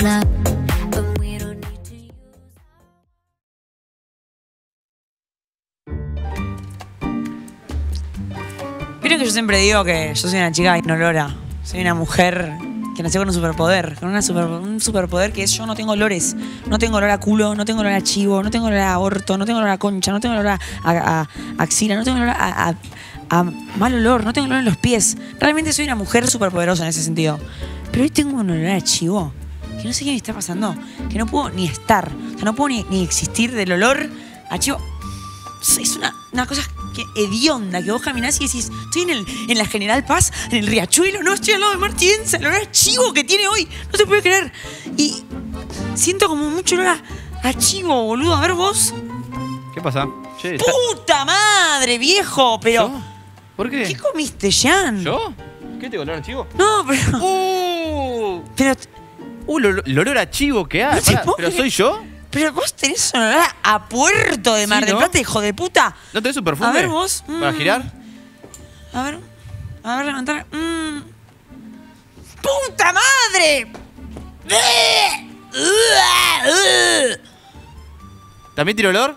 love, but we don't need to use. Vieron que yo siempre digo que yo soy una chica inolora. Soy una mujer que nació con un superpoder. Con un superpoder que es: yo no tengo olores. No tengo olor a culo, no tengo olor a chivo, no tengo olor a aborto, no tengo olor a concha, no tengo olor a axila, no tengo olor a mal olor, no tengo olor en los pies. Realmente soy una mujer superpoderosa en ese sentido. Pero hoy tengo un olor a chivo que no sé qué me está pasando. Que no puedo ni estar. O sea, no puedo ni existir del olor a chivo. Es una cosa que hedionda, que vos caminás y decís: estoy en la General Paz, en el Riachuelo, no, estoy al lado de Martienza, el olor a chivo que tiene hoy, no se puede creer. Y siento como mucho olor a chivo, boludo. A ver vos. ¿Qué pasa? Che, ¡Puta madre, viejo! Pero. ¿Yo? ¿Por qué? ¿Qué comiste, Jan? ¿Yo? ¿Qué te olor a chivo? No, pero. Pero. El olor a chivo que hay. No te Pará, puedo ¿pero creer. soy yo? Pero vos tenés un olor a Puerto de Mar Sí, del ¿no? Plata, hijo de puta. ¿No tenés un perfume? A ver vos. ¿Para girar? A ver, levantar. ¡Puta madre! ¿También tiene olor?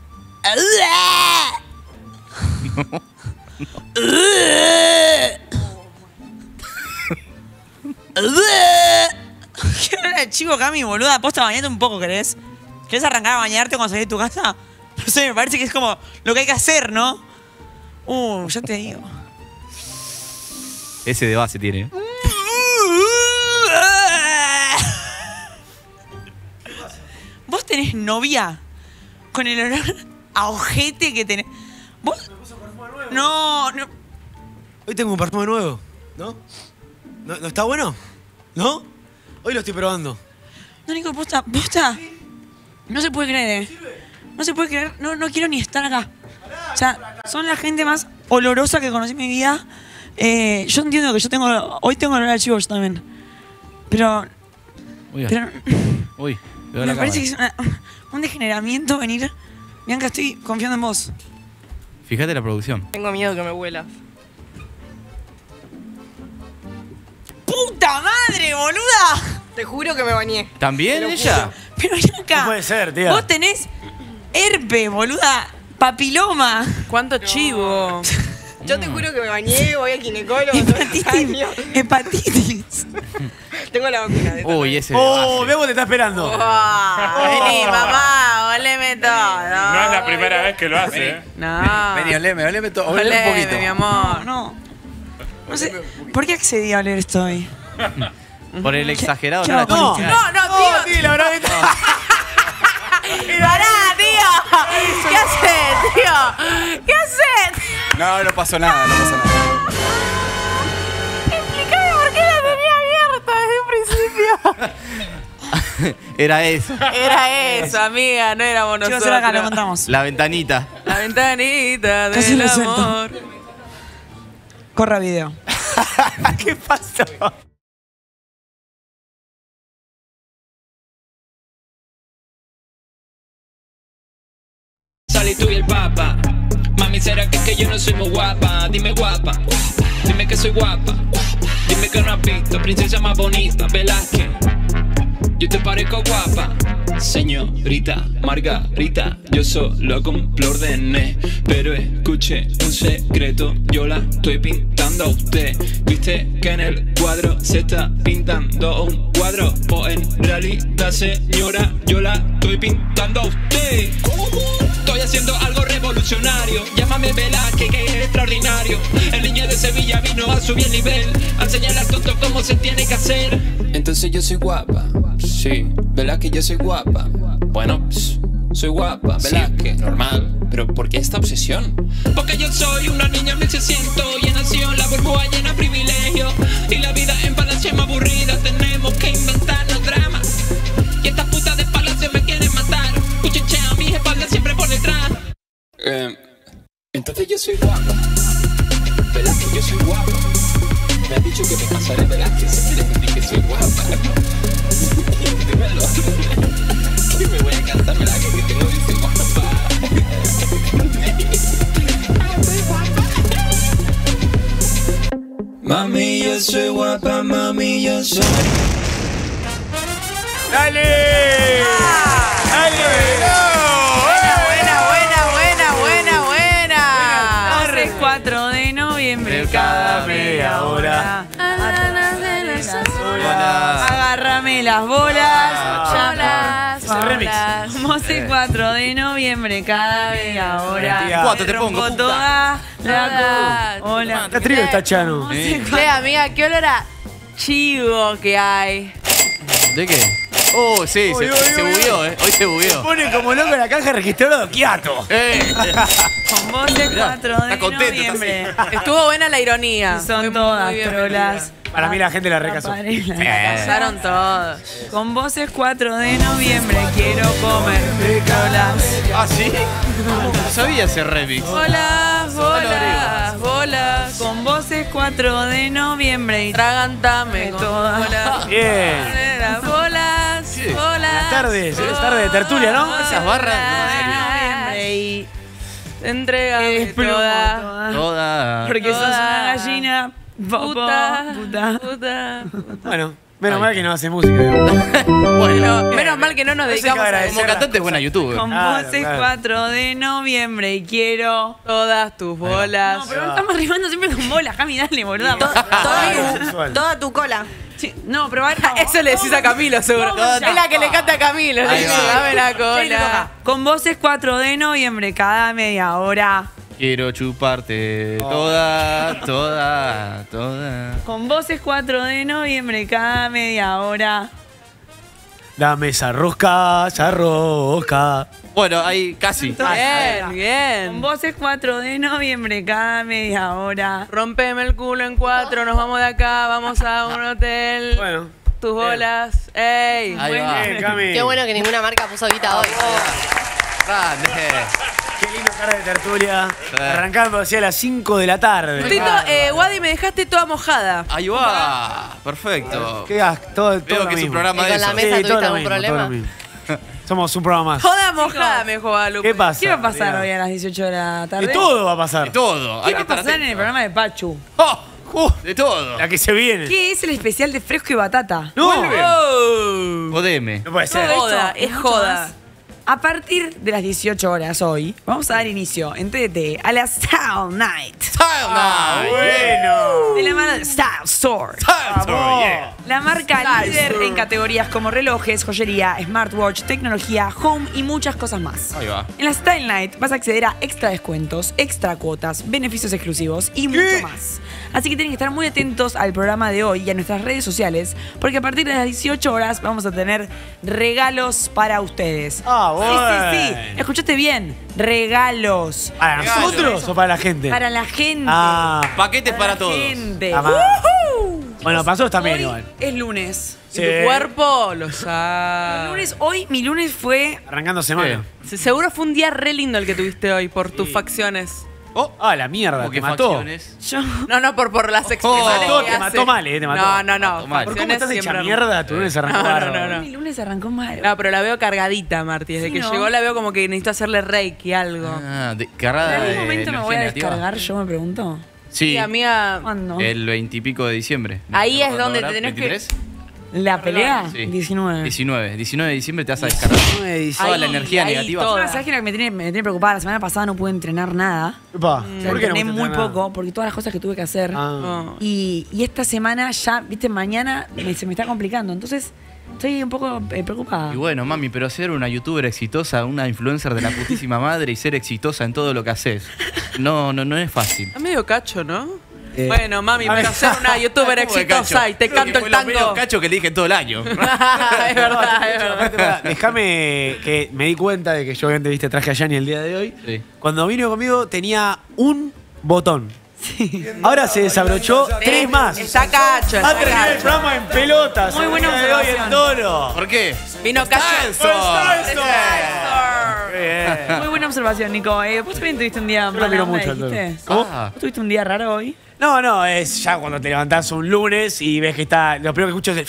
¿Qué hora, chico, Cami, boluda? Posta, bañate un poco, ¿querés? ¿Querés arrancar a bañarte cuando salís de tu casa? No sé, me parece que es como lo que hay que hacer, ¿no? Ya te digo. Ese de base tiene. ¿Vos tenés novia con el olor a ojete que tenés? ¿Vos? No. Hoy tengo un perfume nuevo, ¿no? ¿No está bueno? ¿No? Hoy lo estoy probando. No, Nico, posta. No se puede creer, No se puede creer. No quiero ni estar acá. O sea, son la gente más olorosa que conocí en mi vida. Yo entiendo que hoy tengo olor a chivo yo también. Pero Uy, veo me la parece que cámara. es un degeneramiento venir. Bianca, estoy confiando en vos. Fíjate la producción. Tengo miedo que me huelas. ¡Puta madre, boluda! Te juro que me bañé. ¿También ella? Pero Bianca, No puede ser, tía. vos tenés herpes, boluda. Papiloma. ¿Cuánto chivo? Yo te juro que me bañé, voy al ginecólogo. Hepatitis. Tengo la vacuna de Uy, ese de ¡Oh, base. Bebo te está esperando! Vení, mamá, oleme todo. No es la primera vez que lo hace, ¿eh? No. Vení, oleme todo. Oleme un Oleme, poquito. mi amor. No sé, ¿por qué accedí a oler esto hoy? Por el exagerado, ¿Qué no la hago con chica. esto? No, tío. Sí, la verdad que Pará, tío. ¿Qué haces, tío? ¿Qué haces? No pasó nada, no pasó nada. Explícame por qué la tenía abierta desde un principio. Era eso. Era eso, amiga, no éramos Chicos, nosotros. acá lo contamos. La ventanita. La ventanita Casi del lo suelto. amor. Corra video. ¿Qué pasó? Sale tú y el papa. Mami, ¿será que yo no soy muy guapa? Dime guapa, dime que soy guapa. Dime que no has visto princesa más bonita, Velázquez. Yo te parezco guapa, señorita Margarita. Yo solo cumplo órdenes, pero escuche un secreto, yo la estoy pintando a usted. Viste que en el cuadro se está pintando un cuadro, pues en realidad, señora, yo la estoy pintando a usted. Estoy haciendo algo revolucionario, llámame Velázquez, que es extraordinario. El niño de Sevilla vino a subir el nivel, a enseñarle al tonto cómo se tiene que hacer. Entonces yo soy guapa, sí, Velázquez, yo soy guapa. Bueno, soy guapa, Velázquez, sí, normal. Pero ¿por qué esta obsesión? Porque yo soy una niña 1600 y he nacido en la burbuja llena de privilegio. Y la vida en palacio es más aburrida, tenemos que inventarnos dramas. Y estas putas de palacio me quieren matar. Cuchichean mis espaldas siempre por detrás. Entonces yo soy guapa, Velázquez, yo soy guapa. Me han dicho que me casaré, Velázquez, si quieres decir que soy guapa. Dímelo. Que me voy a casar, Velázquez, que tengo que ser guapa. Mami, yo soy guapa, mami, yo soy. ¡Dale! ¡Dale! Buena. 4 de noviembre, cada media hora. Agárrame las bolas. Ese remix. Mose 4 de noviembre, cada media hora. Cuatro te pongo, Rompo puta. toda la Hola. Está trío, está Chano. Amiga, ¿qué olor a chivo que hay? ¿De qué? Oh, sí, Uy, se uy, uy. bugueó, Hoy se bugueó. Pone como loco en la caja registradora de Okiato. Con Mose 4 de está contento, noviembre. Estuvo buena la ironía. Son todas trolas. Para mí la gente la recasó. Pasaron todos. Con voces 4 de noviembre quiero comer trolas. ¿Ah, sí? No sabía ese remix. Bolas, bolas, bolas. Con voces 4 de noviembre y Tragantame con todas. bolas. Bien. Bolas, Sí. bolas. Tarde, es tarde de tertulia, ¿no? Esas barras noviembre y Entrégame explomo toda. toda. Toda. Porque sos una gallina. Puta, Puta. puta. Bueno, menos mal que no hace música. digamos. Bueno, Menos mal que no nos No sé qué dedicamos a agradecer. como cantante es buena youtuber. Con Claro, voces claro. 4 de noviembre y quiero. todas tus bolas. No, pero no estamos rimando siempre con bolas, Cami, dale, boludo. Sensual. Toda tu cola. Sí, no, pero a ver. Eso le decís a Camilo, seguro. Vamos ya. Es la que le canta a Camilo. Le Ahí dice, va. dame la Sí, le toca. cola. Con voces 4 de noviembre cada media hora. Quiero chuparte toda. Con voces 4 de noviembre cada media hora. Dame esa rosca. Bueno, ahí casi. Bien, Con bien. voces 4 de noviembre cada media hora. Rompeme el culo en 4, nos vamos de acá, vamos a un hotel. Bueno. Tus bolas. ¡Ey! Ahí va. Bien, Cami. Qué bueno que ninguna marca puso guita hoy. Grande. Qué lindo cara de tertulia. Sí. Arrancando hacia las 5 de la tarde. Tito, Wadi, me dejaste toda mojada. Ahí va. Perfecto. ¿Qué gas? Todo Veo lo que es un mismo. programa ¿Y de con la eso. mesa tuviste todo lo algún mismo, problema? todo lo mismo. Somos un programa más. Joda mojada, me dijo Guadalupe. ¿Qué pasa? ¿Qué va a pasar Diga. hoy a las 18 de la tarde? De todo va a pasar. De todo. ¿Qué Hay va que a estar pasar en el atento. programa de Pachu? De todo. La que se viene. ¿Qué es el especial de fresco y batata? No. Oh. Jodeme. No puede ser. Todo Joda, esto y es mucho joda. más. A partir de las 18 horas hoy, vamos a dar inicio en TDT a la Style Night. Bueno. De la mano de Style Store. La marca líder en categorías como relojes, joyería, smartwatch, tecnología, home y muchas cosas más. Ahí va. En la Style Night vas a acceder a extra descuentos, extra cuotas, beneficios exclusivos y mucho más. Así que tienen que estar muy atentos al programa de hoy y a nuestras redes sociales, porque a partir de las 18 horas vamos a tener regalos para ustedes. Ah, bueno. Sí. Escuchaste bien. Regalos. ¿Para nosotros o para la gente? Para la gente. Ah. Paquetes para la todos. gente. La madre. Bueno, pasó también Hoy igual. es lunes. Y tu cuerpo lo sabe. Mi lunes fue. Arrancando semana. Seguro fue un día re lindo el que tuviste hoy por tus facciones. Oh, Ah, la mierda. como Te que mató. facciones. Yo. No, por las expresiones mató, que te hace. mató mal, te mató. No. Mató mal. ¿Por cómo Facciones estás hecha siempre- mierda? Tu lunes arrancó No, bárbaro. no. Mi lunes arrancó mal. No, pero la veo cargadita, Marti. Desde Sí, que ¿no? llegó la veo como que necesito hacerle reiki algo. Ah, ¿En cargada algún de momento me energía voy a negativa. descargar? Yo me pregunto. Sí, Y amiga, ¿Cuándo? el 20 y pico de diciembre. Ahí es ¿Cuándo donde habrá? te tenés que- 23? ¿La pelea? Sí. 19. 19 de diciembre te vas a descargar toda la Ahí, energía ahí, negativa. todo. ¿Sabes qué es lo que me tiene preocupada? La semana pasada no pude entrenar nada. Epa, O sea, ¿por qué no entrené fuiste muy a entrenar? poco porque todas las cosas que tuve que hacer. Ah. Oh. Y esta semana ya, viste, mañana se me está complicando. Entonces, estoy un poco preocupada. Y bueno, mami, pero ser una youtuber exitosa, una influencer de la putísima madre y ser exitosa en todo lo que haces, no es fácil. Está medio cacho, ¿no? Eh, Bueno, mami, a ver. pero ser una youtuber ¿Cómo de exitosa cacho? y te Creo que canto fue el lo menos tango. cacho que le dije todo el año. Es verdad, es verdad. Déjame que me di cuenta de que yo obviamente viste traje a Yanni el día de hoy. Sí. Cuando vino conmigo tenía un botón. Ahora se desabrochó 3 más. Está cacho, Ha está terminado el cacho. programa en pelotas. Muy el buena día de hoy observación. en Toro. ¿Por qué? Vino cacho. Bien. Muy buena observación, Nico. Vos también tuviste un día Yo lo mala miro onda, mucho al Toro. dijiste. ¿Cómo? ¿Vos tuviste un día raro hoy? No, es ya cuando te levantás un lunes y ves que está. Lo primero que escucho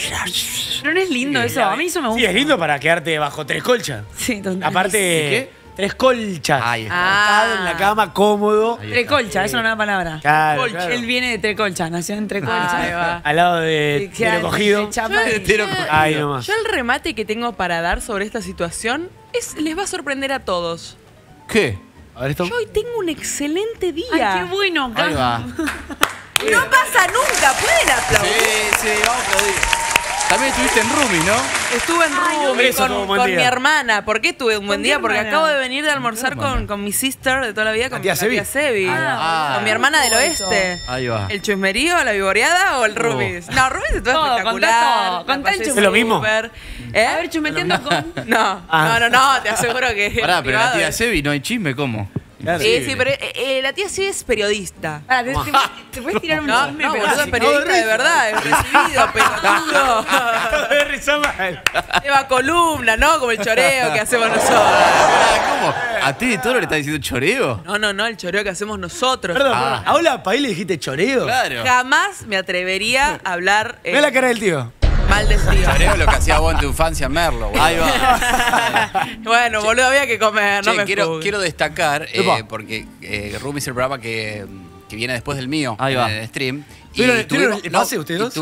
es. Pero no es lindo eso. A mí eso me gusta. Sí, es lindo para quedarte bajo 3 colchas. Sí, total. Aparte. ¿Qué? 3 colchas. Ahí está. Acostado en la cama, cómodo. Ahí está. Trecolcha, es una nueva palabra. Claro, claro. Él viene de Trecolcha, nació en Trecolcha. Ahí va. Al lado de Sí, claro, cogido. de Chapa y- Hetero- Ahí nomás. Yo el remate que tengo para dar sobre esta situación les va a sorprender a todos. ¿Qué? A ver esto. Yo hoy tengo un excelente Ay, día. qué bueno. Ahí va. No pasa nunca, pueden aplaudir. Sí, vamos a aplaudir. También estuviste en Rumi, ¿no? Estuve en Rumi Eso tuvo un buen con día. mi hermana. ¿Por qué tuve un buen ¿Con día? qué Porque hermana? acabo de venir de almorzar hermana? con mi sister de toda la vida, con tía la Sebi. tía Sebi. Ah, Con mi hermana del eso. oeste. Ahí va. ¿El chusmerío, la vivoreada o el Rubis? No, Rubis estuvo Todo, espectacular. contá todo, la contá el pasé chusmerío. ¿Es lo mismo? súper. A ver, chumeteando con. No, Ah. no, te aseguro que. Pará, en pero la privado tía es- Sebi no hay chisme, ¿cómo? Claro. Sí, pero la tía sí es periodista. Pará, ¿te puedes tirar un No, chisme? no, pero boludo, así? periodista de verdad, es recibido, pelotudo. Me risa mal. Lleva columna, ¿no? Como el choreo que hacemos nosotros. Pará, ¿cómo? ¿A ti Toro le está diciendo choreo? No, el choreo que hacemos nosotros. Perdón, Ah. perdón. ¿A Hola País le dijiste choreo? Claro. Jamás me atrevería a hablar Mira la cara del tío. mal de tío. Choreo lo que hacía vos en tu infancia en Merlo, boludo. Ahí va. Bueno, boludo, había que comer, no Che, me quiero juzgues. destacar, Epa. porque Rumi es el programa que viene después del mío Ahí va. en el stream. ¿Tuvieron el pase ustedes dos?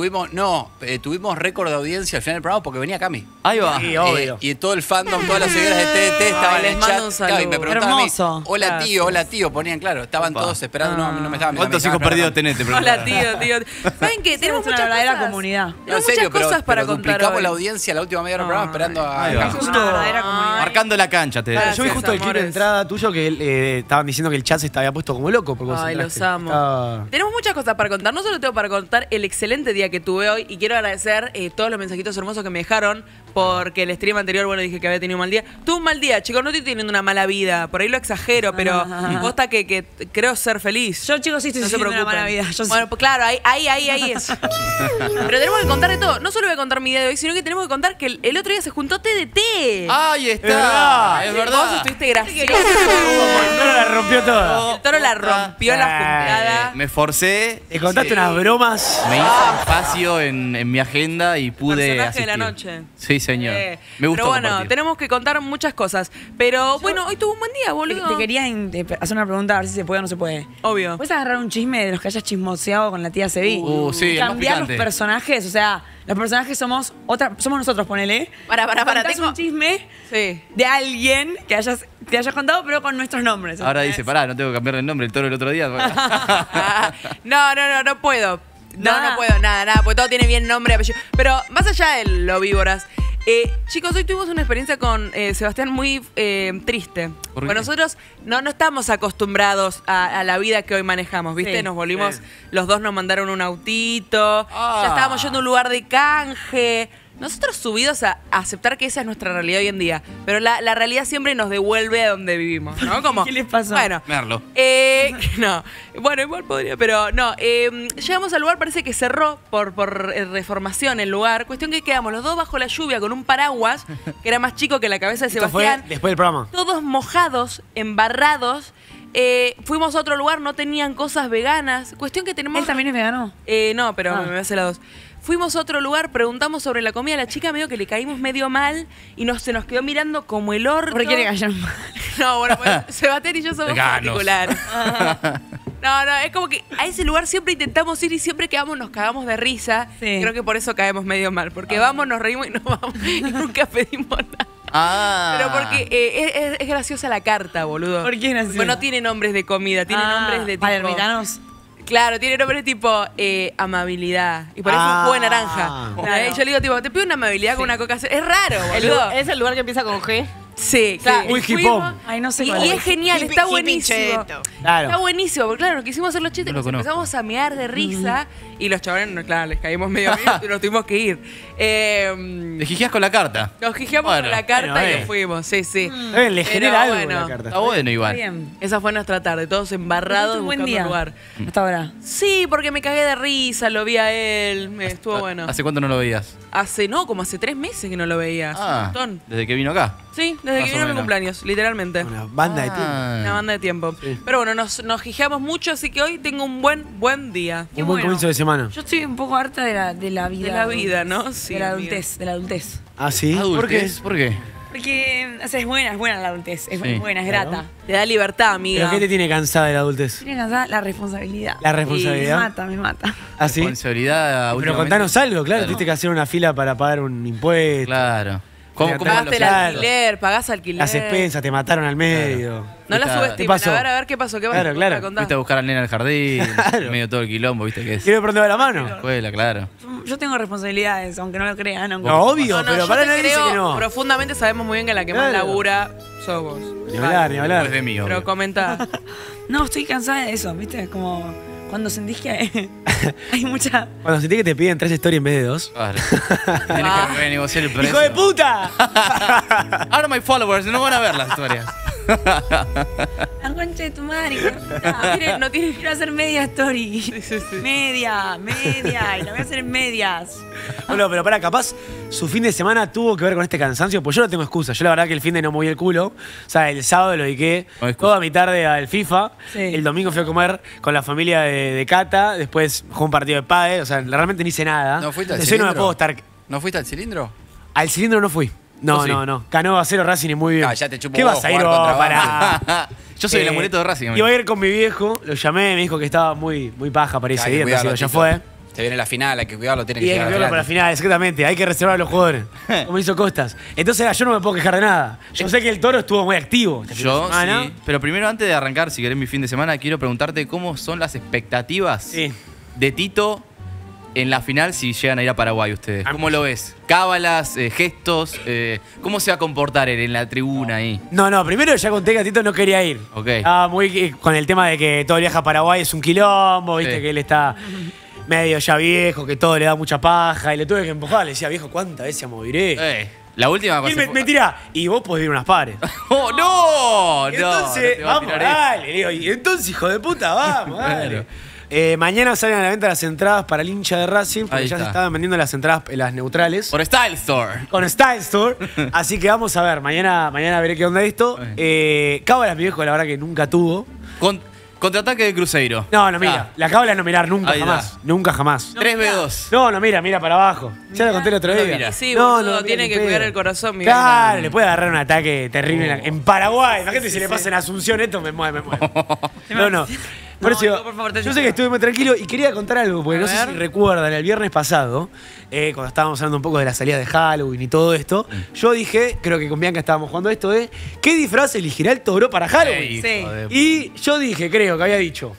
Tuvimos récord de audiencia al final del programa porque venía Cami. Ahí va. Sí, obvio. Y todo el fandom, todas las seguidoras de TDT estaban les en el mando chat. un saludo. Claro, y me preguntaban a mí, Hermoso. hola tío, ponían, claro, estaban Opa. todos esperando, no me estaban ¿Cuántos hijos perdidos tenés? Te pregunto. Hola, tío. ¿Saben qué? Tenemos una muchas verdadera cosas. comunidad. No, en Tenemos serio, muchas cosas para contar duplicamos hoy. la audiencia la última media hora del programa esperando a Ahí va. Cami. Es una verdadera comunidad. Marcando la cancha, te Gracias, Yo vi justo el clip de amores. entrada tuyo que estaban diciendo que el chat se había puesto como loco. Porque vos Ay, los entraste. amo. Estaba- Tenemos muchas cosas para contar. No solo tengo para contar el excelente día que tuve hoy y quiero agradecer todos los mensajitos hermosos que me dejaron porque el stream anterior, bueno, dije que había tenido un mal día. Tuve un mal día, chicos, no estoy teniendo una mala vida. Por ahí lo exagero, pero posta que creo ser feliz. Yo, chicos, sí estoy No se teniendo una preocupen. mala vida. Yo Bueno, pues claro, ahí es. Pero tenemos que contar de todo. No solo voy a contar mi día de hoy, sino que tenemos que contar que el otro día se juntó TDT. Ahí está. verdad. Es Vos verdad. estuviste gracioso. El toro la rompió toda. El toro la rompió la juntada. Me forcé. Te contaste unas bromas. Me hice espacio en mi agenda y pude Personaje de la asistir. noche. Sí, señor. Me gustó Pero bueno, compartir. tenemos que contar muchas cosas. Pero bueno, hoy tuvo un buen día, Te, boludo. te quería hacer una pregunta a ver si se puede o no se puede. Obvio. ¿Puedes agarrar un chisme de los que hayas chismoseado con la tía Sebi? Sí, el más Cambiar los picante. personajes, o sea, los personajes somos nosotros, ponele. Para, Contás tengo... un chisme Sí. de alguien que te hayas contado, pero con nuestros nombres. Ahora ¿entendés? dice, pará, no tengo que cambiarle el nombre el Toro el otro día. No puedo. Nada. No puedo, nada, porque todo tiene bien nombre y apellido. Pero más allá de lo víboras, chicos, hoy tuvimos una experiencia con Sebastián muy triste. ¿Por Porque qué? nosotros no estamos acostumbrados a la vida que hoy manejamos, ¿viste? Sí. Nos volvimos, los dos nos mandaron un autito, ya estábamos yendo a un lugar de canje. Nosotros subidos a aceptar que esa es nuestra realidad hoy en día, pero la realidad siempre nos devuelve a donde vivimos, ¿no? Como, ¿Qué les pasó? Bueno, Merlo. no, bueno, igual podría, pero no. Llegamos al lugar, parece que cerró por reformación el lugar. Cuestión que quedamos los dos bajo la lluvia con un paraguas, que era más chico que la cabeza de Esto fue Sebastián. después del programa. Todos mojados, embarrados. Fuimos a otro lugar, no tenían cosas veganas. Cuestión que tenemos... ¿Él también es vegano? No, pero Ah. me hace la dos. Fuimos a otro lugar, preguntamos sobre la comida. La chica medio que le caímos medio mal y se nos quedó mirando como el orto. ¿Por qué le cayeron mal? No, bueno, pues, Sebastián y yo somos Veganos. particulares. No, es como que a ese lugar siempre intentamos ir y siempre que vamos nos cagamos de risa. Sí. Creo que por eso caemos medio mal, porque vamos, nos reímos y nos vamos y nunca pedimos nada. Ah. Pero porque es graciosa la carta, boludo. ¿Por qué es graciosa? Porque no tiene nombres de comida, tiene nombres de tipo... palermitanos. Claro, tiene nombres tipo amabilidad. Y por eso un jugo de naranja. Claro. Y yo le digo, tipo, te pido una amabilidad con una coca. Es raro, boludo. ¿Es el lugar que empieza con G? Sí, Claro. Muy fuimos- hipón. Ay, no sé Y, cuál y es. es genial, está buenísimo. Claro. Está buenísimo, porque claro, quisimos hacer los chistes, No lo nos conozco. empezamos a mear de risa y los chavales, no, claro, les caímos medio bien y nos tuvimos que ir. Te jijías con la carta. Nos gijeamos Bueno, con la carta bueno, y nos fuimos, sí. Le genera algo bueno, la carta. Está bueno igual. Bien. Esa fue nuestra tarde, todos embarrados Un buen buscando día. un lugar. Hasta ahora. Sí, porque me cagué de risa, lo vi a él, estuvo bueno. ¿Hace cuánto no lo veías? Como hace 3 meses que no lo veía, hace un montón. desde que vino acá. Sí, desde Más que o vino mi menos. cumpleaños, literalmente. Una banda de tiempo. Una banda de tiempo. Pero bueno, nos gijeamos mucho, así que hoy tengo un buen día. Qué Un buen bueno. comienzo de semana. Yo estoy un poco harta de la vida. De la vida, ¿no? Sí, de la amiga. adultez, de la adultez. ¿Ah, sí? ¿Por qué? ¿Por qué? Porque, o sea, es buena la adultez. Es Sí, buena, es claro. grata. Te da libertad, amiga. ¿Pero qué te tiene cansada de la adultez? Tiene cansada la responsabilidad. La responsabilidad. Me mata. ¿Ah, sí? Responsabilidad. Pero últimamente. contanos algo, claro. Claro. Tuviste que hacer una fila para pagar un impuesto. Claro. ¿Cómo lo Pagaste el Claro. alquiler, pagás alquiler. Las expensas, te mataron al medio. No la ¿Qué subestimen. pasó? A ver qué pasó. ¿Qué vas Claro, claro. a contar? Fuiste a buscar al nene al jardín, Claro. en medio de todo el quilombo, ¿viste qué es? ¿Quiere prender la mano? Escuela, claro. Yo tengo responsabilidades, aunque no lo crean. Aunque No, obvio, No, no, pero yo para te nadie dice creo, que no. profundamente sabemos muy bien que la que más Claro. labura sos vos. Ni hablar, ni hablar. Después de mí, Pero obvio. comenta. No, estoy cansada de eso, ¿viste? Como cuando sentís que hay mucha... Cuando sentí que te piden 3 stories en vez de 2. Claro. Tienes que renegociar el precio. ¡Hijo de puta! Ahora my followers no van a ver las historias. La concha de tu madre. No tiene quiero hacer media story. Media. Y la voy a hacer en medias. Bueno, pero para, capaz su fin de semana tuvo que ver con este cansancio, pues yo no tengo excusa. Yo la verdad que el fin de no moví el culo. O sea, el sábado lo dediqué No hay excusa. toda mi tarde al FIFA. Sí. El domingo fui a comer con la familia de Cata. Después jugué un partido de pádel. O sea, realmente no hice nada. ¿No fuiste al Entonces, hoy no me cilindro? puedo estar... ¿No fuiste al cilindro? Al cilindro no fui. No, ¿Vos sí? no. Ganó a 0 Racing y muy bien. Ah, ya te chupo ¿Qué vos vas a ir jugar vos contra para...? Yo soy el amuleto de Racing. Iba a ir con mi viejo, lo llamé, me dijo que estaba muy paja para ese Hay que día, entonces cuidarlo, ya Tito. fue. Se viene la final, hay que cuidarlo, tiene que Y hay que llegar verlo para la adelante. final, exactamente. Hay que reservar a los jugadores. Como hizo Costas. Entonces yo no me puedo quejar de nada. Yo sé que el Toro estuvo muy activo este fin de Yo semana. sí. Pero primero, antes de arrancar, si querés mi fin de semana, quiero preguntarte cómo son las expectativas Sí. de Tito en la final si llegan a ir a Paraguay ustedes. ¿Cómo lo ves? Cábalas, gestos, ¿cómo se va a comportar él en la tribuna ahí? No, primero ya conté que a Tito no quería ir. Ok. Estaba muy con el tema de que todo el viaje a Paraguay es un quilombo, viste Sí. que él está medio ya viejo, que todo le da mucha paja. Y le tuve que empujar, le decía, viejo, ¿cuántas veces moviré? La última Y él cuando se fue- mentira, y vos podés ir unas pares. ¡Oh, no! Y No, entonces, no te va a vamos, tirar eso. dale. Le digo, y entonces, hijo de puta, vamos, dale. Claro. Mañana salen a la venta las entradas para el hincha de Racing, porque Ahí ya se está. estaban vendiendo las entradas, las neutrales. Por Style Store. Con Style Store. Así que vamos a ver, mañana veré qué onda esto. Cábalas, mi viejo, la verdad que nunca tuvo. Contraataque de Cruzeiro. No, mira. La cábala es no mirar nunca, Ahí jamás. está. Nunca, jamás. 3v2. No, mira para abajo. Ya lo conté el otro No lo día. mira. Sí, boludo, tiene ni que pedo. cuidar el corazón, mi Claro, vida. le puede agarrar un ataque terrible en Paraguay. Imagínate si le pasa en Asunción esto, me mueve. No. Por eso, Nico, por favor, te yo sé que estuve muy tranquilo y quería contar algo, porque A no sé ver. si recuerdan, el viernes pasado, cuando estábamos hablando un poco de la salida de Halloween y todo esto, yo dije, creo que con Bianca estábamos jugando esto, ¿qué disfraz elegirá el Toro para Halloween? Sí. Hijo de- Y yo dije, creo que había dicho.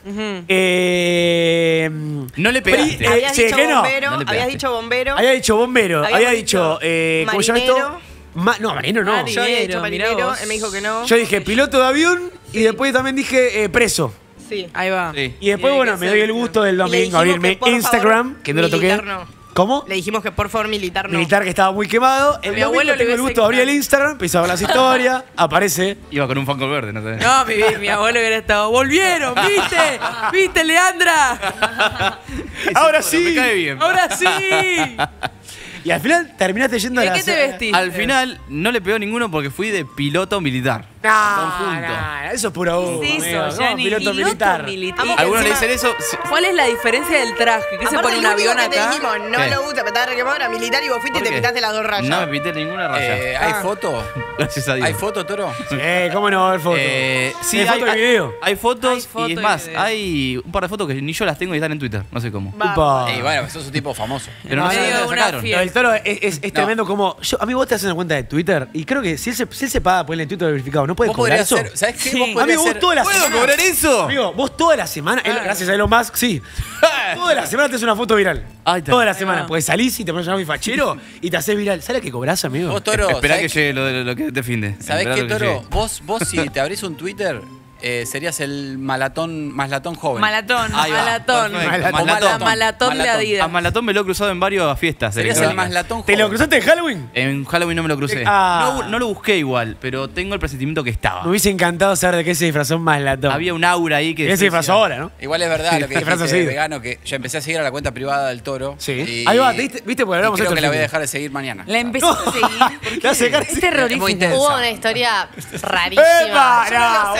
No le pegaste. Habías sí, dicho que no. bombero, No le habías pegaste. dicho bombero. Había dicho bombero, Habíamos había dicho, dicho ¿cómo se llama esto? marinero. No, marinero no. Marinero. Yo había dicho Mirá marinero, vos. él me dijo que no. Yo dije piloto de avión y después también dije preso. Sí. Ahí va. Sí. Y después, Y hay bueno, que me ser- doy el gusto del Y le domingo dijimos abrirme que, por Instagram, favor, que no lo toqué. militar no. ¿Cómo? Le dijimos que por favor militar no. Militar que estaba muy quemado. El mi domingo abuelo le tengo el hubiese gusto de abrir el quitado. Instagram, empiezo a ver las historias, aparece. Iba con un fanco verde, no sé. No, mi abuelo hubiera estado. ¡Volvieron! ¿Viste? ¿Viste, Leandra? ¡Ahora Me sí! cae bien. ¡Ahora sí! Y al final terminaste yendo a ¿De la... qué te vestiste? Al final no le pegó ninguno porque fui de piloto militar. Conjunto. Eso es pura humo, ¿Qué es amigo. eso, No, Gianni? piloto Piloto militar. Algunos le dicen eso. ¿Cuál es la diferencia del traje? ¿Qué se Aparte, pone un lo único avión que te acá? dijimos, no ¿Qué? lo gusta, pero estaba quemado, era militar y vos fuiste y ¿Por te qué? pintaste las dos rayas. No me pinté ninguna raya. ¿Hay foto? Gracias a Dios. ¿Hay foto, Toro? ¿Cómo no va a haber fotos? Sí, ¿Hay foto y video? Hay fotos Hay foto y es y más, video. hay un par de fotos que ni yo las tengo y están en Twitter. No sé cómo. Upa. Bueno, sos un tipo famoso. Pero no sé medio dónde de la una sacaron. fiesta. Lo del Toro es tremendo como... a mí vos te haces una cuenta de Twitter y creo que si él se paga por el Twitter verificado, ¿no puede Vos cobrar podrías eso? hacer, ¿sabés qué? Sí. Vos podrías Amigo, vos hacer... toda la ¿Puedo semana... cobrar eso? Amigo, vos toda la semana, gracias a Elon Musk, sí. Toda la semana te haces una foto viral. Ahí está. Toda la semana. va. Porque salís y te pones a mi fachero y te haces viral. ¿Sabes qué cobrás, amigo? Vos, Toro, Esperá que ¿sabés, llegue lo que te finde. ¿sabés Esperá qué, lo que Toro? llegue. Vos si te abrís un Twitter, serías el maslatón joven. Malatón. Ahí va. Malatón. Perfecto. O Malatón. Malatón de Adidas. A Malatón me lo he cruzado en varias fiestas. Serías el electrónicas. maslatón ¿Te joven. lo cruzaste en Halloween? En Halloween no me lo crucé. Ah. No lo busqué igual, pero tengo el presentimiento que estaba. Me hubiese encantado saber de qué se disfrazó un maslatón. Había un aura ahí que... ¿Qué se disfrazó ahora, no? Igual es verdad lo que Disfraz dijiste así. de vegano, que ya empecé a seguir a la cuenta privada del Toro. Sí. y- Ahí va, ¿viste? Porque y hablamos creo esto que el la voy a fin de- dejar de seguir mañana. La empecé a seguir. ¿Qué hace, Cari? Es terrorífico. muy intensa. Hubo una historia rarísima. ¡Epa! Yo no No, lo seguí.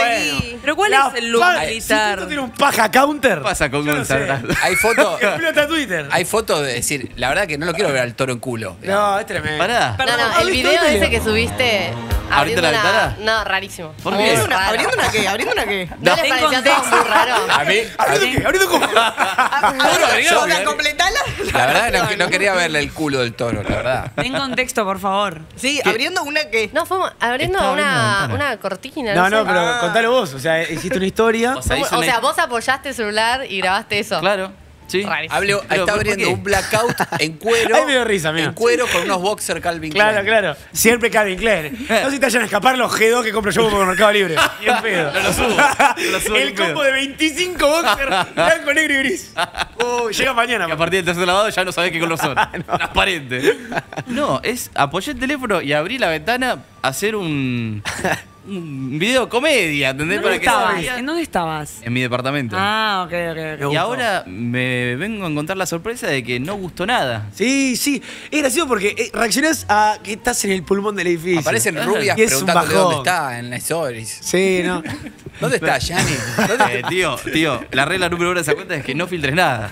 Pero ¿cuál La es el look paja- militar? Si Tito tiene un paja counter. ¿Qué pasa con yo no sé. Gonzalo? Hay fotos. Explota Twitter. Hay fotos de decir, la verdad que no lo quiero ver al toro en culo. No, es tremendo. Pará. No, no, el video ese que subiste ¿Abriste la ventana? No, rarísimo. ¿Por Muy qué? raro. ¿Abriendo una qué? ¿Abriendo una qué? ¿No les Ten pareció todo contexto. muy raro? A mí, ¿Abriendo qué? ¿Abriendo cómo? O sea, completala. la verdad no quería verle el culo del toro, la verdad. Den contexto, por favor. Sí, abriendo una qué. No, fuimos abriendo Estaba abriendo la ventana. una cortina. No, sé. no, pero contalo vos. O sea, hiciste una historia. O sea, hizo O una- sea, vos apoyaste el celular y grabaste eso. Claro, sí. Rarísimo. Pero, Está ¿por abriendo qué? un blackout en cuero. Ahí me dio risa, mira. En cuero con unos boxer Calvin Klein. Claro, claro. Siempre Calvin Klein. No sé si te vayan a escapar los G2 que compro yo por Mercado Libre. Bien pedo. No lo subo. No lo subo El ni pedo. combo de 25 boxers, blanco, negro y gris. Llega mañana. Que a partir del tercer lavado ya no sabés qué color son. Transparente. No, apoyé el teléfono y abrí la ventana a hacer un video comedia, ¿entendés? ¿Dónde Para que estabas? se vea. ¿En dónde estabas? En mi departamento. Ah, ok, ok, ok. Y gustó. ahora me vengo a encontrar la sorpresa de que no gustó nada. Sí, sí. Es gracioso porque reaccionás a que estás en el pulmón del edificio. Aparecen rubias Y es un preguntándole bajón. dónde está en las stories. Sí, no. ¿Dónde está, Yanni? Tío, la regla número 1 de esa cuenta es que no filtres nada.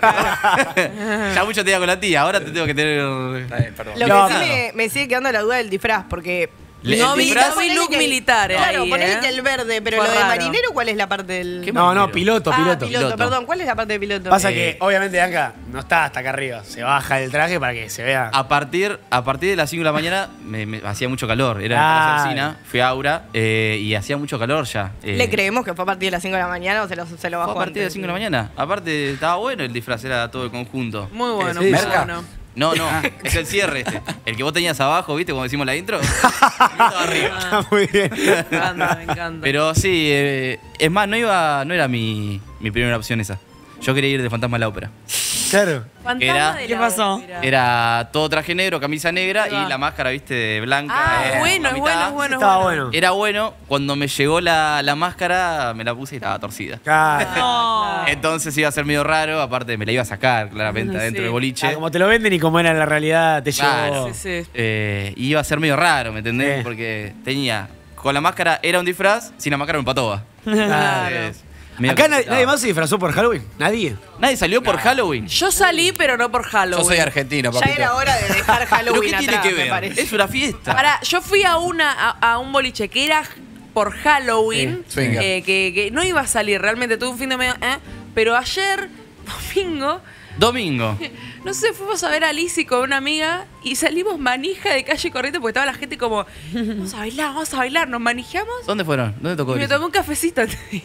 Ya mucho te iba con la tía, ahora te tengo que tener. Perdón. Lo No, que sí claro. me sigue quedando la duda del disfraz, porque. No vi disfraz- look militar Claro, ahí, ponele ¿eh? que el verde, pero Fue lo de raro. marinero, ¿cuál es la parte del. ¿Qué No, no, marinero? piloto, Ah, piloto. piloto, perdón. ¿Cuál es la parte de piloto? Pasa que, obviamente, Anka no está hasta acá arriba. Se baja el traje para que se vea. A partir de las 5 de la mañana me hacía mucho calor. Era en Claro. la oficina, fui a Aura y hacía mucho calor ya. ¿Le creemos que fue a partir de las 5 de la mañana o se lo Fue bajó a partir de las antes? 5 de la mañana. Aparte, estaba bueno el disfraz, era todo el conjunto. Muy bueno, Sí, muy Merca. bueno. No, es el cierre este. El que vos tenías abajo, ¿viste? Como decimos la intro. Estaba arriba. Está muy bien. Me encanta, me encanta. Pero sí, es más, no era mi primera opción esa. Yo quería ir de fantasma a la ópera. Claro. Fantasma era- de ¿Qué la pasó? ópera. Era todo traje negro, camisa negra Ahí va. y la máscara, viste, de blanca. Ah, la bueno, es mitad. bueno, es bueno. Estaba es bueno. Era bueno, cuando me llegó la máscara, me la puse y estaba torcida. Claro. No. Entonces iba a ser medio raro, aparte me la iba a sacar claramente adentro Sí. del boliche. Ah, como te lo venden y como era la realidad, te Claro. llegó. Sí, sí. Y iba a ser medio raro, ¿me entendés? Sí. Porque con la máscara era un disfraz, sin la máscara me empatoba. Claro. Medio Acá complicado. nadie más se disfrazó por Halloween. Nadie. Nadie salió por Halloween. Yo salí, pero no por Halloween. Yo soy argentino, Ya papito. era hora de dejar ¿Pero Halloween qué tiene atrás, que me ver? parece. Es una fiesta. Pará, yo fui a un boliche que era por Halloween, Sí, swinger. que no iba a salir, realmente tuve un fin de medio, pero ayer, domingo, Domingo. no sé, fuimos a ver a Lizzy con una amiga y salimos manija de calle corriente porque estaba la gente como, vamos a bailar, nos manejamos ¿Dónde fueron? ¿Dónde tocó? y me Lizzy? tomé un cafecito.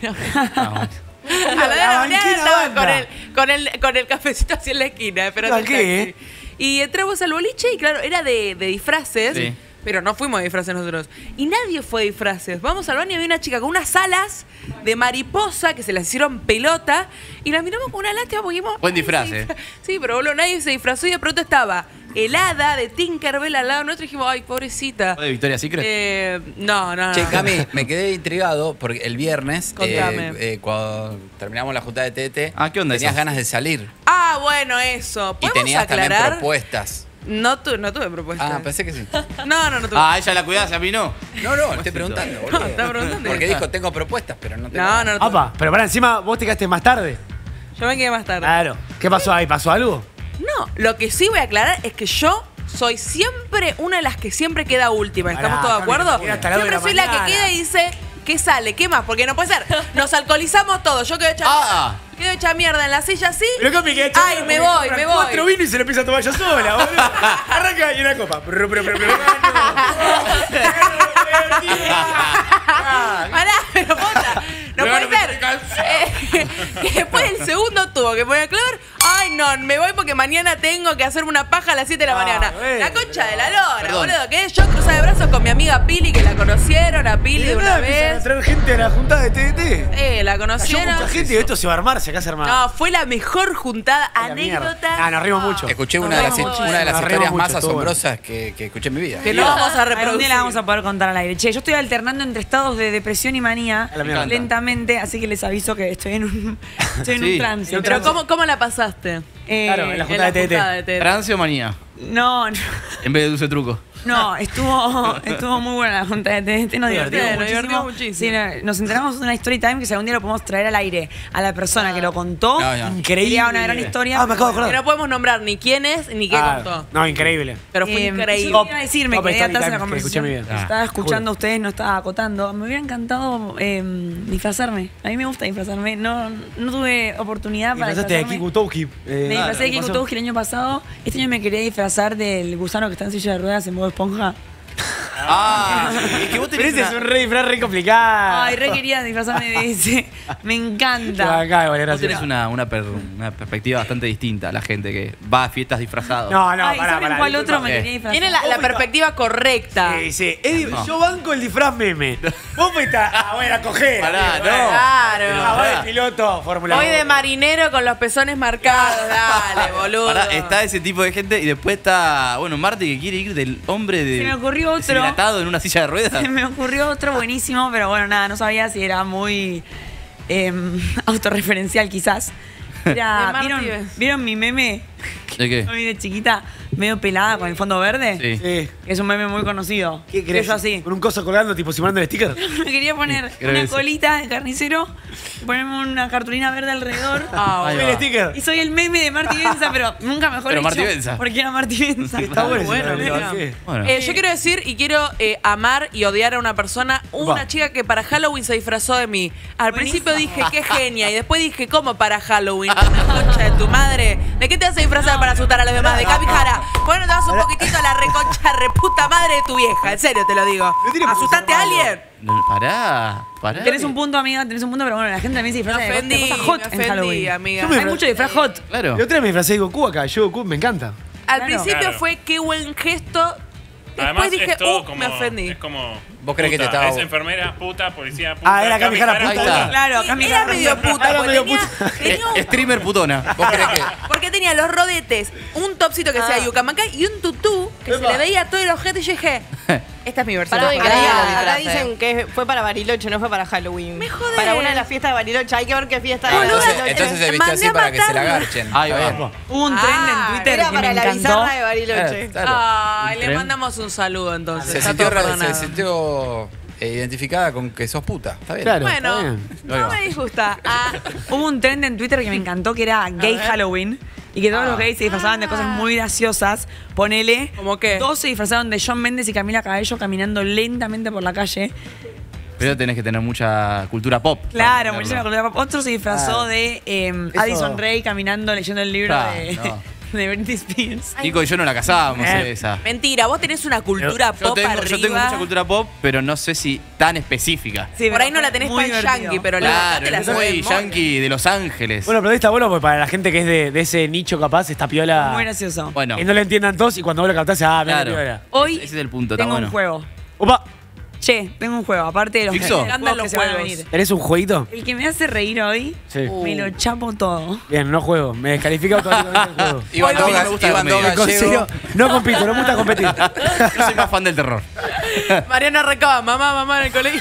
Ah, bueno. A la de la mañana banquina estaba banda. con el cafecito así en la esquina, esperando el ¿Qué? taxi. Y entramos al boliche y claro, era de disfraces, Sí. pero no fuimos de disfraces nosotros. Y nadie fue de disfraces. Vamos al baño y había una chica con unas alas de mariposa que se las hicieron pelota y la miramos con una lástima porque dijimos, Buen "Nadie disfraz, se disfra-". Sí, pero boludo, nadie se disfrazó y de pronto estaba el hada de Tinkerbell al lado nuestro y dijimos, ay, pobrecita. ¿Fue de Victoria's Secret? No. Che, Cami, me quedé intrigado porque el viernes, Contame. cuando terminamos la junta de TT, Ah, ¿qué onda tenías eso? ganas de salir. Ah, bueno, eso. Y ¿Podemos tenías también aclarar? propuestas. No tuve propuestas. Ah, pensé que sí. No tuve. Ah, ella la cuidás, a mí no. No, estoy preguntando, boludo. No, está preguntando. Porque dijo, tengo propuestas, pero no tengo. No tuve. Apa, pero para encima vos te quedaste más tarde. Yo me quedé más tarde. Claro. ¿Qué pasó ahí? ¿Pasó algo? No, lo que sí voy a aclarar es que yo soy siempre una de las que siempre queda última. ¿Estamos Pará, todos de Cami, acuerdo? queda hasta las Siempre 2 de soy la la que mañana. queda y dice, ¿qué sale? ¿Qué más? Porque no puede ser. Nos alcoholizamos todos. Yo quedo hecha Ah. quedo hecha mierda en la silla así. Pero Cami, que Ay, me voy. 4 vino y se lo empieza a tomar yo sola, boludo. Arranca y una copa. Pará, pero posta. No puede ser. Que después del segundo tuvo que poner clavar. Ay, no, me voy porque mañana tengo que hacerme una paja a las 7 de la mañana. bueno. La concha de la lora, Perdón. boludo. Que yo cruzada de brazos con mi amiga Pili, que la conocieron, a Pili de una Empiezan a vez. traer gente a la juntada de TDT. La Cayó conocieron. mucha gente y esto se va a armar, se acá se arma. No, fue la mejor juntada, la mierda. anécdota. Ah, nos rimos mucho. Escuché Nos una de las, reímos una de las mucho. Nos historias reímos más mucho, estuvo bueno. asombrosas que escuché en mi vida. Que no vamos a Algún día reproducir. la vamos a poder contar al aire. Che, yo estoy alternando entre estados de depresión y manía A la mierda. lentamente, así que les aviso que estoy en un, estoy en Sí. un trance. Pero ¿cómo la pasaste? Eh, Claro, en la juntada de TT. juntada de TT. ¿Trance o manía? No, no. En vez de dulce truco. No, estuvo muy buena la junta de TDT, nos divertimos muchísimo. Sí, nos enteramos de una story time que si algún día lo podemos traer al aire a la persona que lo contó. Increíble. Sería una gran historia. Ah, me acabo de acordar. Que no podemos nombrar ni quién es ni qué contó. No, increíble. Pero fue increíble. Yo quería decirme Top que quedé story atrás en time la que conversación. escuché en mi vida. Estaba escuchando a ustedes, no estaba acotando. Me hubiera encantado disfrazarme. A mí me gusta disfrazarme. No tuve oportunidad para Disfrazaste de disfrazarme. Kiku Touki. Me disfracé de Kiku Touki el año pasado. Este año me quería disfrazar del gusano que está en silla de ruedas en modo esponja. Es que vos Pero tenés ese es un re disfraz re complicado. Ay, re quería disfrazarme de ese. Me encanta. Vos tenés una perspectiva bastante distinta a la gente que va a fiestas disfrazado. No, Ay, pará, ¿saben cuál otro me quería disfrazar? Tiene la perspectiva correcta. Sí, sí. Yo banco el disfraz meme. Vos fuiste a coger. Pará, no. Claro. Voy de piloto, Fórmula Voy 1. de marinero con los pezones marcados. Dale, boludo. Pará, está ese tipo de gente y después está, bueno, Marty que quiere ir del hombre de. Se me ocurrió otro. deshidratado en una silla de ruedas. Se me ocurrió otro buenísimo, pero bueno, nada, no sabía si era muy autorreferencial quizás. Era, De Marty ¿vieron mi meme? ¿De qué? Yo vi de chiquita, medio pelada con el fondo verde. Sí. Sí. Es un meme muy conocido. ¿Qué crees? Yo así. Con un coso colgando, tipo simulando el sticker. Me quería poner Creo una que sí. colita de carnicero y ponerme una cartulina verde alrededor. Ahí El va. sticker. Y soy el meme de Marty Benza, pero nunca mejor Pero dicho, Marty Benza. porque era Marty Benza. Está bueno, bueno, ese mira. ¿qué? Bueno. Yo quiero decir y quiero amar y odiar a una persona. Hubo una chica que para Halloween se disfrazó de mí. Al principio dije, qué genia. Y después dije, ¿cómo para Halloween? La concha de tu madre. ¿De qué te vas a disfrazar para asustar a los demás? ¿De Capijara? Bueno, te vas un poquitito a la reconcha reputa madre de tu vieja. En serio te lo digo. No tiene por qué ¿Asustaste ser a malo. alguien? No, pará. Tenés un punto, amiga, tenés un punto, pero bueno, la gente también se Me disfraza de ofendí, cosas hot me en ofendí, Halloween. amiga. Hay mucho disfraz hot. Claro. Y otra vez me disfrazé de Goku acá. Yo Goku me encanta. Al Claro. principio Claro. fue qué buen gesto. Además, Después dije, es todo como. me ofendí. Es como. ¿Vos crees que te puta, estaba- Es enfermera, puta, policía, puta. era Capijara, puta. Ahí está. Claro, acá mi Era medio puta, Era porque medio tenía, puta. tenía un- Streamer putona. ¿Vos crees que.? porque tenía los rodetes, un topsito que sea Yucamacay y un tutú que se le veía todo el ojete y yo dije, esta es mi versión. Pará, favorita. increíble los Acá disfraces. dicen que fue para Bariloche, no fue para Halloween. Me jodés. Para una de las fiestas de Bariloche. Hay que ver qué fiesta Boluda, era. Entonces se viste mandé así a para que se la matarlo. agarchen. Ahí Está va. bien. Hubo un trend en Twitter Era que me para la encantó. bizarra de Bariloche. Claro. Ay, le ¿Tren? mandamos un saludo entonces. Se Está sintió, todo perdonado. se sintió identificada con que sos puta. Está bien. Claro. Bueno, está bien. no me disgusta. Hubo un trend en Twitter que me encantó que era gay Halloween y que todos los gays se disfrazaban de cosas muy graciosas. Ponele. ¿Cómo qué? Dos se disfrazaron de Shawn Mendes y Camila Cabello caminando lentamente por la calle. Pero tenés que tener mucha cultura pop. Claro, para muchísima entenderlo. cultura pop. Otro se disfrazó de Addison Rae caminando leyendo el libro Claro, de Britney Spears. Nico y yo no la casábamos esa. Mentira, vos tenés una cultura Yo pop arriba. tengo mucha cultura pop, pero no sé si tan específica. Sí, Por pero ahí no la tenés muy tan divertido. yankee, pero la Claro, verdad te la el sabés muy de memoria. yankee de Los Ángeles. Bueno, pero está bueno porque para la gente que es de ese nicho capaz, está piola. Muy gracioso. Bueno, Que no le entiendan todos y cuando vos lo captás, mira claro. piola. Hoy Ese es el punto, está tengo bueno. un juego. Opa, Che, tengo un juego, aparte de los ¿Fixo? juegos Me encantan los que se van a juegos. venir. ¿tenés un jueguito? El que me hace reír hoy, Sí. me lo chapo todo. Bien, no juego. Me descalifica automáticamente el juego. Iván Bueno, a mí Dogas, me gusta la Iván comedia. Dogas En serio, llegó. no compito, no me gusta competir. Yo soy más fan del terror. Mariana Recaba, mamá en el colegio.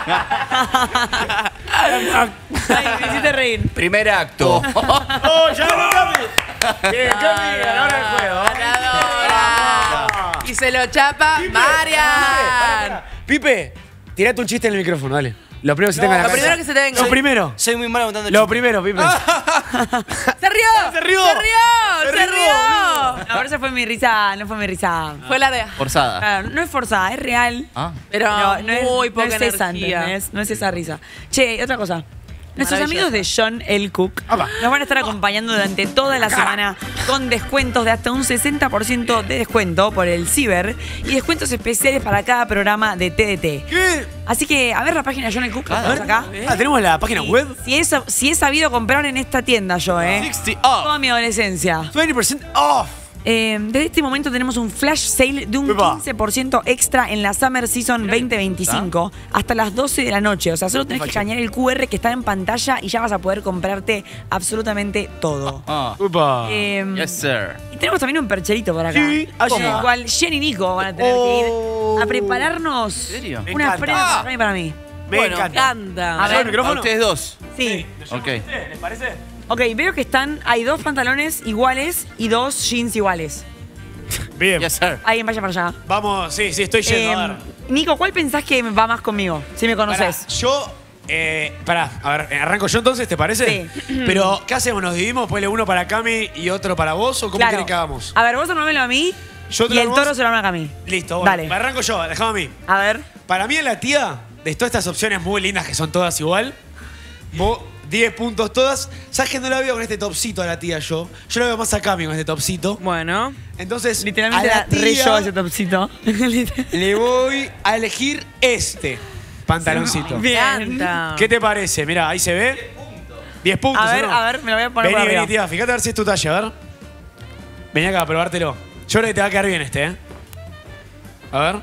Ay, me hiciste reír. Primer acto. ¡Oh, ya lo Cami! Bien, Cami, ganadora del juego. Ganadora. Y se lo chapa Marian. Pipe, tirate un chiste en el micrófono, dale. Lo primero que se tenga en la Lo primero cabeza. que se te venga. Lo primero. Soy muy malo contando Lo chistes. primero, Pipe. ¡Se rió! ¡Se rió! ¡Se rió! ¡Se rió! No, pero esa fue mi risa, no fue mi risa. Fue larga. Forzada. Claro, no es forzada, es real. Ah. Pero muy no poca es esa, energía. ¿entendés? No es esa risa. Che, y otra cosa. Nuestros Maravilloso. amigos de John L. Cook nos van a estar acompañando durante toda la semana con descuentos de hasta un 60% de descuento por el Ciber y descuentos especiales para cada programa de TDT. ¿Qué? Así que, a ver la página de John L. Cook, la tenemos acá. Ah, ¿tenemos la página web? Si he sabido comprar en esta tienda yo, 60 off. toda mi adolescencia. 20% off. Desde este momento tenemos un flash sale de un Epa. 15% extra en la Summer Season 2025 hasta las 12 de la noche. O sea, solo tenés que escanear el QR que está en pantalla y ya vas a poder comprarte absolutamente todo. Ah. Upa. Yes, sir. Y tenemos también un percherito por acá. Sí, allí. En el cual Jen y Nico van a tener que ir a prepararnos serio? Me unas encanta. prendas para mí y para mí. Me Bueno, encanta. Canta. A ¿Lleva ver, el micrófono? A ustedes dos. Sí. Ok. ¿Les parece? Ok, veo que hay dos pantalones iguales y dos jeans iguales. Bien. Yes, sir. Alguien vaya para allá. Vamos, sí, estoy yendo. A ver. Nico, ¿cuál pensás que va más conmigo? Si me conoces. Pará, yo. A ver, arranco yo entonces, ¿te parece? Sí. Pero, ¿qué hacemos? ¿Nos dividimos? ¿Ponle uno para Cami y otro para vos? ¿O cómo querés que hagamos? A ver, vos armámelo a mí Yo te y lo el armo- toro se lo arma a Cami. Listo, bueno. Dale. Arranco yo, dejame a mí. A ver. Para mí, en la tía, de todas estas opciones muy lindas que son todas igual, vos 10 puntos todas. ¿Sabes que no la veo con este topcito a la tía yo? Yo la veo más a Cami con este topcito. Bueno. Entonces, Literalmente a la era re yo tía ese topcito. le voy a elegir este pantaloncito. Me encanta. ¿Qué te parece? Mirá, ahí se ve. 10 puntos. A ver, ¿o no? a ver, me lo voy a poner Vení, por arriba. vení, tía. Fíjate a ver si es tu talla, a ver. Vení acá a probártelo. Yo creo que te va a quedar bien este, ¿eh? A ver.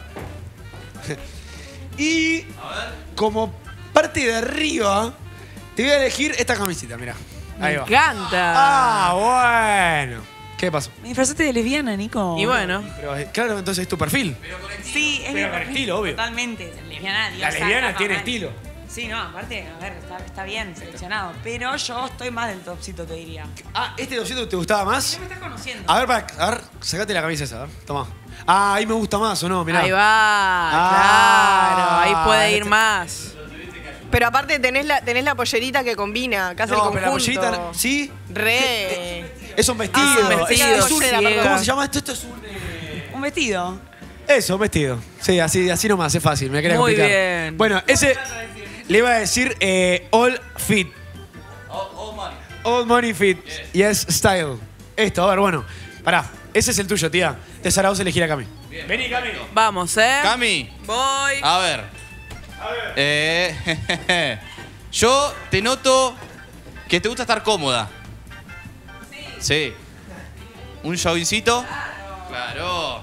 Y como parte de arriba, te voy a elegir esta camiseta, mirá. Ahí Me va. encanta. Ah, bueno. ¿Qué pasó? Me disfrazaste de lesbiana, Nico. Y bueno. Pero claro, entonces es tu perfil. Sí, es Pero mi con perfil. estilo, obvio. Totalmente. Lesbiana, La diosa, lesbiana capa, tiene mal. estilo. Sí, no, aparte, a ver, está bien seleccionado. Pero yo estoy más del topcito, te diría. Ah, ¿este 200 te gustaba más? Ya me estás conociendo. A ver, sacate la camisa esa, a ver. Toma. Ah, ahí me gusta más, ¿o no? Mirá. Ahí va. Claro. Ahí puede ir más. Pero aparte tenés la pollerita que combina, que hace el No, conjunto. pero la pollita, ¿sí? Re. Es un vestido. Ah, un vestido, Es un- ciega. ¿Cómo se llama esto? Esto es un... Un vestido. Eso, un vestido. Sí, así nomás, es fácil, me quería Muy complicar. bien. Bueno, ese le iba a decir all fit. All money fit. Yes, style. Esto, a ver, bueno. Pará, ese es el tuyo, tía. Te será vos elegir a Cami. Vení, Cami. Vamos, ¿eh? Cami, Voy. a ver. Yo te noto que te gusta estar cómoda. Sí. ¿Un joggingcito? Claro.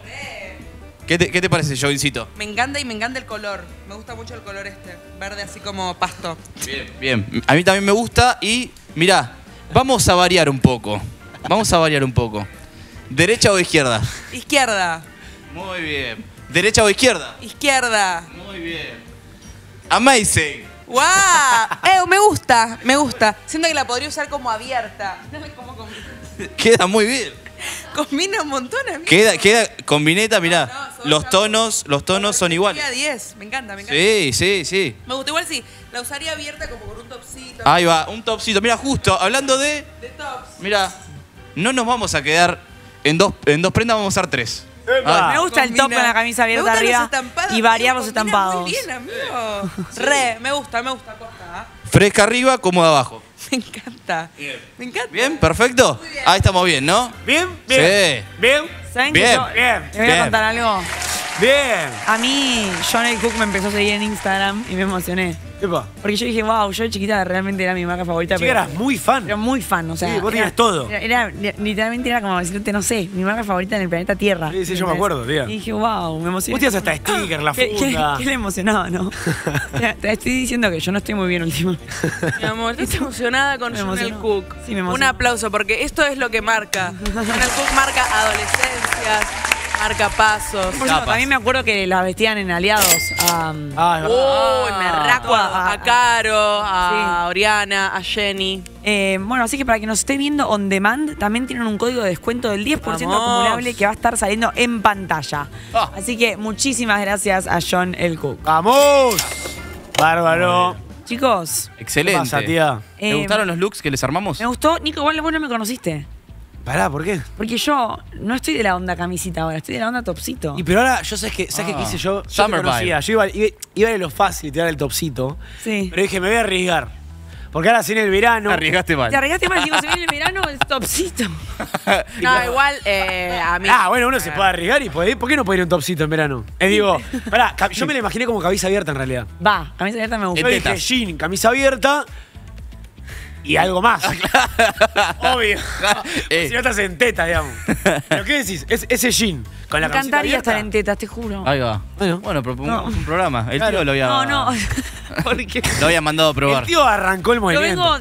¿Qué te parece ese joggingcito? Me encanta y me encanta el color. Me gusta mucho el color este. Verde así como pasto. Bien, bien. A mí también me gusta y mirá, vamos a variar un poco. Vamos a variar un poco. ¿Derecha o izquierda? Izquierda. Muy bien. ¿Derecha o izquierda? Izquierda. Muy bien. Amazing. ¡Guau! Me gusta, me gusta. Siento que la podría usar como abierta. No sé cómo Queda muy bien. combina un montón, amigo. Queda combineta, mirá. Los tonos son iguales. Queda 10. Me encanta, me encanta. Sí, sí, sí. Me gusta. Igual sí, la usaría abierta como con un topsito. Ahí va, un topcito. Mira, justo, hablando de... De tops. Mira, no nos vamos a quedar en dos prendas, vamos a usar 3. Me gusta el top con la camisa abierta Me gustan arriba los estampados, y variar los combina estampados. Muy bien, amigo. Re, me gusta, posta. Fresca arriba, cómoda abajo. Me encanta. Me encanta. ¿Bien? ¿Perfecto? Ahí estamos bien, ¿no? ¿Bien? Bien. Sí. ¿Bien? ¿Saben Bien. que yo Bien. les voy a Bien. contar algo? Bien. A mí, John L. Cook me empezó a seguir en Instagram y me emocioné. ¿Qué pasa? Porque yo dije, wow, yo de chiquita realmente era mi marca favorita. Chica, eras muy fan. Pero muy fan, o sea. Sí, vos tenías todo. Literalmente era como decirte, no sé, mi marca favorita en el planeta Tierra. Sí, sí, yo me acuerdo, tía. Y dije, wow, me emocioné. Vos tenías hasta sticker, la ¿Qué funda. le emocionaba, no? Te estoy diciendo que yo no estoy muy bien últimamente. Mi amor, estás emocionada con Me John L. emocionó. Cook. Sí, me emocionó. Un aplauso, porque esto es lo que marca. John L. Cook marca adolescencias, marca pasos. Por cierto, también me acuerdo que la vestían en aliados. Ah, es verdad. Uy, me recuerdo a Caro, a Oriana, a Jenny. Bueno, así que para que nos esté viendo on demand, también tienen un código de descuento del 10% Vamos. acumulable que va a estar saliendo en pantalla. Ah. Así que muchísimas gracias a John L. Cook. ¡Vamos! Bárbaro. Chicos, Excelente. ¿Qué pasa, tía? ¿Te gustaron los looks que les armamos? me gustó. Nico, igual vos no me conociste. Pará, ¿por qué? Porque yo no estoy de la onda camisita ahora, estoy de la onda topsito. Y pero ahora, yo sabes qué hice yo. Yo te Summer conocía. vibe. Yo iba de lo fácil, tirar el topsito. Sí. Pero dije, me voy a arriesgar. Porque ahora sin el verano. Arriesgaste mal. Te arriesgaste mal, digo, se viene el verano, el topsito. No, igual a mí. Ah, bueno, uno se puede arriesgar y puede ir. ¿Por qué no puede ir un topsito en verano? Digo, pará, yo me lo imaginé como camisa abierta en realidad. Va, camisa abierta me gusta. Yo dije jean, camisa abierta y algo más. Obvio. Si no estás en teta, digamos. ¿Pero qué decís? Ese jean con la Me camiseta encantaría abierta. estar en tetas, te juro. Ahí va. Bueno. Propongamos No. un programa. El Claro. tío lo había, No, porque lo había mandado a probar. El tío arrancó el yo movimiento. vengo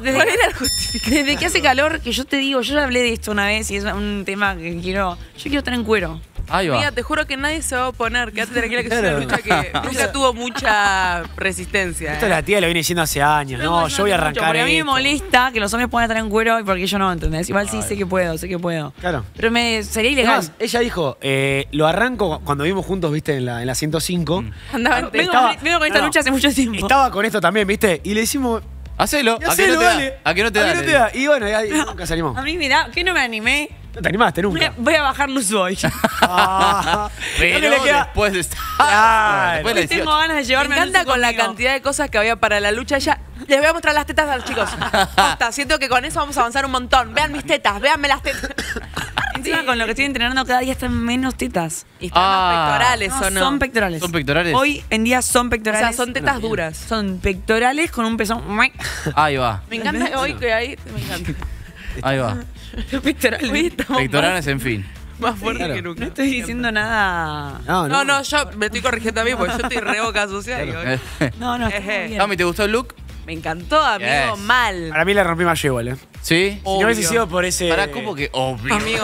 desde que hace calor, que yo te digo, yo ya hablé de esto una vez y es un tema que yo quiero estar en cuero. Ahí va. Mira, te juro que nadie se va a oponer. Quédate tranquila que es una lucha que nunca tuvo mucha resistencia. Esto la tía lo viene diciendo hace años. No, yo voy a arrancar Porque a mí me esto. molesta que los hombres puedan estar en cuero y porque yo no, ¿entendés? Igual sí, sé que puedo. Claro. Pero sería ilegal. Además, ella dijo, lo arranco cuando vivimos juntos, viste, en la 105. Andaba en Vengo con esta lucha hace mucho tiempo. Estaba con esto también, viste, y le decimos, Hacelo. ¿A qué hacelo, no te dale. da? ¿A qué no te da? Y bueno, ahí nunca se animó. A mí me da, ¿qué no me animé? No te animaste nunca. Voy a bajar luz hoy. Ah, Pero ¿dónde le queda? después de estar. Claro. Después de Hoy la tengo 18. ganas de Me llevarme a encanta Luzu con la conmigo. cantidad de cosas que había para la lucha. Ya les voy a mostrar las tetas a los chicos. Posta, siento que con eso vamos a avanzar un montón. Vean mis tetas, véanme las tetas. Encima con lo que estoy entrenando cada día están menos tetas. Y están más pectorales, No, ¿o no? son pectorales. ¿Son pectorales? Hoy en día son O pectorales. sea, son tetas duras. Son pectorales con un pezón. Ahí va. Me encanta hoy que ahí. Me encanta. Ahí va. Pectorales. Hoy estamos Pectorales, en fin. más fuertes que No nunca. estoy diciendo nada. No, yo me estoy corrigiendo a mí porque yo estoy re boca sucia. y hoy- No, está muy bien. Cami, ¿te gustó el look? Me encantó, amigo, Yes. mal. Para mí la rompí más igual, Sí. Si no hubiese sido por ese... Para, ¿cómo que obvio? Amigo,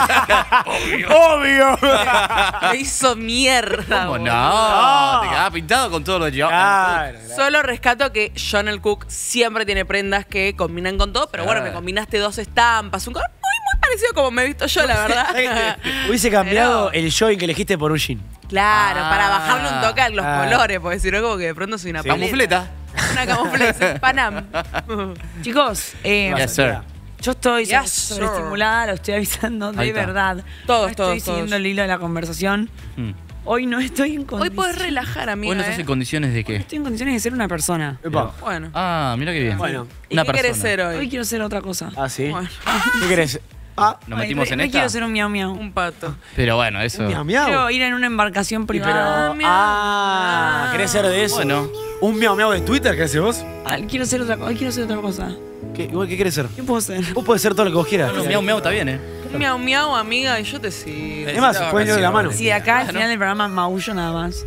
¡Obvio! me hizo mierda. ¿Cómo boludo. no? Te quedaba pintado con todo lo de yo. Claro. Solo rescato que John el Cook siempre tiene prendas que combinan con todo, pero bueno, me combinaste dos estampas, un color muy parecido como me he visto yo, la verdad. Hubiese cambiado Pero- el jogging que elegiste por un jean. Claro, para bajarle un toque a los Ah. colores, porque si no, como que de pronto soy una paleta. Camufleta. Una camufleta, Panam. Chicos, Yes, sir. yo estoy Yes, sobreestimulada, lo estoy avisando Ahí de está. verdad. Todos, no estoy todos, siguiendo todos. el hilo de la conversación. Mm. Hoy no estoy en Hoy condiciones. podés relajar, amigo. ¿Vos no estás en condiciones de qué? Estoy en condiciones de ser una persona. Epa. Bueno. Ah, mira qué bien. Bueno. ¿Y Una qué querés persona. ser Hoy hoy? quiero ser otra cosa. Ah, ¿sí? Bueno, ¿Qué querés? Ah, Nos metimos en Hoy esta. quiero ser un miau miau. un pato. Pero bueno, eso. miau miau. Quiero ir en una embarcación Y privada. pero, ¿querés ser de eso? Bueno. ¿Un miau miau de Twitter querés ser vos? Quiero ser otra cosa. Hoy quiero ser otra cosa. Igual, ¿qué querés ser? ¿Qué puedo ser? Vos podés ser todo lo que vos quieras. No, miau, miau está bien, Miau, miau, amiga, y yo te sigo. Es más, se pueden ir de la mano. Si de acá al final del programa maullo nada más.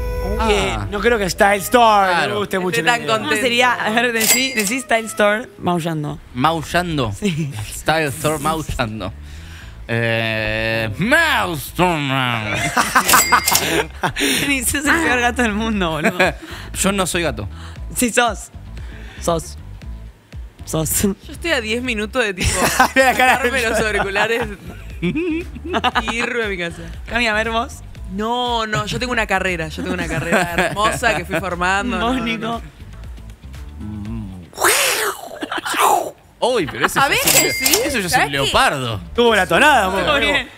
No creo que Style Store Claro. me guste mucho. Esté tan la idea. ¿Cómo contento. sería? A ver, decí Style Store maullando. Maullando. Sí. Style Store maullando. Mouse. Ni sos el peor gato del mundo, boludo. Yo no soy gato. Sí, sos. Sos. Yo estoy a 10 minutos de tipo. Mira la cara sacarme de- los auriculares y irme a mi casa. Cami, a ver vos. No, yo tengo una carrera. Yo tengo una carrera hermosa que fui formando. Vos, no, no, Nico. no. Uy, pero eso ¿Sabés ya es un que sí? Eso ya es un ¿Sabés que- leopardo. Tuvo la tonada, vos. Todo bien.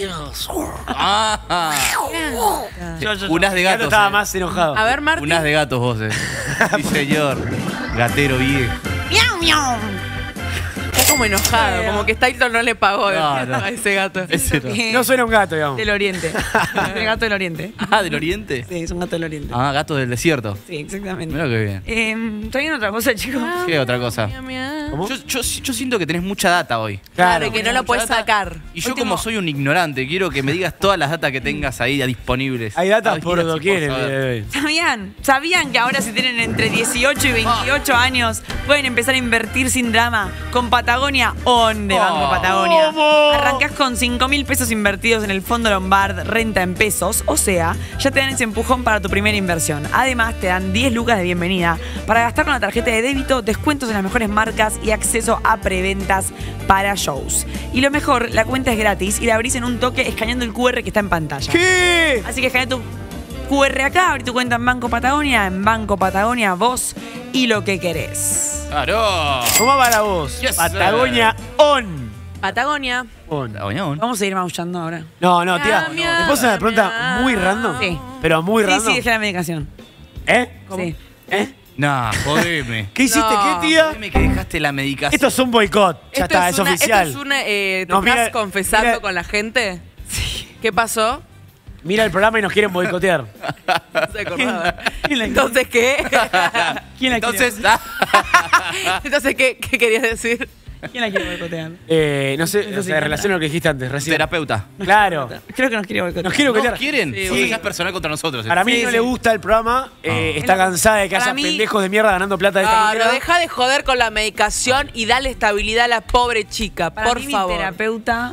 Ah. Unas de El gato gatos. estaba más enojado. A ver, Martín. Unas de gatos vos, Sí, señor. Gatero viejo. Miau, miau. Está como enojado, como que Styleton no le pagó No, no. a ese gato. Ese no. No suena un gato, digamos. Del oriente. El gato del oriente. Ah, ¿del oriente? Sí, es un gato del oriente. Ah, gato del desierto. Sí, exactamente. Mira qué bien. ¿Traen otra cosa, chicos? ¿Qué otra cosa? Miau, miau. ¿Cómo? Yo siento que tenés mucha data hoy. Claro, que no lo puedes sacar. Y yo como soy un ignorante, quiero que me digas todas las datas que tengas ahí ya disponibles. Hay datas Ay, por mira, doquier sí, el por día saber. de hoy. ¿Sabían que ahora si tienen entre 18 y 28 años pueden empezar a invertir sin drama con Patagonia On de Banco Patagonia? Arrancás con 5.000 pesos invertidos en el Fondo Lombard, renta en pesos, o sea, ya te dan ese empujón para tu primera inversión. Además, te dan 10 lucas de bienvenida para gastar con la tarjeta de débito, descuentos en las mejores marcas y acceso a preventas para shows. Y lo mejor, la cuenta es gratis y la abrís en un toque escaneando el QR que está en pantalla. ¿Qué? Así que escanea tu QR acá, abrí tu cuenta en Banco Patagonia, vos y lo que querés. ¡Claro! ¿Cómo va la voz? Yes, Patagonia On. Patagonia. Patagonia On. Vamos a ir maullando ahora. No, tía. Miau, miau, ¿Te puedo hacer una pregunta miau. muy random? Sí. Pero muy Sí, random. sí, dejé la medicación. ¿Eh? Sí. ¿Eh? Nah, jodeme. ¿Qué hiciste? No. ¿Qué, tía? Jodeme que dejaste la medicación. Esto es un boicot. Ya está, es oficial. Esto es una. ¿Te No, estás mira- confesando mira- con la gente? Sí. ¿Qué pasó? Mira el programa y nos quieren boicotear. No se acordaba. ¿Quién la- Entonces, ¿qué? ¿Quién la Entonces, Entonces, ¿qué querías decir? ¿Quién la quiere boicotear? No sé, o sea, en relación a lo que dijiste antes, recién. terapeuta. Claro. Creo que nos quiere boicotear. Nos quiere ¿No boicotear. quieren? Sí, Sí, sí. es personal contra nosotros. Para mí Sí, no sí. le gusta el programa. Está cansada de que Para haya mí- pendejos de mierda ganando plata de esta No, manera. no, deja de joder con la medicación y dale estabilidad a la pobre chica, Para por mí, favor. mi terapeuta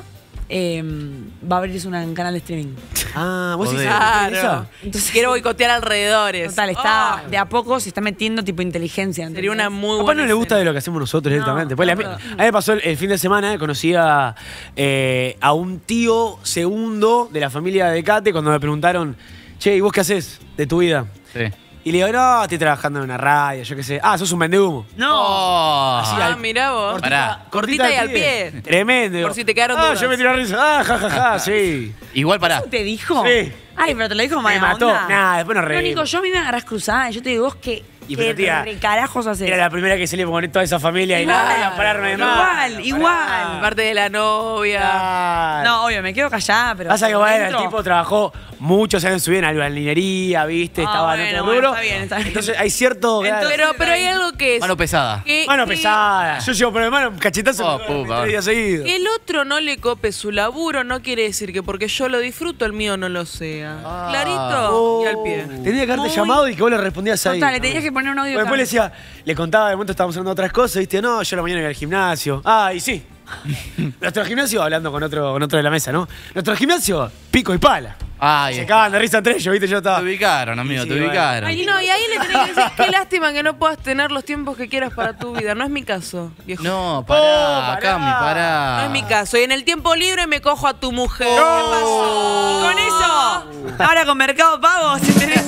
va a abrirse un canal de streaming. Ah, vos Joder. hiciste Claro. eso. Entonces quiero boicotear alrededores. Total, está de a poco se está metiendo tipo inteligencia. Sería una ¿entendés? muy Capaz buena no le gusta escena. de lo que hacemos nosotros directamente. Pues, no, a mí pero- me pasó el fin de semana, conocí a un tío segundo de la familia de Cate cuando me preguntaron, che, ¿y vos qué haces de tu vida? Sí. Y le digo, no, estoy trabajando en una radio, yo qué sé. Ah, sos un vendehumo. No. Oh. Así Ah, al- mirá vos. Pará. Cortita y al pie. Tremendo. Por si te quedaron Ah, dudas. yo me tiré la risa. Ah, jajaja, sí. Igual pará. ¿Eso te dijo? Sí. Ay, pero te lo dijo Me mala mató. onda. Nah, después nos No, reímos. Nico, yo a mí me agarrás cruzada y yo te digo, vos qué pero, tía, carajos haces. Era la primera que se le ponía toda esa familia y Igual, nada, a pararme de más. igual. Parte de la novia. No, obvio, me quedo callada, pero. Pasa que por bueno, el dentro- tipo trabajó muchos años en su vida en albañilería, ¿viste? Estaba en bueno, otro bueno, rubro. está bien, está bien. Entonces hay cierto. Entonces- Pero hay algo que es. Mano pesada. mano pesada. Yo llevo por mano un cachetazo Oh, me pupa. 3 días seguidos. Que el otro no le cope su laburo no quiere decir que porque yo lo disfruto el mío no lo sea. Clarito y al pie. Tenía que haberte Muy- llamado y que vos le respondías ahí. Total, le tenías que poner un audio. Después acá. le decía, le contaba, de momento estábamos hablando de otras cosas, ¿viste? No, yo a la mañana iba al gimnasio. Ah, y sí. Nuestro gimnasio, hablando con otro de la mesa, ¿no? Nuestro gimnasio, pico y pala. Ay, Se cagaban de risa entre ellos, ¿viste? Yo estaba. te ubicaron, amigo, Sí, te bueno. ubicaron. Ay, no, y ahí le tenés que decir, qué lástima que no puedas tener los tiempos que quieras para tu vida. No es mi caso, viejo. No, pará, pará. Cami, pará. No es mi caso. Y en el tiempo libre me cojo a tu mujer. ¿Qué Y pasó? con eso, ahora con Mercado Pago, si tenés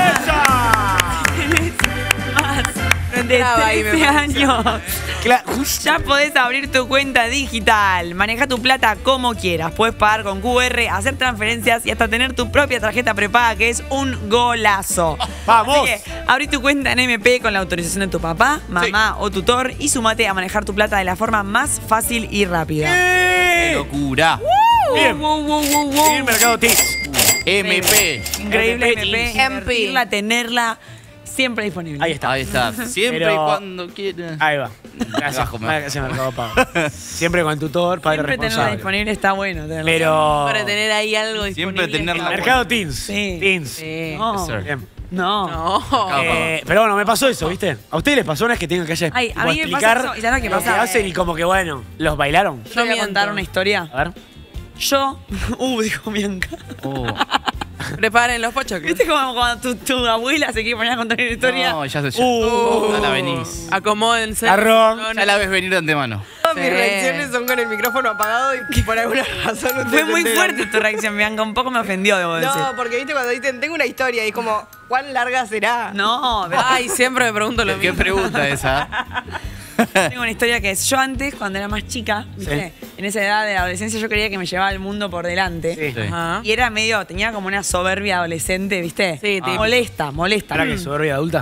más de Entraba ahí, me 13 parece. años, ya podés abrir tu cuenta digital. Maneja tu plata como quieras. Puedes pagar con QR, hacer transferencias y hasta tener tu propia tarjeta prepaga, que es un golazo. ¡Vamos! Así que abrí tu cuenta en MP con la autorización de tu papá, mamá o tutor y sumate a manejar tu plata de la forma más fácil y rápida. ¡Qué locura! Bien. Seguir Mercado Tips. MP. Increíble MP, MP, MP. invertirla, tenerla siempre disponible. Ahí está. Ahí está. Siempre Pero- y cuando quieras. Ahí va. Gracias. Bajo, me- Gracias, Mercado Pago. Siempre con tutor, padre Siempre tenerla responsable. disponible está bueno. tenerla. Pero. Para tener ahí algo disponible. Siempre tenerla. Mercado Teens. Sí. Teens. Sí. No, Yes, sir. Bien. no. No. Pero bueno, me pasó eso, ¿viste? ¿A ustedes les pasó una vez que tengan que haya Ay, a tipo, mí me explicar pasa eso, y ¿sabes lo que lo pasa? hacen y como que bueno, los bailaron? Yo voy a miento. contar una historia. A ver. Yo. Dijo Bianca. Oh. Preparen los pochoclos. ¿Viste como cuando tu abuela se quiere poner a contar una historia? No, ya, Uh. la venís. Acomódense. Arrón. No, no. Ya la ves venir de antemano. Todas mis Sí. reacciones son con el micrófono apagado y por alguna razón ustedes Fue se muy enteran. fuerte tu reacción, Bianca. Un poco me ofendió, debo decir. No, porque viste cuando dicen, tengo una historia y es como, ¿cuán larga será? No, pero Ay, siempre me pregunto lo ¿Qué mismo. pregunta esa? tengo una historia que es: yo antes, cuando era más chica, ¿viste? En esa edad de adolescencia, yo creía que me llevaba el mundo por delante. Sí. Ajá. Y era medio, tenía como una soberbia adolescente, ¿viste? Sí, típico. Molesta. ¿Para que soberbia adulta?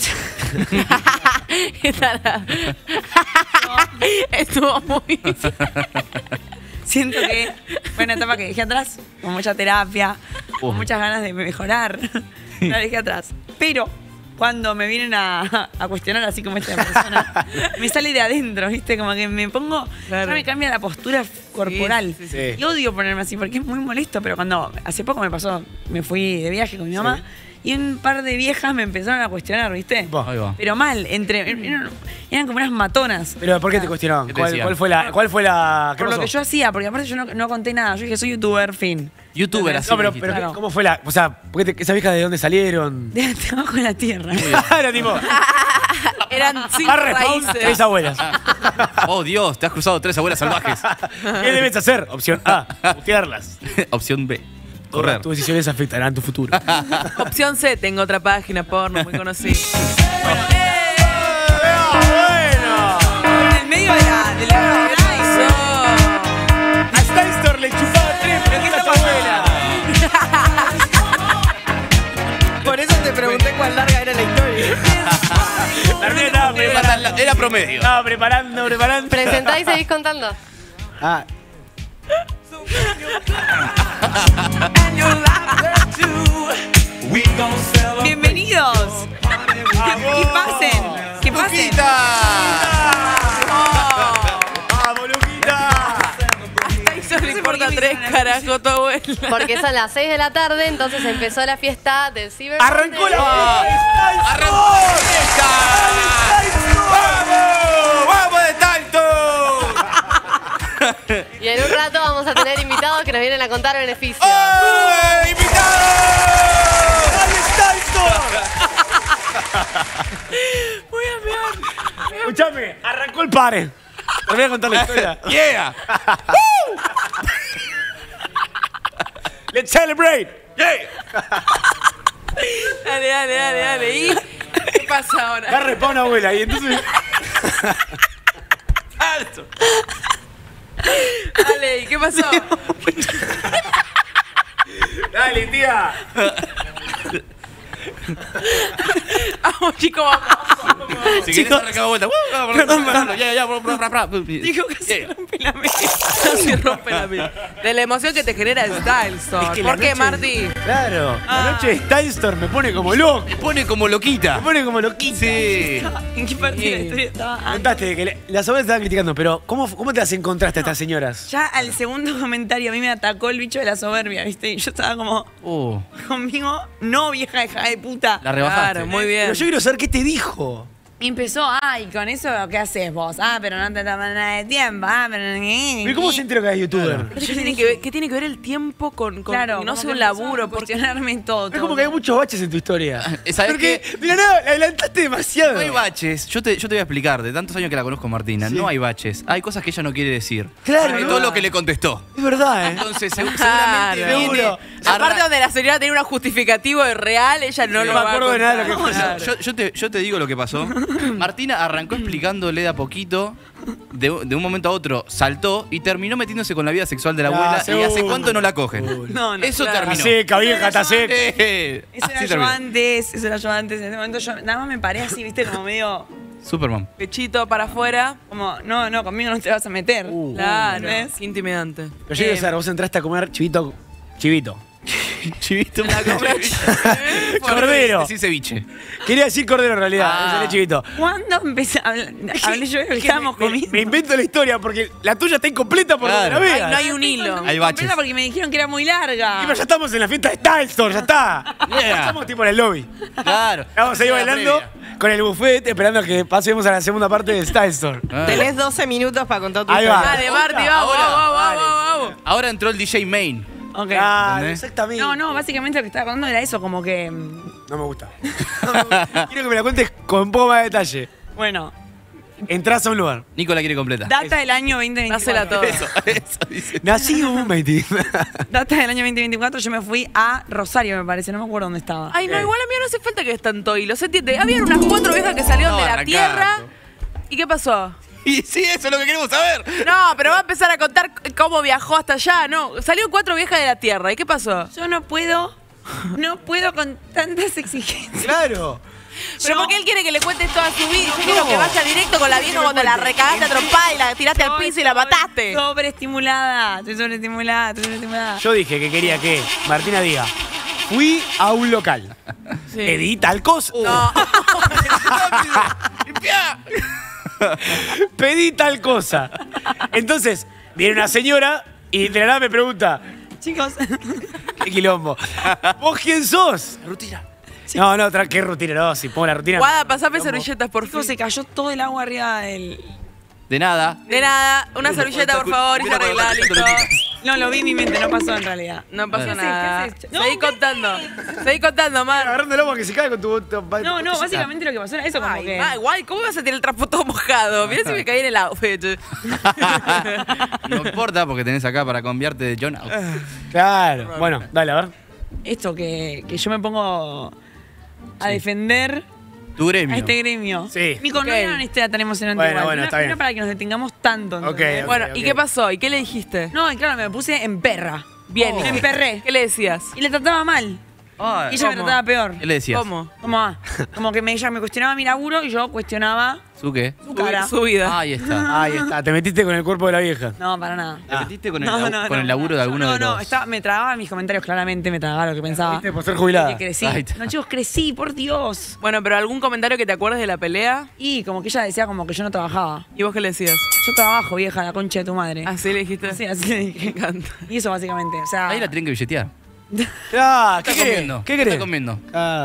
Estuvo muy. Siento que fue una etapa que dejé atrás, con mucha terapia, con muchas ganas de mejorar. La dejé atrás. Pero cuando me vienen a cuestionar así como esta persona, me sale de adentro, ¿viste? Como que me pongo, Claro. ya me cambia la postura corporal. Sí, sí, sí. Y odio ponerme así porque es muy molesto, pero cuando hace poco me pasó, me fui de viaje con mi mamá. Y un par de viejas me empezaron a cuestionar, ¿viste? Buah. Ahí va. Pero mal, eran como unas matonas. Pero ¿por qué te cuestionaban? ¿Qué te ¿Cuál decían? fue la qué Por lo pasó? que yo hacía, porque aparte yo no conté nada. Yo dije, soy youtuber, fin. Youtuber así. No, pero, dijiste. pero Claro. ¿cómo fue la...? O sea, ¿por qué esa vieja de dónde salieron? De abajo de la tierra. Era tipo... Eran 5 Más respawn, 3 raíces. abuelas. Oh, Dios, te has cruzado 3 abuelas salvajes. ¿Qué debes hacer? Opción A, putearlas. Opción B. Correr. Tus decisiones afectarán tu futuro. Opción C, tengo otra página porno muy conocida. ¡Bueno! En el medio de la Eso. A Steinstor le chupaba 3 preguntas a tu abuela. Por eso te pregunté cuán larga era la historia. La verdad estaba preparando. Era promedio. Estaba preparando. Presentá y seguís contando. Ah, Bienvenidos. Que pasen. Que pasen. ¡vamos, Luquita! Eso le importa 3 carajos tu abuela. Porque son las 6 de la tarde, entonces empezó la fiesta del Cyber ¡Arrancó Monday. la fiesta! ¡Arrancó esta! ¡Vamos! ¡Vamos de Talto! Y en un rato vamos a tener invitados que nos vienen a contar beneficios. ¡Ahí está esto! Voy a mirar. Escuchame, arrancó el pare. Te voy a contar la historia. ¡Yeah! Let's celebrate. ¡Yeah! Dale. ¿Y qué pasa ahora? Agarre pa' una abuela y entonces... ¡Alto! Dale, ¿y qué pasó? Dale, tía. Vamos, chicos, vamos. Si querés arrancar vuelta. Perdón. Ya. Dijo que se rompe la mesa. Casi rompe la mesa. De la emoción que te genera el Style Store. Es que ¿Por la qué, noche- Marty? Claro, la noche de Style Store me pone como loco. Me pone como loquita. Me pone como loquito. Sí. ¿En qué parte de la historia estaba? Contaste que las abuelas te estaban criticando, pero ¿cómo te las encontraste a estas señoras? Ya al segundo comentario a mí me atacó el bicho de la soberbia, ¿viste? Y yo estaba como, conmigo, no, vieja hija de puta. La rebajaste. Claro, muy bien. Pero yo quiero saber qué te dijo. Y empezó, y con eso, ¿qué haces vos? Pero no te tomas nada de tiempo, pero... ¿Y cómo se enteró que eres youtuber? ¿Qué tiene que ver el tiempo con Claro, y no como sé que un laburo? empezaron a cuestionarme todo. Es como que hay muchos baches en tu historia. ¿Sabes Porque, qué? mira, nada, la adelantaste demasiado. No hay baches. Yo te voy a explicar. De tantos años que la conozco, Martina, Sí. no hay baches. Hay cosas que ella no quiere decir. Claro, De ¿no? todo lo que le contestó. Es verdad, ¿eh? Entonces, seguramente Claro. viene Seguro. La parte donde la señora tiene un justificativo de real, ella no lo me va a acuerdo de contar. nada de lo que fue. Claro. Yo te digo lo que pasó. Martina arrancó explicándole de a poquito, de un momento a otro saltó y terminó metiéndose con la vida sexual de la abuela. ¿Y seguro. hace cuánto no la cogen? No, Eso claro. terminó. Está seca, vieja, está seca. Eso era Así yo terminó. antes, En ese momento yo nada más me paré así, ¿viste? Como medio, Superman. Pechito para afuera. como, no, conmigo no te vas a meter. Claro. ¿Entendés? Qué intimidante. Pero yo quiero saber, vos entraste a comer chivito. Chivito. Cordero. Decí ceviche. Quería decir cordero en realidad, Ah. ese chivito. ¿Cuándo empecé a hablar? Hablé yo de lo que estábamos comiendo. Me invento la historia porque la tuya está incompleta por donde Claro. la veas. No hay un hilo. Hay baches. Porque me dijeron que era muy larga. Y pero ya estamos en la fiesta de Style Store, ya está. Yeah. Estamos tipo en el lobby. Claro. Vamos a ir La bailando previa. con el buffet, esperando a que pasemos a la segunda parte de Style Store. Ah. Tenés 12 minutos para contar tu Ahí historia. va. Dale, Marty, vamos, Ahora, vamos. Ahora entró el DJ Main. Ok. Ah, ¿Entendés? exactamente. No, básicamente lo que estaba contando era eso, como que. No me gusta. Quiero que me la cuentes con un poco más de detalle. Bueno, Entrás a un lugar. Nico la quiere completa. data del año 2024. Dásela todo. Eso dice. Nací un 20. Data del año 2024, yo me fui a Rosario, me parece, no me acuerdo dónde estaba. Ay, no, igual a mí no hace falta que es tanto hilo. ¿Se entiende? Habían unas 4 viejas que salieron No, de la arrancando. tierra. ¿Y qué pasó? Y sí, eso es lo que queremos saber. No, pero va a empezar a contar cómo viajó hasta allá. No, salieron 4 viejas de la tierra. ¿Y qué pasó? Yo no puedo con tantas exigencias. Claro. Pero porque él quiere que le cuentes toda su vida. Yo quiero que vaya directo con la vieja cuando la recagaste a trompada y la tiraste al piso y la mataste. Estoy sobreestimulada. Yo dije que quería que Martina diga, fui a un local. Sí. Pedí tal cosa. No. Pedí tal cosa. Entonces, viene una señora y de la nada me pregunta, Chicos, qué quilombo. ¿Vos quién sos? Rutina. No, qué rutina, no, si pongo la rutina. Guada, pasame servilletas, por favor. se cayó todo el agua arriba del... De nada. De nada, una servilleta, por favor, y se arregla, listo. No, lo vi en mi mente, no pasó en realidad. No pasó ¿Qué haces? nada. ¿Qué haces? No, Seguí contando. Seguí contando, Mar. Agarrando el agua que se cae con tu... No, básicamente lo que pasó era eso, como Ay, que... ma, guay, ¿cómo vas a tener el trapo todo mojado? Mirá si me caí en el outfit. No importa porque tenés acá para cambiarte de John out. Claro. Bueno, dale, a ver. Esto que yo me pongo a defender Tu gremio. a este gremio. Sí. Nico, Ok. no era una historia tan emocionante Bueno, igual. bueno, Era- está bien. era para que nos detengamos tanto. ¿entendés? Ok. Bueno, ¿y qué pasó? ¿Y qué le dijiste? No, y claro, me puse en perra. Bien. Me emperré. ¿Qué le decías? Y le trataba mal. Ay, Y ella me ¿cómo? trataba peor. ¿Qué le decías? ¿Cómo? Como que ella me cuestionaba mi laburo y yo cuestionaba ¿Su qué? su cara. Su vida. Ahí está. Ahí está, te metiste con el cuerpo de la vieja. No, para nada. ¿Te metiste con No, el laburo de alguno de los...? me tragaba mis comentarios claramente, me tragaba lo que pensaba. ¿Viste? Por ser jubilada. Que crecí. Ahí está. No, chicos, crecí, por Dios. Bueno, pero ¿algún comentario que te acuerdes de la pelea? Y como que ella decía como que yo no trabajaba. ¿Y vos qué le decías? Yo trabajo, vieja, la concha de tu madre. ¿Así le dijiste? Sí, así le Me dije. encanta. Y eso básicamente, o sea... Ahí la tienen que billetear. Ah, ¿Qué ¿qué está querés? comiendo? ¿Qué ¿Qué querés? está comiendo? Claro.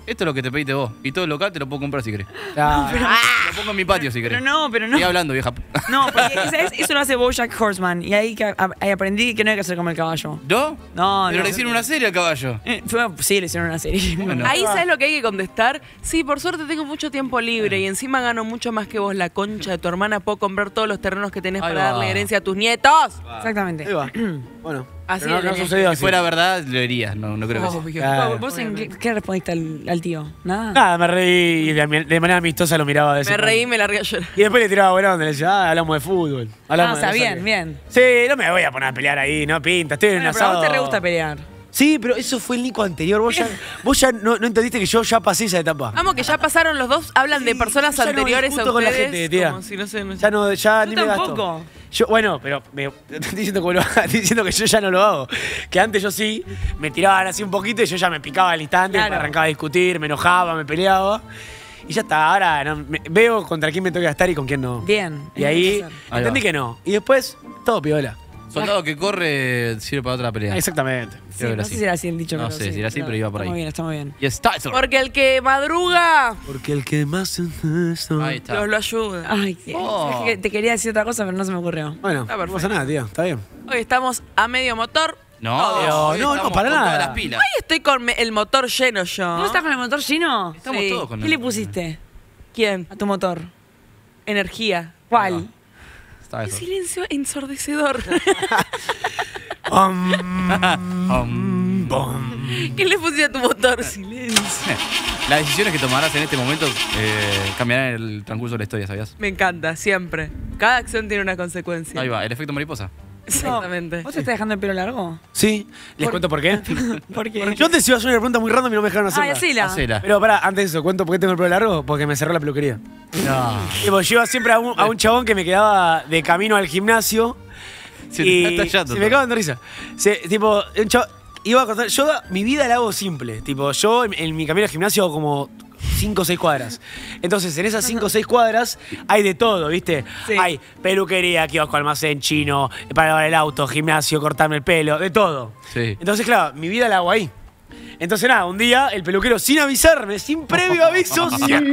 Esto es lo que te pediste vos. Y todo el local te lo puedo comprar si querés. Ah, Lo pongo en mi patio si querés. Pero no. Estoy hablando, vieja. No, porque ¿sabes? Eso lo hace BoJack Horseman. Y ahí, ahí aprendí que no hay que hacer como el caballo. ¿Yo? No, Pero no. le hicieron una serie al caballo. Sí, le hicieron una serie. Bueno. Ahí sabes lo que hay que contestar. Sí, por suerte tengo mucho tiempo libre y encima gano mucho más que vos, la concha de tu hermana. Puedo comprar todos los terrenos que tenés Ahí para va. darle herencia a tus nietos. Exactamente. ahí va. Bueno, Así pero no, de no bien. sucedió Si así. fuera verdad, lo dirías. No creo que sí. Obvio. Claro. ¿Vos en qué respondiste al tío? ¿Nada? Nada, me reí y de manera amistosa lo miraba de vez Me en reí y cuando. me largué a llorar. Y después le tiraba buena onda, le decía, hablamos de fútbol. Hablamos O sea, de bien, eso. bien. Sí, no me voy a poner a pelear ahí, no pinta, estoy en un Bueno, pero a asado. vos te re gusta pelear. Sí, pero eso fue el Nico anterior. Vos ya no entendiste que yo ya pasé esa etapa. Amo que ya pasaron los dos, hablan de personas yo ya no anteriores a discuto con la ustedes. gente, tía. Como si no sé, Ya no, ya Yo ni me gasto. tampoco. Bueno, pero estoy diciendo, estoy diciendo que yo ya no lo hago. Que antes yo sí, me tiraban así un poquito y yo ya me picaba al instante, Claro. me arrancaba a discutir, me enojaba, me peleaba. Y ya está, ahora veo contra quién me toca estar y con quién no. Bien. Y ahí Ahí entendí va. que no. Y después, todo piola. Soldado que corre sirve para otra pelea. Exactamente. Sí, Creo que no era sé así. si era así el dicho. No pero sé sí, si era así, pero iba por ahí. Estamos bien. Y es Tyson. Porque el que madruga Porque el que más... Ahí está. Dios lo ayuda. Ay, Oh. es que te quería decir otra cosa, pero no se me ocurrió. Bueno, Está no perfecto. pasa nada, tío. Está bien. Hoy estamos a medio motor. No, Pero no, estamos para con nada. todas las pilas. Hoy estoy con el motor lleno yo. ¿No estás con el motor lleno? Estamos Sí. todos con ¿Qué el- le pusiste ¿Quién? a tu motor? Energía. ¿Cuál? Está Qué eso. silencio ensordecedor. ¿Qué le pusiste a tu motor? Silencio. Las decisiones que tomarás en este momento cambiarán el transcurso de la historia, ¿sabías? Me encanta, siempre. Cada acción tiene una consecuencia. Ahí va, el efecto mariposa. Exactamente. ¿Vos te estás dejando el pelo largo? Sí, les cuento por qué. Porque Yo antes iba a hacer una pregunta muy random y no me dejaron hacerla. Ay, hacela. Hacela. Pero pará, antes de eso, ¿cuento por qué tengo el pelo largo? Porque me cerró la peluquería. No. Tipo, yo iba siempre a un chabón que me quedaba de camino al gimnasio. Se te y está tallando se me todo. cagan de risa. Tipo, un chabón, iba a cortar. Yo mi vida la hago simple. Tipo, yo en mi camino al gimnasio hago como 5 o 6 cuadras. Entonces, en esas 5 o 6 cuadras hay de todo, ¿viste? Sí. Hay peluquería, kiosco, almacén chino, para lavar el auto, gimnasio, cortarme el pelo, de todo. Sí. Entonces, claro, mi vida la hago ahí. Entonces, nada, un día el peluquero, sin avisarme, sin previo aviso,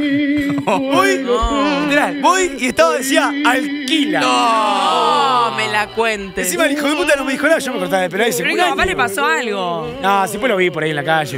voy y estaba, decía, alquila. No, me la cuentes. Encima el hijo de puta no me dijo nada, yo me cortaba el pelo ahí. Pero que capaz le pasó algo. No, después lo vi por ahí en la calle.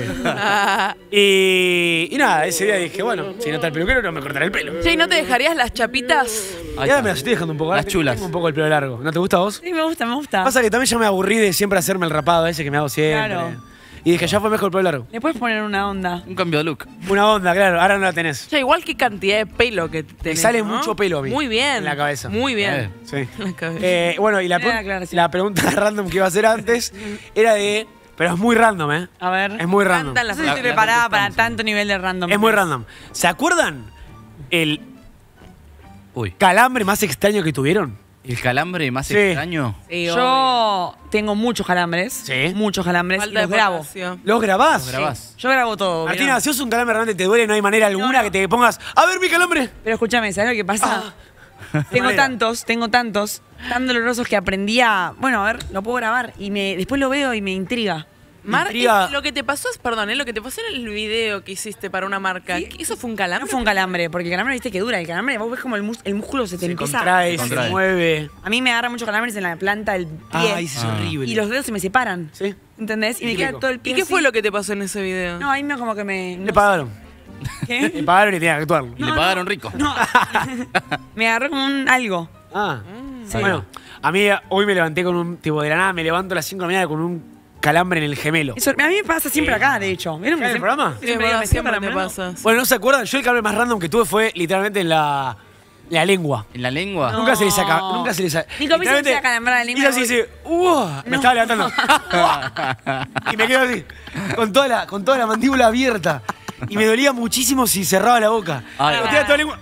Y nada, ese día dije, bueno, si no está el peluquero, no me cortaré el pelo. Che, ¿y no te dejarías las chapitas? Ahí Y ahora está. me las estoy dejando un poco. Las ahora chulas. Tengo un poco el pelo largo. ¿No te gusta a vos? Sí, me gusta, me gusta. Pasa que también ya me aburrí de siempre hacerme el rapado ese que me hago siempre. Claro. Y dije, ya fue mejor el pelo largo. Le puedes poner una onda. Un cambio de look. Una onda, claro, ahora no la tenés. Che, igual qué cantidad de pelo que tenés, sale ¿no? mucho pelo a mí. Muy bien. En la cabeza. Muy bien. Sí. En la cabeza. Bueno, y la, Era aclaración. la pregunta random que iba a hacer antes era de... Pero es muy random, ¿eh? A ver. Es muy random. Cantan No las sé si estoy preparada para tanto nivel de random. Es muy random. ¿Se acuerdan el Uy. calambre más extraño que tuvieron? ¿El calambre más Sí. extraño? Sí, obvio. Yo tengo muchos calambres. Sí. Muchos calambres. Falta Y los de grabo. potasio. ¿Los grabás? Los grabás. Yo grabo todo. Martina, ¿vieron? si es un calambre realmente te duele, no hay manera alguna que te pongas, a ver mi calambre. Pero escúchame, ¿sabes lo que pasa? Tengo Manera. tantos, tan dolorosos que aprendí a... Bueno, a ver, lo puedo grabar. Y después lo veo y me intriga. Mar, Intriga. lo que te pasó es, perdón, lo que te pasó en el video que hiciste para una marca, ¿eso fue un calambre? No fue un calambre, porque el calambre, viste que dura. El calambre, vos ves como el músculo se te Se empieza... contrae, Se se contrae. mueve. A mí me agarra muchos calambres en la planta del pie. Ay, eso es horrible. Y los dedos se me separan. Sí. ¿Entendés? Y me queda Rico. todo el pie ¿Y qué así. fue lo que te pasó en ese video? No, ahí me como que me... Le pagaron. ¿Qué? Le pagaron y tenía que actuar. Y le pagaron rico. No. Me agarró como un algo. Ah. Sí. Bueno, a mí hoy me levanté con un tipo de la nada, me levanto a las 5 de la mañana con un calambre en el gemelo. Eso, a mí me pasa siempre acá, de hecho. ¿Vieron ¿En el programa? Sí, es Siempre verdad, me siempre te calambrando. pasas. Bueno, ¿no se acuerdan? Yo el calambre más random que tuve fue literalmente en la lengua. ¿En la lengua? No. Nunca se le saca, nunca se le saca. Nico, a mí se me Literalmente, empieza a calambrar la lengua. hice así, dice, me estaba levantando. Y me quedo así, con toda la mandíbula abierta. Y me dolía muchísimo si cerraba la boca. Ay, Me tenía toda la lengua.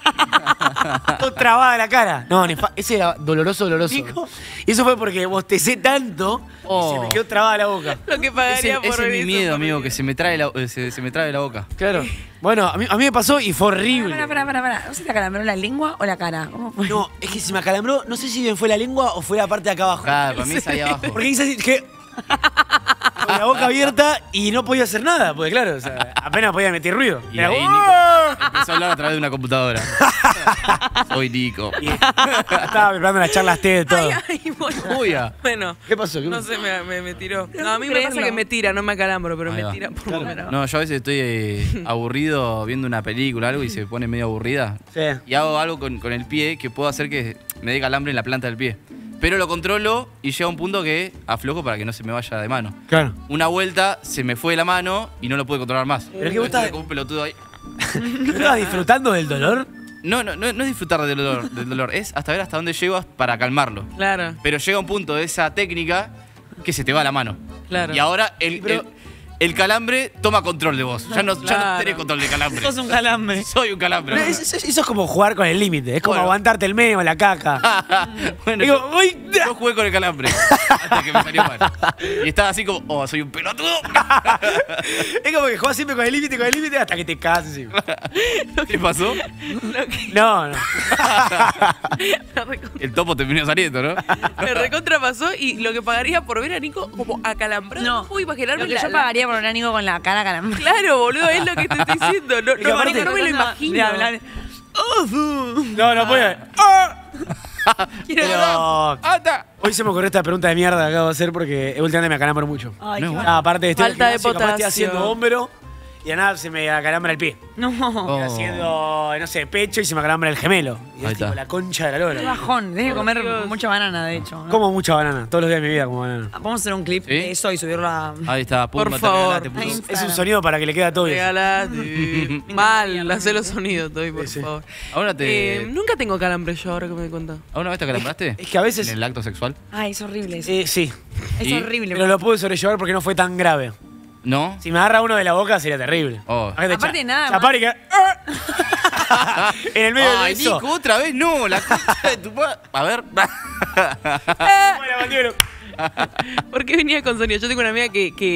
Todo trabada la cara. No, ese era doloroso. Nico. Y eso fue porque bostecé tanto Oh. y se me quedó trabada la boca. Lo que Ese, pagaría por ese es ver mi eso miedo, por amigo, video. que se me trae la boca. Claro. Bueno, a mí me pasó y fue horrible. Pará. ¿No se te acalambró la lengua o la cara? ¿Cómo fue? No, es que se me acalambró, no sé si bien fue la lengua o fue la parte de acá abajo. Claro, para mí es ahí abajo. Porque hice así, que... la boca abierta y no podía hacer nada, porque claro, o sea, apenas podía emitir ruido. Y Era ahí como, Nico empezó a hablar a través de una computadora. Soy Nico. estaba preparando las charlas TED, todo. Ay, bueno. Julia. Bueno, ¿Qué pasó? ¿Qué no pasó? sé, me tiró. No, a mí me creerlo. pasa que me tira, no me acalambro, pero Ahí me va. tira por bueno. No, yo a veces estoy aburrido viendo una película o algo y se pone medio aburrida. Sí. Y hago algo con el pie que puedo hacer que me dé calambre en la planta del pie. Pero lo controlo y llega un punto que aflojo para que no se me vaya de mano. Claro. Una vuelta se me fue de la mano y no lo pude controlar más. Pero es que vos Estoy estás- como un pelotudo ahí. ¿No estabas disfrutando del dolor? No es disfrutar del dolor, es hasta ver hasta dónde llego para calmarlo. Claro, Pero llega un punto de esa técnica que se te va la mano. claro. Y ahora el calambre toma control de vos. Ya no Claro. tenés control del calambre. Sos un calambre. Soy un calambre. Eso es como jugar con el límite. Es como Bueno. aguantarte el meo, la caca. Bueno, Digo, uy, yo jugué con el calambre hasta que me salió mal. Y estaba así como, oh, soy un pelotudo. es como que jugás siempre con el límite hasta que te cases. Sí. ¿Qué pasó? No, no. El topo terminó saliendo, ¿no? Me recontra pasó y lo que pagaría por ver a Nico como acalambrado. No puedo imaginarme Lo que la- yo la- pagaría por un amigo con la cara calambre. Claro, boludo, es lo que te estoy diciendo. No, que aparte- no me lo imagino. De hablar. No, no puede. Pero ¡Anda! hoy se me ocurrió esta pregunta de mierda que acabo de hacer porque últimamente me acalambro mucho. Ay, No, qué bueno. Aparte de estar Falta de capaz estoy potasio. haciendo hombro y a nada se me acalambra el pie. No. Oh. Haciendo, no sé, pecho y se me acalambra el gemelo. Y Ahí es tipo está. la concha de la lora. Qué bajón. Deje de comer Dios. mucha banana, de hecho. ¿no? Como mucha banana. Todos los días de mi vida como banana. Vamos a hacer un clip ¿Sí? de eso y subirlo a. Ahí está, Por pumba, te favor. regalaste, puto. Ay. Es un sonido para que le quede a todo. Regalaste. Mal, hace los sonidos, Toby, por Sí, sí. favor. Ahora Nunca tengo calambre yo, ahora que me doy cuenta. ¿Alguna vez te calambraste? Es que a veces. ¿En el acto sexual? Ay, es horrible eso. Sí, Es ¿Y? horrible. pero lo pude sobrellevar porque no fue tan grave. ¿No? Si me agarra uno de la boca sería terrible. Oh. Imagínate, Aparte de nada chapar y que- en el medio Ay, de eso. Nico, otra vez no, la concha de tu pa- A ver. Bueno, Bandiero. ¿Por qué venía con sonido? Yo tengo una amiga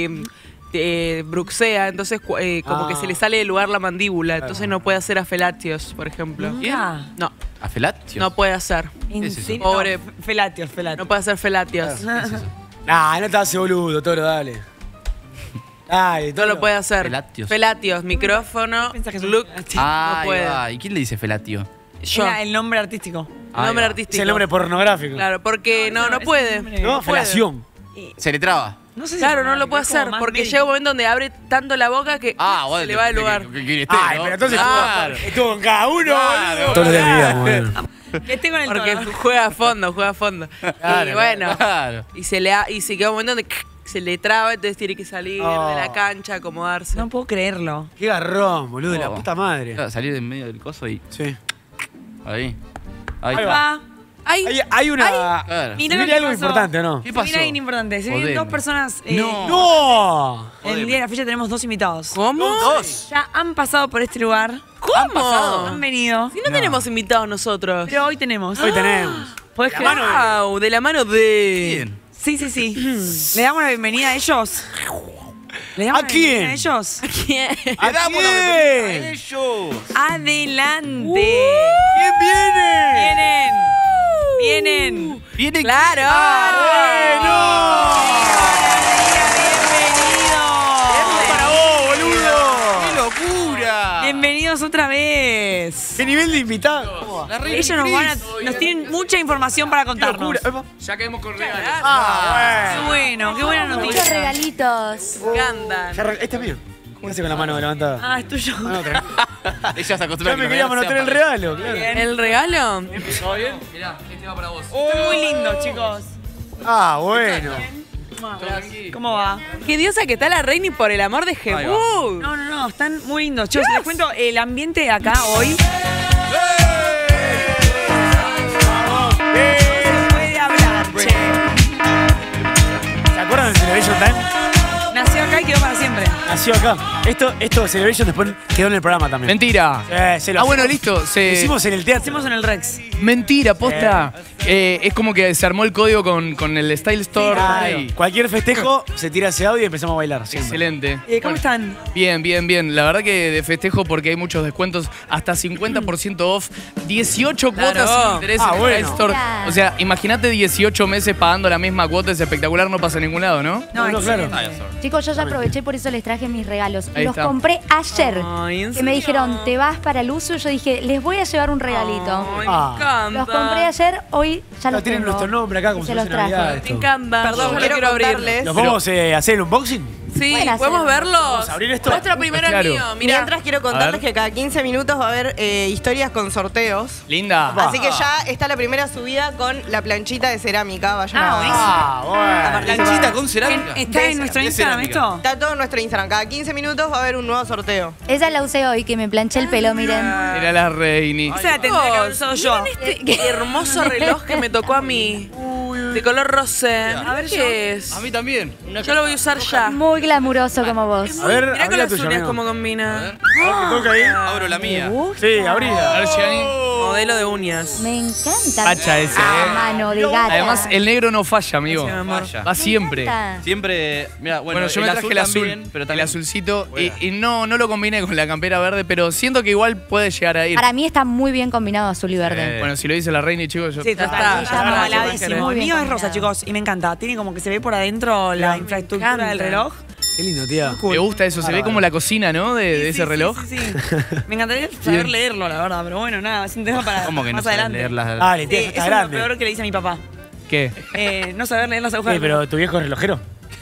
que bruxea, entonces como que se le sale del lugar la mandíbula, entonces no puede hacer afelatios, por ejemplo. Ah, No, ¿A felatio? no puede hacer. ¿En ¿Qué es eso? serio? Pobre. No, felatios. No puede hacer felatios. Nah, no te hace boludo, Toro, dale. Dale, No Toro. lo puede hacer. Felatios. Felatios, micrófono, Pensás que es un look, felatio. Ah, no ahí puede. va. ¿Y quién le dice felatio? Yo. Era el nombre artístico. Ahí Nombre va. artístico. Es el nombre pornográfico. Claro, porque no ese puede. nombre- No, puede. felación. Se le traba. No sé si Claro, es no lo puede es como hacer más porque médico. llega un momento donde abre tanto la boca que Bueno, se le va del lugar. que quiere esté, Ay, ¿no? pero entonces Claro. estuvo en cada uno. Claro, boludo. Todos los días de mi vida, bueno. Que esté con el Porque tono. juega a fondo, juega a fondo. Claro, Y bueno, claro. y se queda un momento donde se le traba, entonces tiene que salir Oh. de la cancha, acomodarse. No puedo creerlo. Qué garrón, boludo, de la Oh. puta madre. Claro, salir en medio del coso y Sí. ahí. Ahí Ahí está. Va. ¡Ay! Hay una. Claro. Mira lo ¿Viene que algo pasó. importante o no? ¿Qué Se pasó? viene alguien importante. Se vienen Jodeme. dos personas. No. ¡No! El día de la fecha tenemos dos invitados. ¿Cómo? Dos. Ya han pasado por este lugar. ¿Cómo? Han venido. Si no tenemos invitados nosotros. Pero hoy tenemos. Hoy tenemos. ¿Podés La creer? mano Wow, de la mano de... Bien. Sí, sí, sí. ¿Le damos la bienvenida a ellos? ¿Le damos ¿A la bienvenida quién? a ellos? ¿Quién? ¿A ¡Le damos la bienvenida a quién? ellos! ¡Adelante! ¿Quién viene? ¡Vienen! ¡Vienen! ¡Viene ¡Claro! ¡Para vos, boludo! ¡Qué locura! ¡Bienvenidos otra vez! ¿Qué nivel de invitado? La reina Ellos nos tienen mucha información para ¡Qué contarnos. locura! Epa. Ya caemos con regalos. Ah, Qué bueno, qué buena Muchos noticia. regalitos. Me encantan. bueno. Este es mío. ¿Cómo hace con la mano levantada? Ah, es tuyo. No, tranquilo. Ella se acostumbra Ya me quería manotear el regalo, claro. ¿El regalo? Mirá, este va para vos. Muy lindo, chicos. Ah, bueno. ¿Cómo va? ¡Qué diosa que está la reina y por el amor de Ahí va. Jebú! No, no, no, están muy lindos. Chicos, les cuento el ambiente de acá hoy. Se puede hablar, che. ¿Se acuerdan del Celebration Time? Nació acá y quedó para siempre. siempre. Nació acá. Esto de Celebration después quedó en el programa también. Mentira. Se lo Bueno, hacemos. listo. Lo hicimos en el teatro. Hicimos en el Rex. Mentira, posta. Es como que se armó el código con el Style Store. Claro. Ahí. Cualquier festejo se tira ese audio y empezamos a bailar. siempre. Excelente. ¿Cómo están? Bien, bien, bien. La verdad que de festejo porque hay muchos descuentos, hasta 50% off, 18 cuotas sin interés en el bueno. Style Store. Mira. O sea, imagínate 18 meses pagando la misma cuota, es espectacular, no pasa en ningún lado, ¿no? No, claro. Chicos, yo ya aproveché, por eso les traje mis regalos. Ahí Los está. compré ayer. Ay, ¿en que me serio? dijeron, ¿te vas para el uso? Y yo dije, les voy a llevar un regalito. Ay, Ah. me encanta. Los compré ayer, hoy ya No, los tienen tengo. nuestro nombre acá como Y si se los fuese Navidad. traje. Me esto. encanta. Perdón, Yo quiero quiero abrir. contarles. ¿Nos vamos a hacer el unboxing? Sí, Pueden ¿podemos hacerlo. verlos? Vamos a abrir esto. Nuestro primero Claro. mío, mira. Mientras quiero contarles que cada 15 minutos va a haber historias con sorteos. Linda. Así que ya está la primera subida con la planchita de cerámica. Vayan a Ah, bueno. Planchita con cerámica. ¿Está en nuestro de Instagram cerámica. esto? Está todo en nuestro Instagram. Cada 15 minutos va a haber un nuevo sorteo. Esa la usé hoy, que me planché el pelo, miren. Era la Reini. Esa la tendría que haber usado yo. Este hermoso reloj que me tocó a mí. De color rosé. A ver qué es. A mí también. Yo lo voy a usar ya. Muy glamuroso como vos. A ver, Mirá abrí con la las tuya, uñas amigo. cómo combina. A ver, ¿te toca ahí? Abro la mía. Sí, abrí. A ver, Gianni. Modelo de uñas. Me encanta. Facha ese, Mano de gata. Además, el negro no falla, amigo. Gracias, amor. Vaya. Va siempre. Me encanta. Siempre, mira, Bueno, yo me traje el azul, también, pero el también. azulcito, Juega. y no lo combiné con la campera verde, pero siento que igual puede llegar a ir. Para mí está muy bien combinado azul y verde. Bueno, si lo dice la Reini, chicos, yo... Sí, Ya total. está, Ya ya está está. baladísimo. Muy El bien mío es combinado. rosa, chicos, y me encanta. Tiene como que se ve por adentro la infraestructura encanta. del reloj. Qué lindo, tía. Me gusta eso, se ve como la cocina, ¿no? De Sí, ese sí, reloj. Sí, sí, sí. Me encantaría saber leerlo, la verdad, pero bueno, nada, es un tema para ¿Cómo que no más sabes adelante. leer las... Dale, tía, ya Eso está es grande. lo peor que le dice a mi papá. ¿Qué? No saber leer las agujas. del Pero tu viejo es relojero.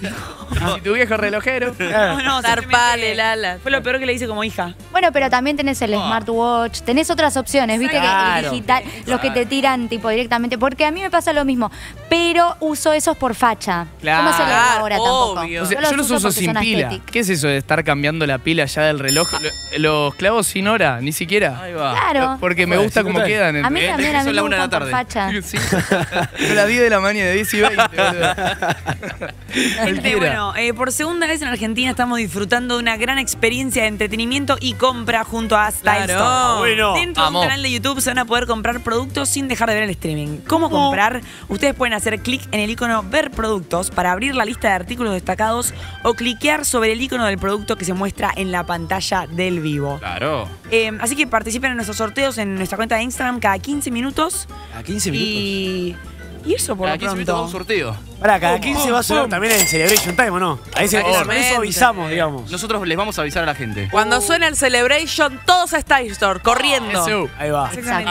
Si tu viejo relojero. Claro. reloj. No, Zarpale, simplemente Lala. Fue lo peor que le hice como hija. Bueno, pero también tenés el smartwatch, tenés otras opciones, viste que Claro. el digital, los que te tiran tipo directamente, porque a mí me pasa lo mismo, pero uso esos por facha. Claro. No me se lo hago ahora tampoco. Obvio. O sea, yo los uso porque sin son pila. aesthetic. ¿Qué es eso de estar cambiando la pila ya del reloj? Los clavos sin hora, ni siquiera. Ahí va. Claro. Porque me Bueno, gusta sí, cómo total. quedan. A mí ¿entendés? también, a mí Son me la 1 de la gustan por tarde. facha. Sí. Pero a las 10 de la mañana, 10 y 20. boludo. Gente, Cualquiera. bueno, por segunda vez en Argentina estamos disfrutando de una gran experiencia de entretenimiento y compra junto a Style Claro. Store. Bueno. Dentro de Vamos. un canal de YouTube se van a poder comprar productos sin dejar de ver el streaming. ¿Cómo comprar? Ustedes pueden hacer clic en el icono Ver Productos para abrir la lista de artículos destacados o cliquear sobre el icono del producto que se muestra en la pantalla del vivo. Claro. Así que participen en nuestros sorteos en nuestra cuenta de Instagram cada 15 minutos. A 15 minutos. Y eso por Cada lo 15 minutos va un pronto. sorteo. Pará, cada 15 va a sonar también el Celebration Time, ¿o no? Ahí se, Exactamente. con eso avisamos, digamos. Nosotros les vamos a avisar a la gente. Cuando suena el Celebration, todos a Style Store, corriendo. Eso. Ahí va. Exacto.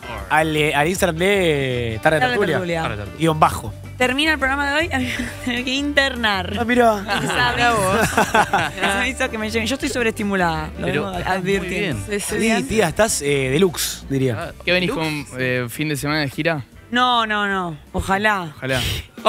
Al Instagram de Tarde Tarde Tertulia. Tertulia. Guión bajo. Termina el programa de hoy, a mí me tengo que internar. Ah, mirá. Mirá vos. Eso me hizo que me lleven. Yo estoy sobreestimulada. Lo Pero vengo estás advirtiendo. muy bien. Sí, tía, estás Ah, deluxe, diría. ¿Qué venís con fin de semana de gira? No, no, no. Ojalá. Ojalá.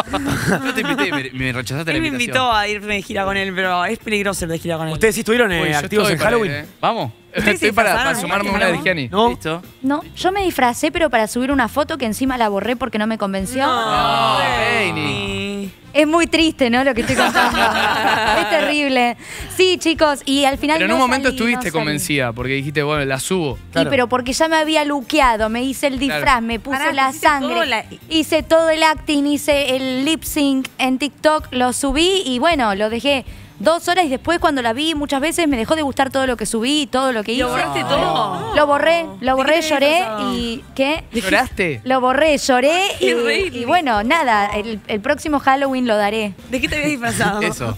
Yo te invité, me rechazaste la Él me invitación. invitó a irme de gira con él, pero es peligroso ir de gira con él. ¿Ustedes sí estuvieron Uy, yo activos estoy en para Halloween? ir, Vamos. ¿Ustedes se Estoy para disfrazaron? sumarme ¿No? una de Gianni. ¿No? Listo. No, yo me disfracé, pero para subir una foto que encima la borré porque no me convenció. No, Reini. Es muy triste, ¿no? Lo que estoy contando. Es terrible. Sí, chicos, y al final Pero en no un momento salí, estuviste no salí. convencida, porque dijiste, bueno, la subo. Sí, pero porque ya me había luqueado, me hice el disfraz, Claro. me puse Pará, la hiciste sangre, todo la- hice todo el acting, hice el lip sync en TikTok, lo subí y bueno, lo dejé 2 horas y después cuando la vi muchas veces me dejó de gustar todo lo que subí, todo lo que hice. ¿Lo borraste todo? Lo borré, ¿De qué te lloré habías pasado? y ¿qué? ¿Lloraste? Lo borré, lloré Qué horrible. y bueno, nada, el próximo Halloween lo daré. ¿De qué te habías disfrazado? Eso.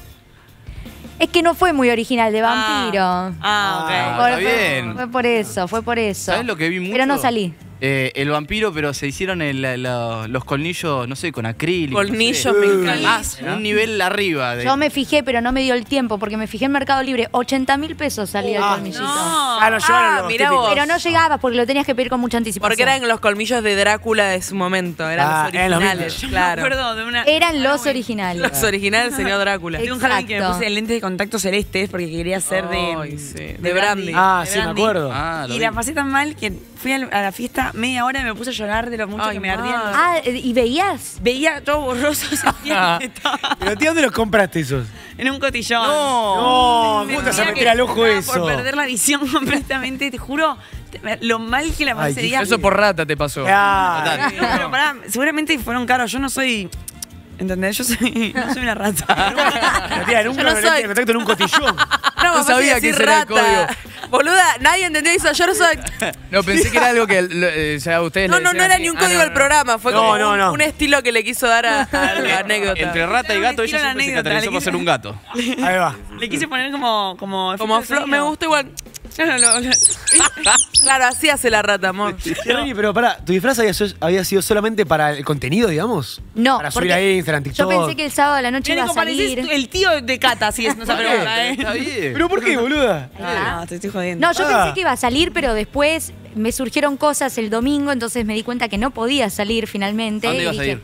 Es que no fue muy original, de vampiro. Ah, ok. Está bien. Fue por eso. ¿Sabes lo que vi mucho? Pero no salí. El vampiro, pero se hicieron los colnillos, no sé, con acrílico. Colmillos, no sé. me encanta. Más, un nivel arriba. Yo me fijé, pero no me dio el tiempo porque me fijé en Mercado Libre. 80.000 pesos salía el colmillito. Ah, no, llevaron los mirá típicos. vos. Pero no llegabas porque lo tenías que pedir con mucha anticipación. Porque eran los colmillos de Drácula de su momento, eran Ah, los eran los originales, vintage. Me claro. acuerdo de una. Eran los originales. Los originales del señor Drácula. De un Halloween que me Exacto. puse lentes de contacto celestes porque quería ser Ay, sí, de de brandy. Ah, de sí, me brandy. acuerdo. Ah, lo Y vi. la pasé tan mal que fui a la fiesta ducha media hora y me puse a llorar de lo mucho Ay, que me ardía. mal. Ah, ¿y veías? Veía todo borroso, sentía que estaba Pero tía, ¿dónde los compraste esos? en un cotillón. No, ¿cómo te vas a Sentía meter que al ojo estaba eso? Por perder la visión completamente, te juro, lo mal que la pasé ese día. Eso por rata te pasó. Ah, No, pero pará, seguramente fueron caros. Yo no soy. ¿Entendés? Yo soy, no soy una rata. pero tía, nunca Yo no me soy- metí en contacto en un cotillón. No, No sabía que ese era el código. Boluda, nadie entendió eso. Yo no soy. No, pensé que era algo que ya ustedes No, le no, decían no era así. ni un Ah, código no, del no. programa. Fue No, como no, no. un estilo que le quiso dar a la anécdota. Entre rata y gato, ella Tiro la siempre se anécdota, caracterizó le por ser un gato. Ahí va. Le quise poner como. Como Me gusta igual. Claro, así hace la rata, amor. Rini, pero pará, ¿tu disfraz había sido solamente para el contenido, digamos? No, Para subir porque a Instagram, yo TikTok. pensé que el sábado de la noche iba a pareces salir. el tío de Cata, si es esa pregunta, ¿eh? Está bien. ¿Pero por qué, boluda? No, te estoy jodiendo. No, yo Ah. pensé que iba a salir, pero después me surgieron cosas el domingo, entonces me di cuenta que no podía salir finalmente. ¿A dónde y ibas a dije, ir?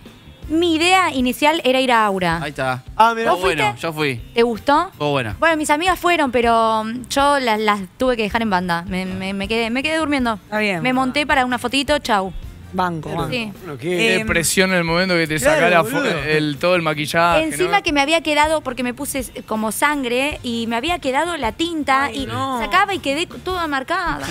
Mi idea inicial era ir a Aura. Ahí está. Ah, mira. Estuvo ¿Vos bueno, fuiste? yo fui. ¿Te gustó? Estuvo buena. Bueno, mis amigas fueron, pero yo las tuve que dejar en banda. Me quedé durmiendo. Está bien. Me monté para una fotito, chau. Banco, banco. Sí. Bueno, Qué ¿qué? depresión en el momento que te claro, saca la boludo. todo el maquillaje. Encima ¿no? que me había quedado, porque me puse como sangre y me había quedado la tinta y no. sacaba y quedé toda marcada.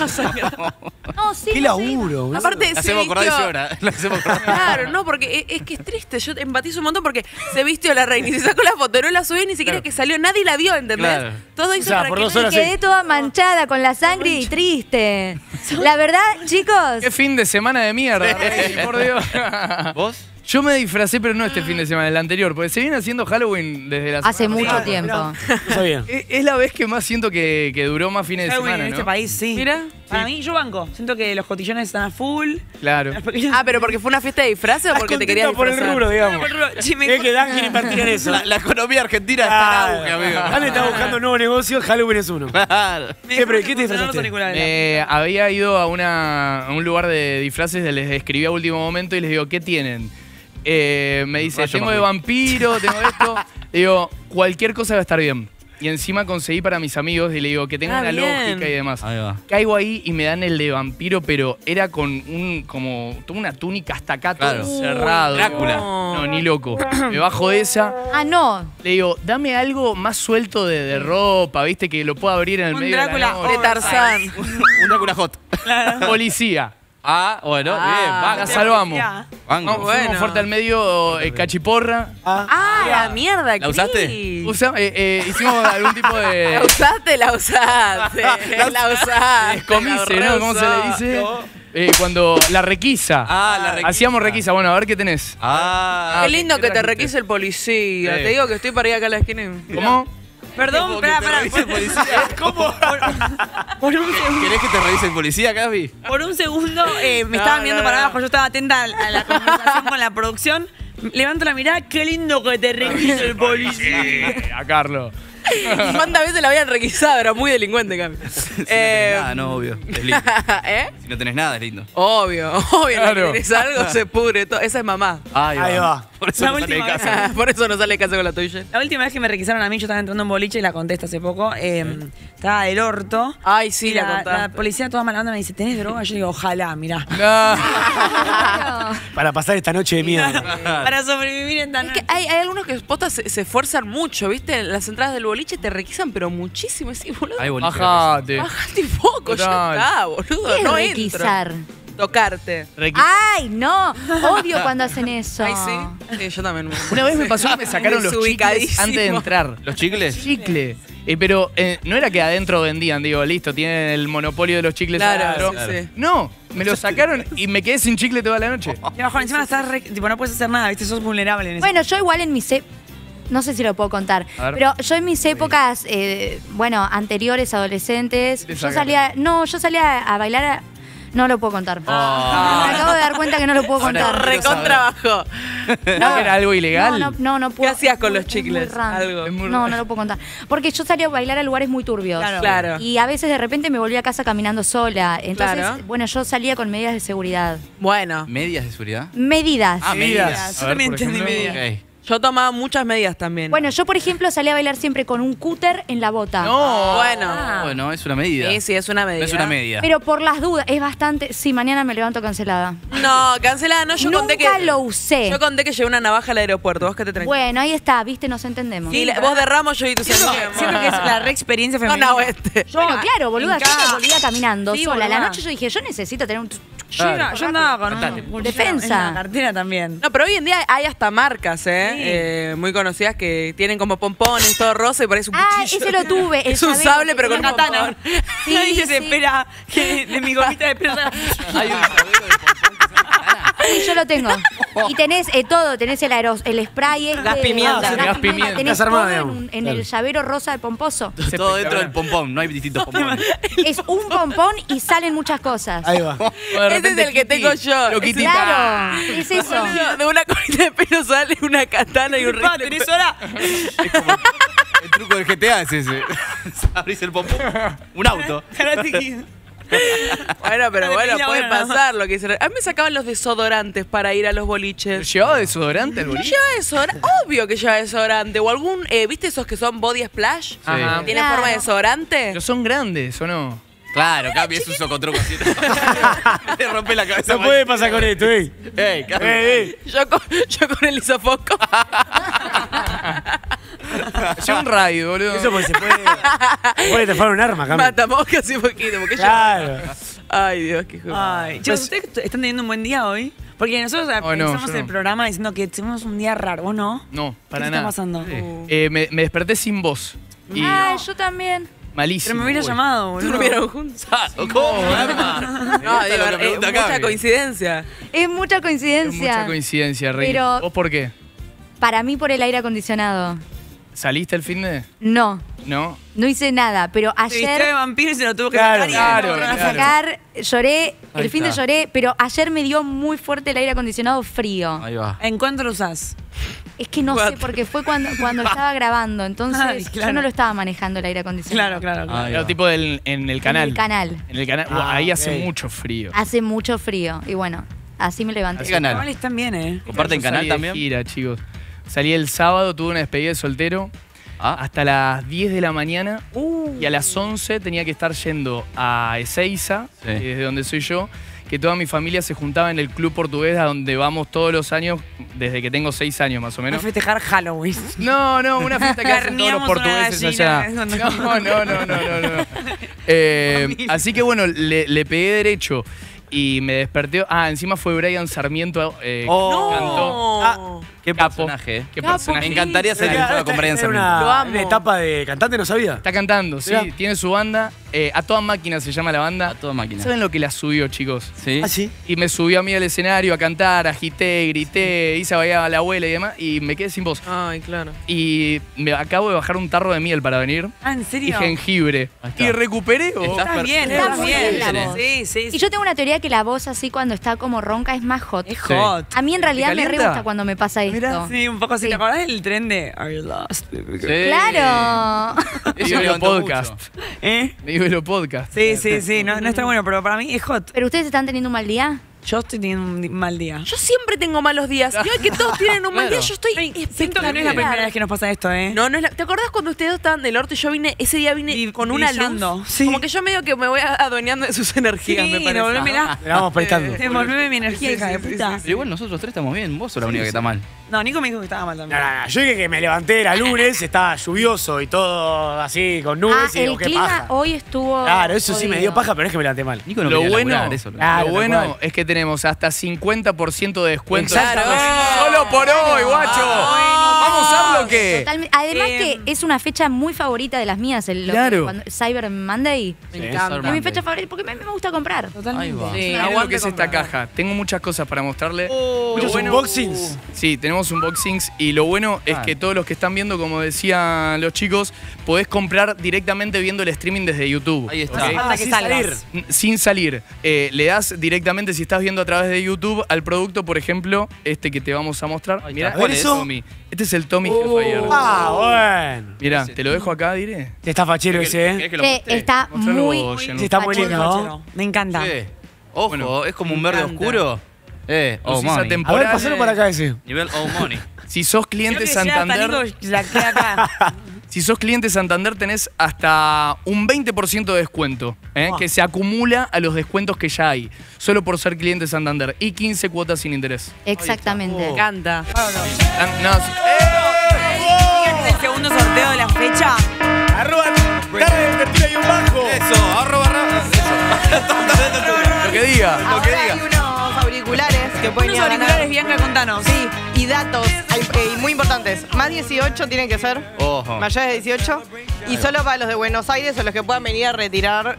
No, sí. Qué no sé. laburo, boludo. Aparte, La se hacemos acordar y vistió- llora. La hacemos acordar. Claro, no, porque es que es triste. Yo empatizo un montón porque se vistió la reina y se sacó la foto, no la subió ni siquiera que salió. Nadie la vio, ¿entendés? Claro. Todo hizo O sea, para por que 2 nadie- horas Quedé toda manchada con la sangre y triste. La verdad, chicos, Qué fin de semana de mierda, Rey, por Dios. ¿Vos? Yo me disfracé, pero no este fin de semana, el anterior, porque se viene haciendo Halloween desde la hace semana mucho pasada. tiempo. No sabía. Es la vez que más siento que duró más fines de Halloween semana, en ¿no? este país, sí. Mira. Para mí, yo banco. Siento que los cotillones están a full. Claro. Las pequeñas- Ah, pero porque fue una fiesta de disfraces o porque te querías por el disfrazar. rubro, digamos. Sí, me- Es que Dan quiere invertir en eso. La economía argentina está en auge, amigo. Dan está buscando un nuevo negocio, Halloween es uno. Claro. pero ¿qué te Los disfrazaste? auriculares. Había ido a un lugar de disfraces, les escribí a último momento y les digo, ¿qué tienen? Me dice, Rayo tengo de McQueen. vampiro, tengo esto. Le digo, cualquier cosa va a estar bien. Y encima conseguí para mis amigos y le digo que tenga Ah, una bien. lógica y demás. Ahí va. Caigo ahí y me dan el de vampiro, pero era con como toda una túnica hasta acá, todo Claro. cerrado. Drácula. No, ni loco. Me bajo de esa. Ah, no. Le digo, dame algo más suelto de ropa, viste, que lo pueda abrir en el Un medio Drácula de la noche. De Tarzán. Un Drácula hot. Policía. Ah, bueno, Ah. bien, La banco. salvamos. Ya. Banco. Fuimos bueno. fuerte al medio, cachiporra. Ah, la mierda, ¿La usaste? Cris. Hicimos algún tipo La de usaste, la usaste. La usaste. escomice, ¿no? ¿Cómo se le dice? Cuando la requisa. Ah, la requisa. Hacíamos requisa. Bueno, a ver qué tenés. Ah, Qué lindo ¿qué que te trajiste? requise el policía. Sí. Te digo que estoy para ir acá a la esquina. y- ¿Cómo? Perdón, espera, ¿Cómo? Por un segundo. ¿Querés que te revise el policía, Gaby? Por un segundo me estaban viendo para abajo, yo estaba atenta a la conversación con la producción. Levanto la mirada, qué lindo que te requise el policía. A Carlos. ¿Cuántas veces la habían requisado? Era muy delincuente, Cami. Si no tenés nada, no, obvio. Es lindo. ¿Eh? Si no tenés nada, es lindo. Obvio. Claro. Si tienes algo, se pudre todo. Esa es mamá. Ahí va. Por eso La no sale de última casa. Por eso no sale casa con la tuya. La última vez que me requisaron a mí, yo estaba entrando en boliche y la conté hace poco. Estaba del orto. Ay, sí, Y la la contaste. policía toda mala onda me dice, ¿tenés droga? Yo digo, ojalá, mirá. Para pasar esta noche de mierda. Para sobrevivir en tan Es que hay algunos que potas se esfuerzan mucho, ¿viste? Las entradas del boliche te requisan, pero muchísimo. Sí, boludo. Ay, bonito. Bajate. Bajate un poco, ya Total. está, boludo. ¿Qué es No requisar? entro. Tocarte. Ay, no. Odio cuando hacen eso. Ay, sí. Sí, yo también. Una vez me pasó que me sacaron los chicles Desubicadísimo. antes de entrar. ¿Los chicles? Chicle. Pero no era que adentro vendían, digo, listo, tienen el monopolio de los chicles Claro, adentro. sí, sí. No, me lo sacaron y me quedé sin chicle toda la noche. Y abajo, encima estás tipo, no puedes hacer nada, ¿viste? Sos vulnerable en eso. Bueno, yo igual en mis no sé si lo puedo contar, A ver. pero yo en mis épocas, bueno, anteriores, adolescentes, yo salía a bailar no lo puedo contar. Me acabo de dar cuenta que no lo puedo contar. Recontrabajo. ¿No era algo ilegal? No puedo. ¿Qué hacías con los Es muy chicles? random. Algo. Es muy No, raro. no lo puedo contar. Porque yo salía a bailar a lugares muy turbios. Claro. Y a veces de repente me volví a casa caminando sola. Entonces, Claro. bueno, yo salía con medidas de seguridad. Bueno. ¿Medias de seguridad? Medidas. Ah, medidas. Yo también entendí medias. Ok. Yo tomaba muchas medidas también. Bueno, yo por ejemplo salí a bailar siempre con un cúter en la bota. No. Bueno. Bueno, es una medida. Sí, es una medida. No es una media. Pero por las dudas, es bastante. Sí, mañana me levanto cancelada. No, cancelada, no, yo conté que. Nunca lo usé. Yo conté que llevé una navaja al aeropuerto, vos que te tranquilo. Bueno, ahí está, viste, nos entendemos. Sí, vos de Ramos, yo y tus amigos. Siento que es la re experiencia femenina. No, oeste. Bueno, claro, boluda, yo me volvía caminando Sí, sola. A la boluda. noche yo dije, yo necesito tener un... Yo andaba con un Defensa. en la cartera también. No, pero hoy en día hay hasta marcas, muy conocidas que tienen como pompones, todo rosa y parece un cuchillo. ese lo tuve. el Es un llavero sable, que pero con tenía un katana. pompón. Sí, Nadie se sí. espera que de mi gomita de perra. Hay un llavero de pompón que se katana. Sí, yo lo tengo. Y tenés todo, tenés el spray este. Gas pimienta. Gas pimienta. Tenés Gas armada, todo digamos. en el llavero rosa de pomposo. Todo dentro del pompón, no hay distintos pompones. Es un pompón y salen muchas cosas. Ahí va. Ese es el que tengo yo. Lo quitita. Claro, es eso. Boludo, de una colita de pelo sale una katana y un Pa, rifle. ¿tenés hora? Es como el truco del GTA es ese. Abrís el pompón. Un auto. Karate Kid. Bueno, pero bueno, Mira, puede bueno, nada más. pasar lo que dice. A mí me sacaban los desodorantes para ir a los boliches. ¿Llevaba desodorante el No boliche? lleva desodorante, obvio que lleva desodorante. O algún, ¿viste esos que son body splash? Ajá. ¿Tienen Claro. forma de desodorante? Pero son grandes, ¿o no? Claro, Cami es un socotroco así. Le rompe la cabeza. No puede pasar con esto, ¿eh? Ey, Cami. Yo con el isofoco. Lleva un radio, boludo. Eso porque se puede transformar un arma, Cami. Mata moscas y poquito. Porque Claro. Ay, Dios, qué joder. Ay, chicos, ¿ustedes están teniendo un buen día hoy? Porque nosotros Oh, no, empezamos yo no. el programa diciendo que tenemos un día raro, ¿vos no? No, para ¿Qué nada. está pasando? Me desperté sin voz. Y Ah, yo también. malísimo. Pero me hubiera güey. llamado, boludo. ¿Durmieron juntos? ¿Cómo, arma? No, digo, lo que pregunta mucha Cami. coincidencia. Es mucha Es coincidencia. mucha coincidencia, Rey. Pero- ¿Vos por qué? Para mí por el aire acondicionado. ¿Saliste el fin de...? No, No. no hice nada, pero Se vistió de ayer vampiro y se lo tuvo que Claro, sacar. y- claro, lo tuve que claro. sacar, lloré, Ahí el fin de está. lloré, pero ayer me dio muy fuerte el aire acondicionado frío. Ahí va. ¿En cuánto lo usás? Es que no sé, porque fue cuando estaba grabando, entonces Ay, yo claro. no lo estaba manejando el aire acondicionado. Claro. Ahí Era va. tipo en el canal. En el canal. En el canal. Ah, Ahí hace ok. mucho frío. Hace mucho frío y bueno, así me levanté. ¿Qué canal? Igual están bien, ¿eh? ¿Comparten Yo canal salí de también? gira, chicos. Salí el sábado, tuve una despedida de soltero. Ah. Hasta las 10 de la mañana y a las 11 tenía que estar yendo a Ezeiza, Sí. que es de donde soy yo, que toda mi familia se juntaba en el club portugués a donde vamos todos los años, desde que tengo 6 años más o Voy a menos. festejar Halloween. No, una fiesta que hacen todos los Carneamos una portugueses gallina, allá. eso No. Así que bueno, le pegué derecho y me desperté. Ah, encima fue Brian Sarmiento Oh. cantó. Ah, qué Capo. personaje. Qué Capo, personaje. Me encantaría ser Era- invitado con Brian era Sarmiento. Lo una, amo. una etapa de cantante, no sabía. Está cantando, sí, Mirá. tiene su banda. A toda máquina se llama la banda. A toda máquina. ¿Saben lo que la subió, chicos? ¿Sí? Ah, sí. Y me subió a mí al escenario a cantar, agité, grité, hice bailar a la abuela y demás, y me quedé sin voz. Ay, claro. Y me acabo de bajar un tarro de miel para venir Ah, ¿en y serio? jengibre. Ahí está. Y recuperé. ¿o? Estás Estás bien, Está estás muy bien. bien la voz. Sí. Y yo tengo una teoría que la voz así cuando está como ronca es más hot. Es hot. A mí en realidad me re calienta? gusta cuando me pasa esto. Mirá, sí, un poco así. Sí. ¿Te acordás del tren de Are You Lost? Sí. Claro. Eso me Velo levantó podcast. mucho. ¿Eh? Velo podcast. Sí. No está bueno, pero para mí es hot. ¿Pero ustedes están teniendo un mal día? Yo estoy teniendo un mal día. Yo siempre tengo malos días. Y hoy que todos tienen un mal día, Claro. yo estoy Siento que no es la primera vez que nos pasa esto, ¿eh? No es la... ¿Te acordás cuando ustedes estaban del orto y yo vine, ese día vine Y con una brillando, luz? sí. Como que yo medio que me voy adueñando de sus energías, me parece. devolvémela. Le vamos prestando. Devolveme mi energía, hija de puta. Pero igual nosotros tres estamos bien. Vos sos la única que está mal. No, Nico me dijo que estaba mal No, también. no, no. Yo dije que me levanté, era lunes, estaba lluvioso y todo así, con nubes y digo, el qué clima paja. hoy estuvo. Claro, eso sí me dio jodido. paja, pero no es que me levanté mal. Nico no Lo quería bueno, laburar, eso. Claro, lo tal bueno cual. es que tenemos hasta 50% de descuento. Exactamente. Solo por hoy, guacho. ¿Vamos a usarlo o qué? Totalmente. Además que es una fecha muy favorita de las mías, Claro. Cyber Monday. Me Sí, encanta. Es mi fecha favorita porque me gusta comprar. Ahí Totalmente. va. Sí, Miren lo aguante que es esta comprar. caja. Tengo muchas cosas para mostrarle. Muchos unboxings. Sí, tenemos unboxings y lo bueno es que todos los que están viendo, como decían los chicos, podés comprar directamente viendo el streaming desde YouTube. Ahí está. ¿ok? Falta que sin salgas. salir. Sin salir. Le das directamente, si estás viendo a través de YouTube, al producto, por ejemplo, este que te vamos a mostrar. Ahí Mirá, está. ¿Cuál este es? es Tommy. Este es el Tommy Hellfire. Ah, bueno. Mirá, te lo dejo acá, diré. Está fachero ese, ¿Querés ¿eh? que lo Que muestre? está Mostralo muy. vos, Jen. Sí, está muy fachero. lindo, ¿no? Me encanta. Sí. Ojo, Bueno, es como un me verde encanta. oscuro. Oh, Esa money. A temporada. ver, pasalo para acá ese. Nivel all money. Si sos cliente Santander, acá. si sos cliente Santander tenés hasta un 20% de descuento, que se acumula a los descuentos que ya hay, solo por ser cliente Santander, y 15 cuotas sin interés. Exactamente. Me encanta. No, El segundo sorteo de la fecha. Arroba tarde de invertir y un bajo. Eso, arroba. lo que diga. Ahora hay unos auriculares que pueden ir Unos a ganar. auriculares, Bianca, contanos. Sí, y datos muy importantes. Más 18 tienen que ser. Ojo. Mayores de 18. Y solo para los de Buenos Aires o los que puedan venir a retirar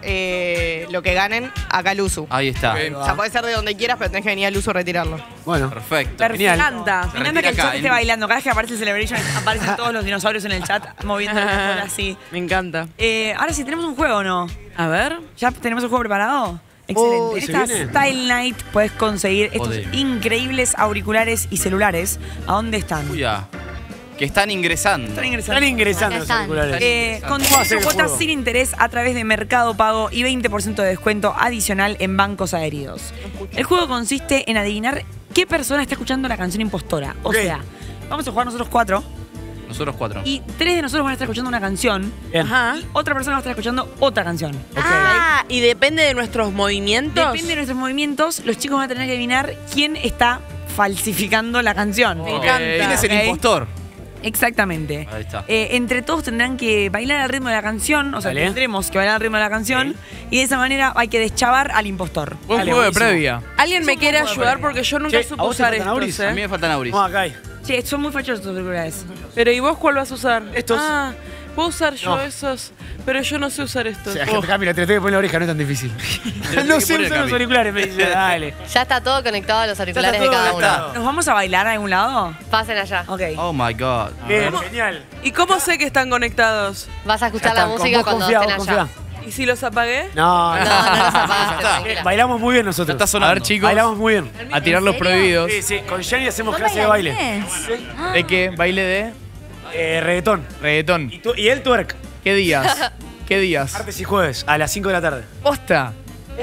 lo que ganen a Calusu. Ahí está. O sea, puede ser de donde quieras, pero tenés que venir al uso a retirarlo. Bueno, Perfecto. Me encanta. Me encanta que el acá, chat esté bailando. Cada vez que aparece el Celebration aparecen todos los dinosaurios en el chat moviendo la cola así. Me encanta. Ahora sí, ¿tenemos un juego o no? A ver. ¿Ya tenemos el juego preparado? Excelente. En ¿se esta viene? Style Night puedes conseguir estos Joder. increíbles auriculares y celulares. ¿A dónde están? Uy, ya. Que están ingresando. Están ingresando. están ingresando Acá los están. auriculares. Con ¿Cómo hacer el cuotas juego? sin interés a través de Mercado Pago y 20% de descuento adicional en bancos aéreos. El juego consiste en adivinar qué persona está escuchando la canción impostora. O Ok. sea, vamos a jugar nosotros 4 Nosotros 4. y 3 de nosotros van a estar escuchando una canción. Bien. Ajá. Y otra persona va a estar escuchando otra canción. Ah, y depende de nuestros movimientos. Depende de nuestros movimientos, los chicos van a tener que adivinar quién está falsificando la canción. Me encanta. ¿Quién es el Ok. impostor? Exactamente. Ahí está. Entre todos tendrán que bailar al ritmo de la canción, o sea, Dale. tendremos que bailar al ritmo de la canción y de esa manera hay que deschavar al impostor. Buen Dale, juego de buenísimo. previa. ¿Alguien me quiere ayudar? Porque yo nunca Che, supe ¿a vos te usar faltan estos, auris? A mí me faltan auris. Vamos acá. Che, son muy fachos estos auriculares. Pero ¿y vos cuál vas a usar? Estos. Ah, puedo usar yo No. esos, pero yo no sé usar estos. O sea, Camila, te lo tengo que poner la oreja, no es tan difícil. No sé usar los auriculares, me dice. Dale. Ya está todo conectado a los auriculares Ya de está todo cada uno. conectado. ¿Nos vamos a bailar a algún lado? Pasen allá. Ok. Oh my god. Bien, genial. ¿Y cómo sé que están conectados? Vas a escuchar Ya la está, música con vos cuando confía, estén vos allá. confía. ¿Y si los apagué? No, No, no los apagaste, tranquila. Bailamos muy bien nosotros. Está sonando. A ver, chicos, Bailamos muy bien. a tirar los ¿En serio? prohibidos. Sí, sí, con Jenny hacemos ¿Son clase de baile. bailarines? ¿De qué? ¿Baile de Reggaetón. reggaetón? Y el twerk. ¿Qué días? ¿Qué días? Martes y jueves, a las 5 de la tarde. ¿Posta?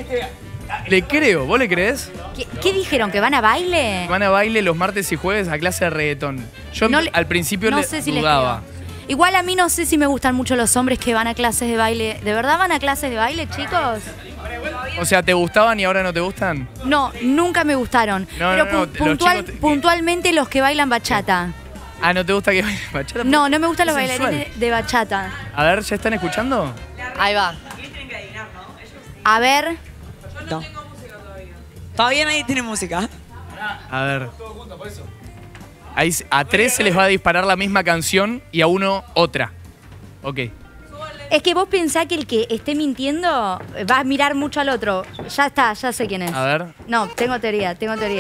Le creo, ¿vos le crees? ¿Qué dijeron? ¿Que van a baile? Van a baile los martes y jueves a clase de reggaetón. Yo No le- al principio no le sé si les dudaba. creo. Igual a mí no sé si me gustan mucho los hombres que van a clases de baile. ¿De verdad van a clases de baile, chicos? O sea, ¿te gustaban y ahora no te gustan? No, nunca me gustaron. No, Pero no, no, los chicos te- puntualmente los que bailan bachata. Ah, ¿no te gusta que baile bachata? No, no me gustan los Es sensual. bailarines de bachata. A ver, ¿ya están escuchando? Ahí va. A ver, No. Todavía nadie tiene música. A ver. Ahí a 3 se les va a disparar la misma canción y a uno otra. Ok. es que vos pensás que el que esté mintiendo va a mirar mucho al otro. Ya está, ya sé quién es. A ver. No, tengo teoría.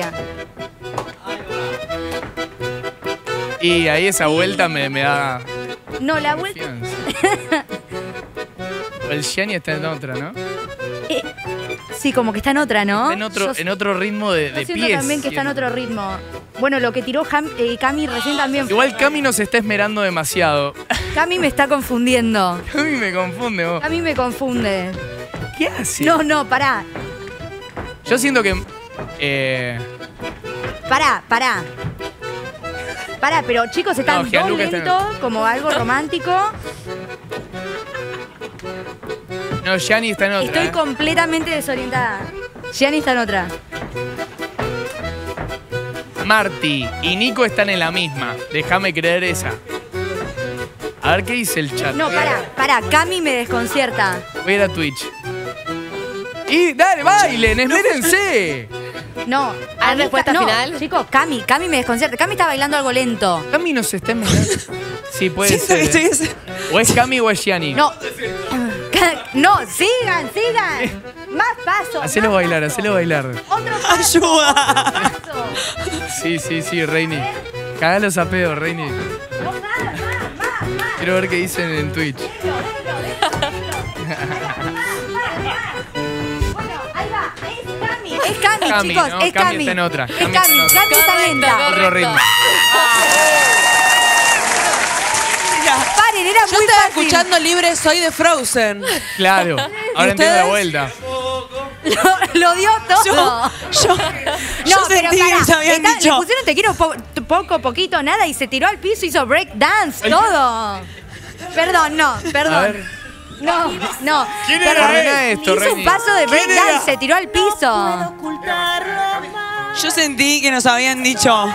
Y ahí esa vuelta me da No, la vuelta. confianza. El Gianni está en otra, ¿no? Sí, como que está en otra, ¿no? Está en otro ritmo de Yo siento pies. también que está en otro ritmo. Bueno, lo que tiró Cami recién también. Igual Cami nos está esmerando demasiado. Cami me está confundiendo. Cami me confunde vos. Cami me confunde. ¿Qué hace? No, pará. Yo siento que. Pará, pero chicos, están No, dos Gianluca está en- lentos, como algo romántico. No, Gianni está en otra. Estoy completamente desorientada. Gianni está en otra. Marty y Nico están en la misma. Déjame creer esa. A ver qué dice el chat. No, pará. Cami me desconcierta. Voy a ir a Twitch. Y dale, bailen, esmérense. No, ¿Hay a mí respuesta no, final? Chicos, Cami me desconcierta. Cami está bailando algo lento. Cami nos está esmerando. Sí, puede Siento que ser. estoy... O es Cami o es Gianni. No. No, sigan. Más pasos. Hacelo bailar. Otro paso. ¡Ayuda! Sí, Reini. Cagalos a pedo, Reini. Quiero ver qué dicen en Twitch. Bueno, ahí va. Es Cami, Cami, chicos. no, Es Cami Cami. está en otra. Es Cami está en Cami. otra. Cami está lenta. Otro ritmo. Paren, era Yo muy estaba fácil. escuchando Libre Soy de Frozen. Claro. Ahora entiendo la ustedes? vuelta. Lo dio todo. Yo No, sentí pero que pará, nos habían le dicho. pusieron te quiero poco, poquito, nada y se tiró al piso, hizo break dance, todo. Perdón, no, perdón. No. ¿Quién Perdón. era esto, Hizo un Reni? paso de break ¿Quién era? dance, se tiró al piso. Yo sentí que nos habían dicho.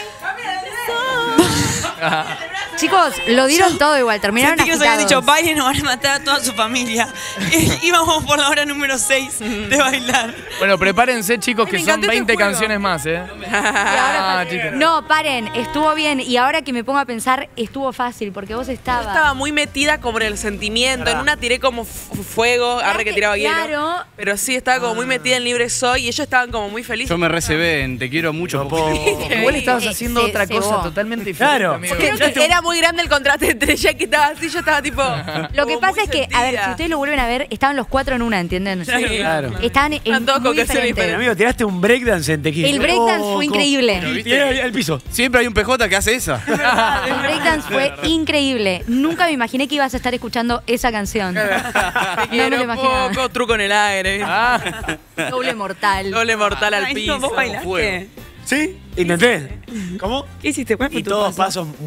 Chicos, lo dieron todo igual, terminaron Sentí que nos habían dicho, agitados. bailen o van a matar a toda su familia. Íbamos por la hora número 6 de bailar. Bueno, prepárense, chicos, que me son encantó este 20 juego. canciones más, ¿eh? Chicos. No, paren, estuvo bien. Y ahora que me pongo a pensar, estuvo fácil, porque vos Yo estabas. estaba muy metida como en el sentimiento. En una tiré como fuego, arre que tiraba hielo. Claro. Pero sí, estaba como muy metida en Libre Soy y ellos estaban como muy felices. Yo me recebé en Te quiero mucho. Igual estabas haciendo otra se cosa cebó. totalmente diferente, Claro. amigo. Creo que era muy grande el contraste entre ella que estaba así, yo estaba tipo. Lo que como pasa muy es que, a ver, sentida. si ustedes lo vuelven a ver, estaban los 4 en una, ¿entienden? Claro. Estaban en Están todos muy con canciones diferentes. Pero, amigo, tiraste un breakdance en tequila. El breakdance fue increíble. Y era el piso. Siempre hay un PJ que hace esa. El breakdance fue increíble. Nunca me imaginé que ibas a estar escuchando esa canción. Te No me quiero lo imaginaba. poco, truco en el aire. Doble mortal. Doble mortal al Ay, piso. no, ¿vos bailaste? ¿Sí? Intenté. ¿Cómo? ¿Qué hiciste? ¿Cuál fue Y tu todos paso? pasos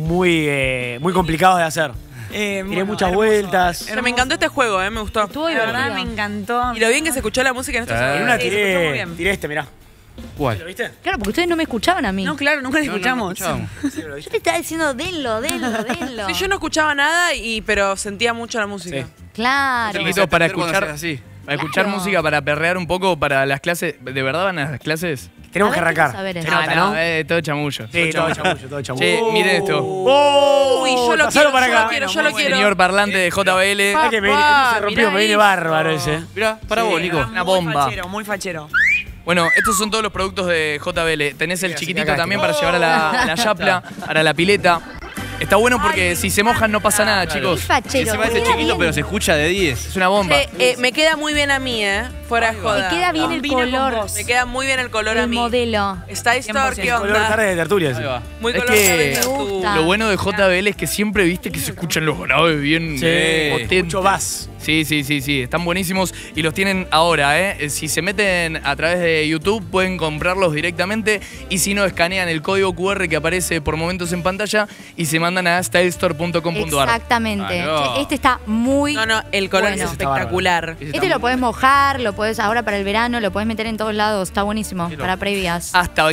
muy complicados de hacer. Tiré Bueno, muchas hermoso. vueltas. Pero me encantó este juego, me gustó. Estuvo La verdad divertido. me encantó. Y lo bien que se escuchó la música en estos En una Sí, se escuchó muy tiré, bien. tiré este, mirá. ¿Cuál? ¿Lo viste? Claro, porque ustedes no me escuchaban a mí. No, claro, nunca la escuchamos. Yo te estaba diciendo, denlo. Sí, yo no escuchaba nada, pero sentía mucho la música. Sí. Claro. Chiquitos, para Cuando escuchar, haces así. para escuchar Claro. música, para perrear un poco, para las clases. ¿De verdad van a las clases? Tenemos A que ver, arrancar. quiero saber Se eso. nota, ¿no? Todo chamullo. Sí, todo chamullo, todo chamullo. Che, miren esto. ¡Oh! Uy, yo lo Pasalo quiero, para yo lo acá. quiero, yo lo quiero. Señor parlante de JBL. Ah, que me viene, se rompió, mirá me viene eso. bárbaro ese. Mirá, para vos, Nico. Una bomba. Muy fachero. Bueno, estos son todos los productos de JBL. Tenés el Así que chiquitito acá también está. para llevar a la yapla, para la pileta. Está bueno porque si se mojan no pasa nada, Qué chicos. fachero. Encima este queda chiquito, bien. pero se escucha de 10. Es una bomba. Me queda muy bien a mí, fuera de joda. Me queda bien el Combina con color. vos. Me queda muy bien el color a El mí. modelo. Está Store, ¿qué Color tarde onda? de tertulia. sí. Ahí va. Muy Es color que- tarde de Me tú. gusta. Lo bueno de JBL es que siempre viste que se escuchan los graves bien Sí, potentes. mucho bass. Sí, están buenísimos y los tienen ahora, ¿eh? Si se meten a través de YouTube pueden comprarlos directamente y si no, escanean el código QR que aparece por momentos en pantalla y se mandan a stylestore.com.ar. Exactamente. Claro. Che, este está muy. No, el color Bueno. es espectacular. Este lo podés mojar, lo podés ahora para el verano, lo podés meter en todos lados. Está buenísimo. Para previas. Hasta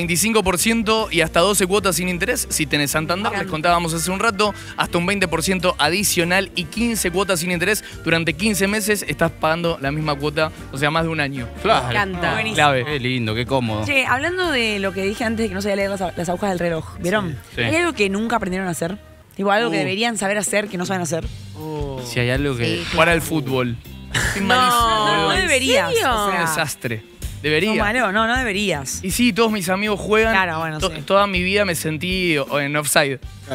25% y hasta 12 cuotas sin interés. Si tenés Santander, les contábamos hace un rato, hasta un 20% adicional y 15 cuotas sin interés. Durante 15 meses estás pagando la misma cuota, o sea, más de un año. Claro. Me encanta. Buenísimo. Clave. Qué lindo, qué cómodo. Che, hablando de lo que dije antes de que no sabía leer las agujas del reloj, ¿vieron? Sí. ¿Hay algo que nunca aprendieron a hacer? Tipo, algo que deberían saber hacer que no saben hacer. Si hay algo que. Sí. Jugar al fútbol. Soy malísimo, No boludo. deberías. serio? O Un sea, desastre. no, Debería. malo, no deberías. Y sí, todos mis amigos juegan. Claro, bueno, sí. Toda mi vida me sentí en offside.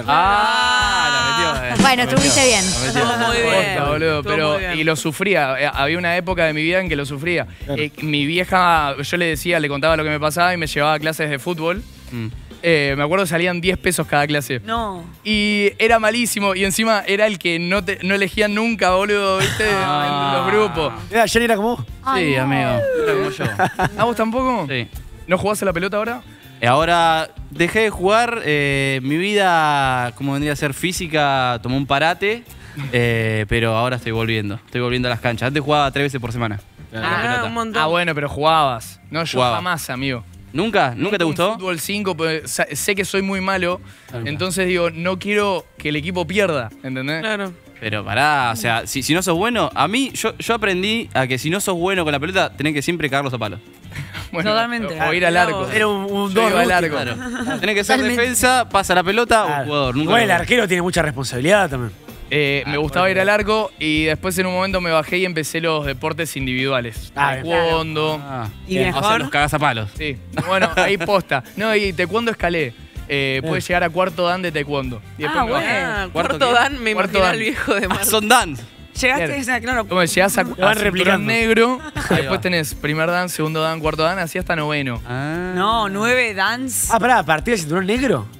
Ah, la metió. Bueno, estuviste bien. Estuvo muy bien. Posta, boludo, Estuvo pero muy bien. y lo sufría. Había una época de mi vida en que lo sufría. Mi vieja, yo le decía, le contaba lo que me pasaba y me llevaba a clases de fútbol. Me acuerdo que salían 10 pesos cada clase. No. Y era malísimo. Y encima era el que no elegían nunca, boludo, ¿viste? En los grupos. Ayer era como vos. Ay, Sí, no. amigo. Era como yo. ¿A vos tampoco? Sí. ¿No jugás a la pelota ahora? Ahora dejé de jugar. Mi vida, como vendría a ser física, tomó un parate. Pero ahora estoy volviendo. Estoy volviendo a las canchas. Antes jugaba 3 veces por semana. La pelota. Un montón. Ah, bueno, pero jugabas. No, yo Jugaba. jamás, amigo. ¿Nunca? ¿Nunca te Un gustó? Fútbol 5, pues, sé que soy muy malo. Entonces digo, no quiero que el equipo pierda, ¿entendés? Claro. Pero pará, o sea, si no sos bueno, a mí, yo aprendí a que si no sos bueno con la pelota, tenés que siempre cagarlos a palos. Bueno, Totalmente. O ir al arco. Era un Yo dos iba al rústico. arco. Claro. Tenés que ser Totalmente. defensa, pasa la pelota o Claro. jugador. Nunca Igual el lo- arquero tiene mucha responsabilidad también. Me gustaba ir al arco y después en un momento me bajé y empecé los deportes individuales. Ah, bien. Taekwondo. Ah, ¿Y o sea, mejor? los cagás a palos. Sí. Bueno, ahí posta. No, y taekwondo escalé. Pude llegar a cuarto dan de taekwondo. Y después me bajé. Ah, ¿Cuarto Cuarto qué? Dan, me Cuarto imagino Dan. al viejo de Ah, Marta. son Dan. Llegaste, Bien. o sea, claro. Como llegás a van cinturón replicando. negro, y Ahí después va. tenés primer dan, segundo dan, cuarto dan, así hasta noveno. Ah. No, 9 dance. Ah, pará, ¿partida de cinturón negro?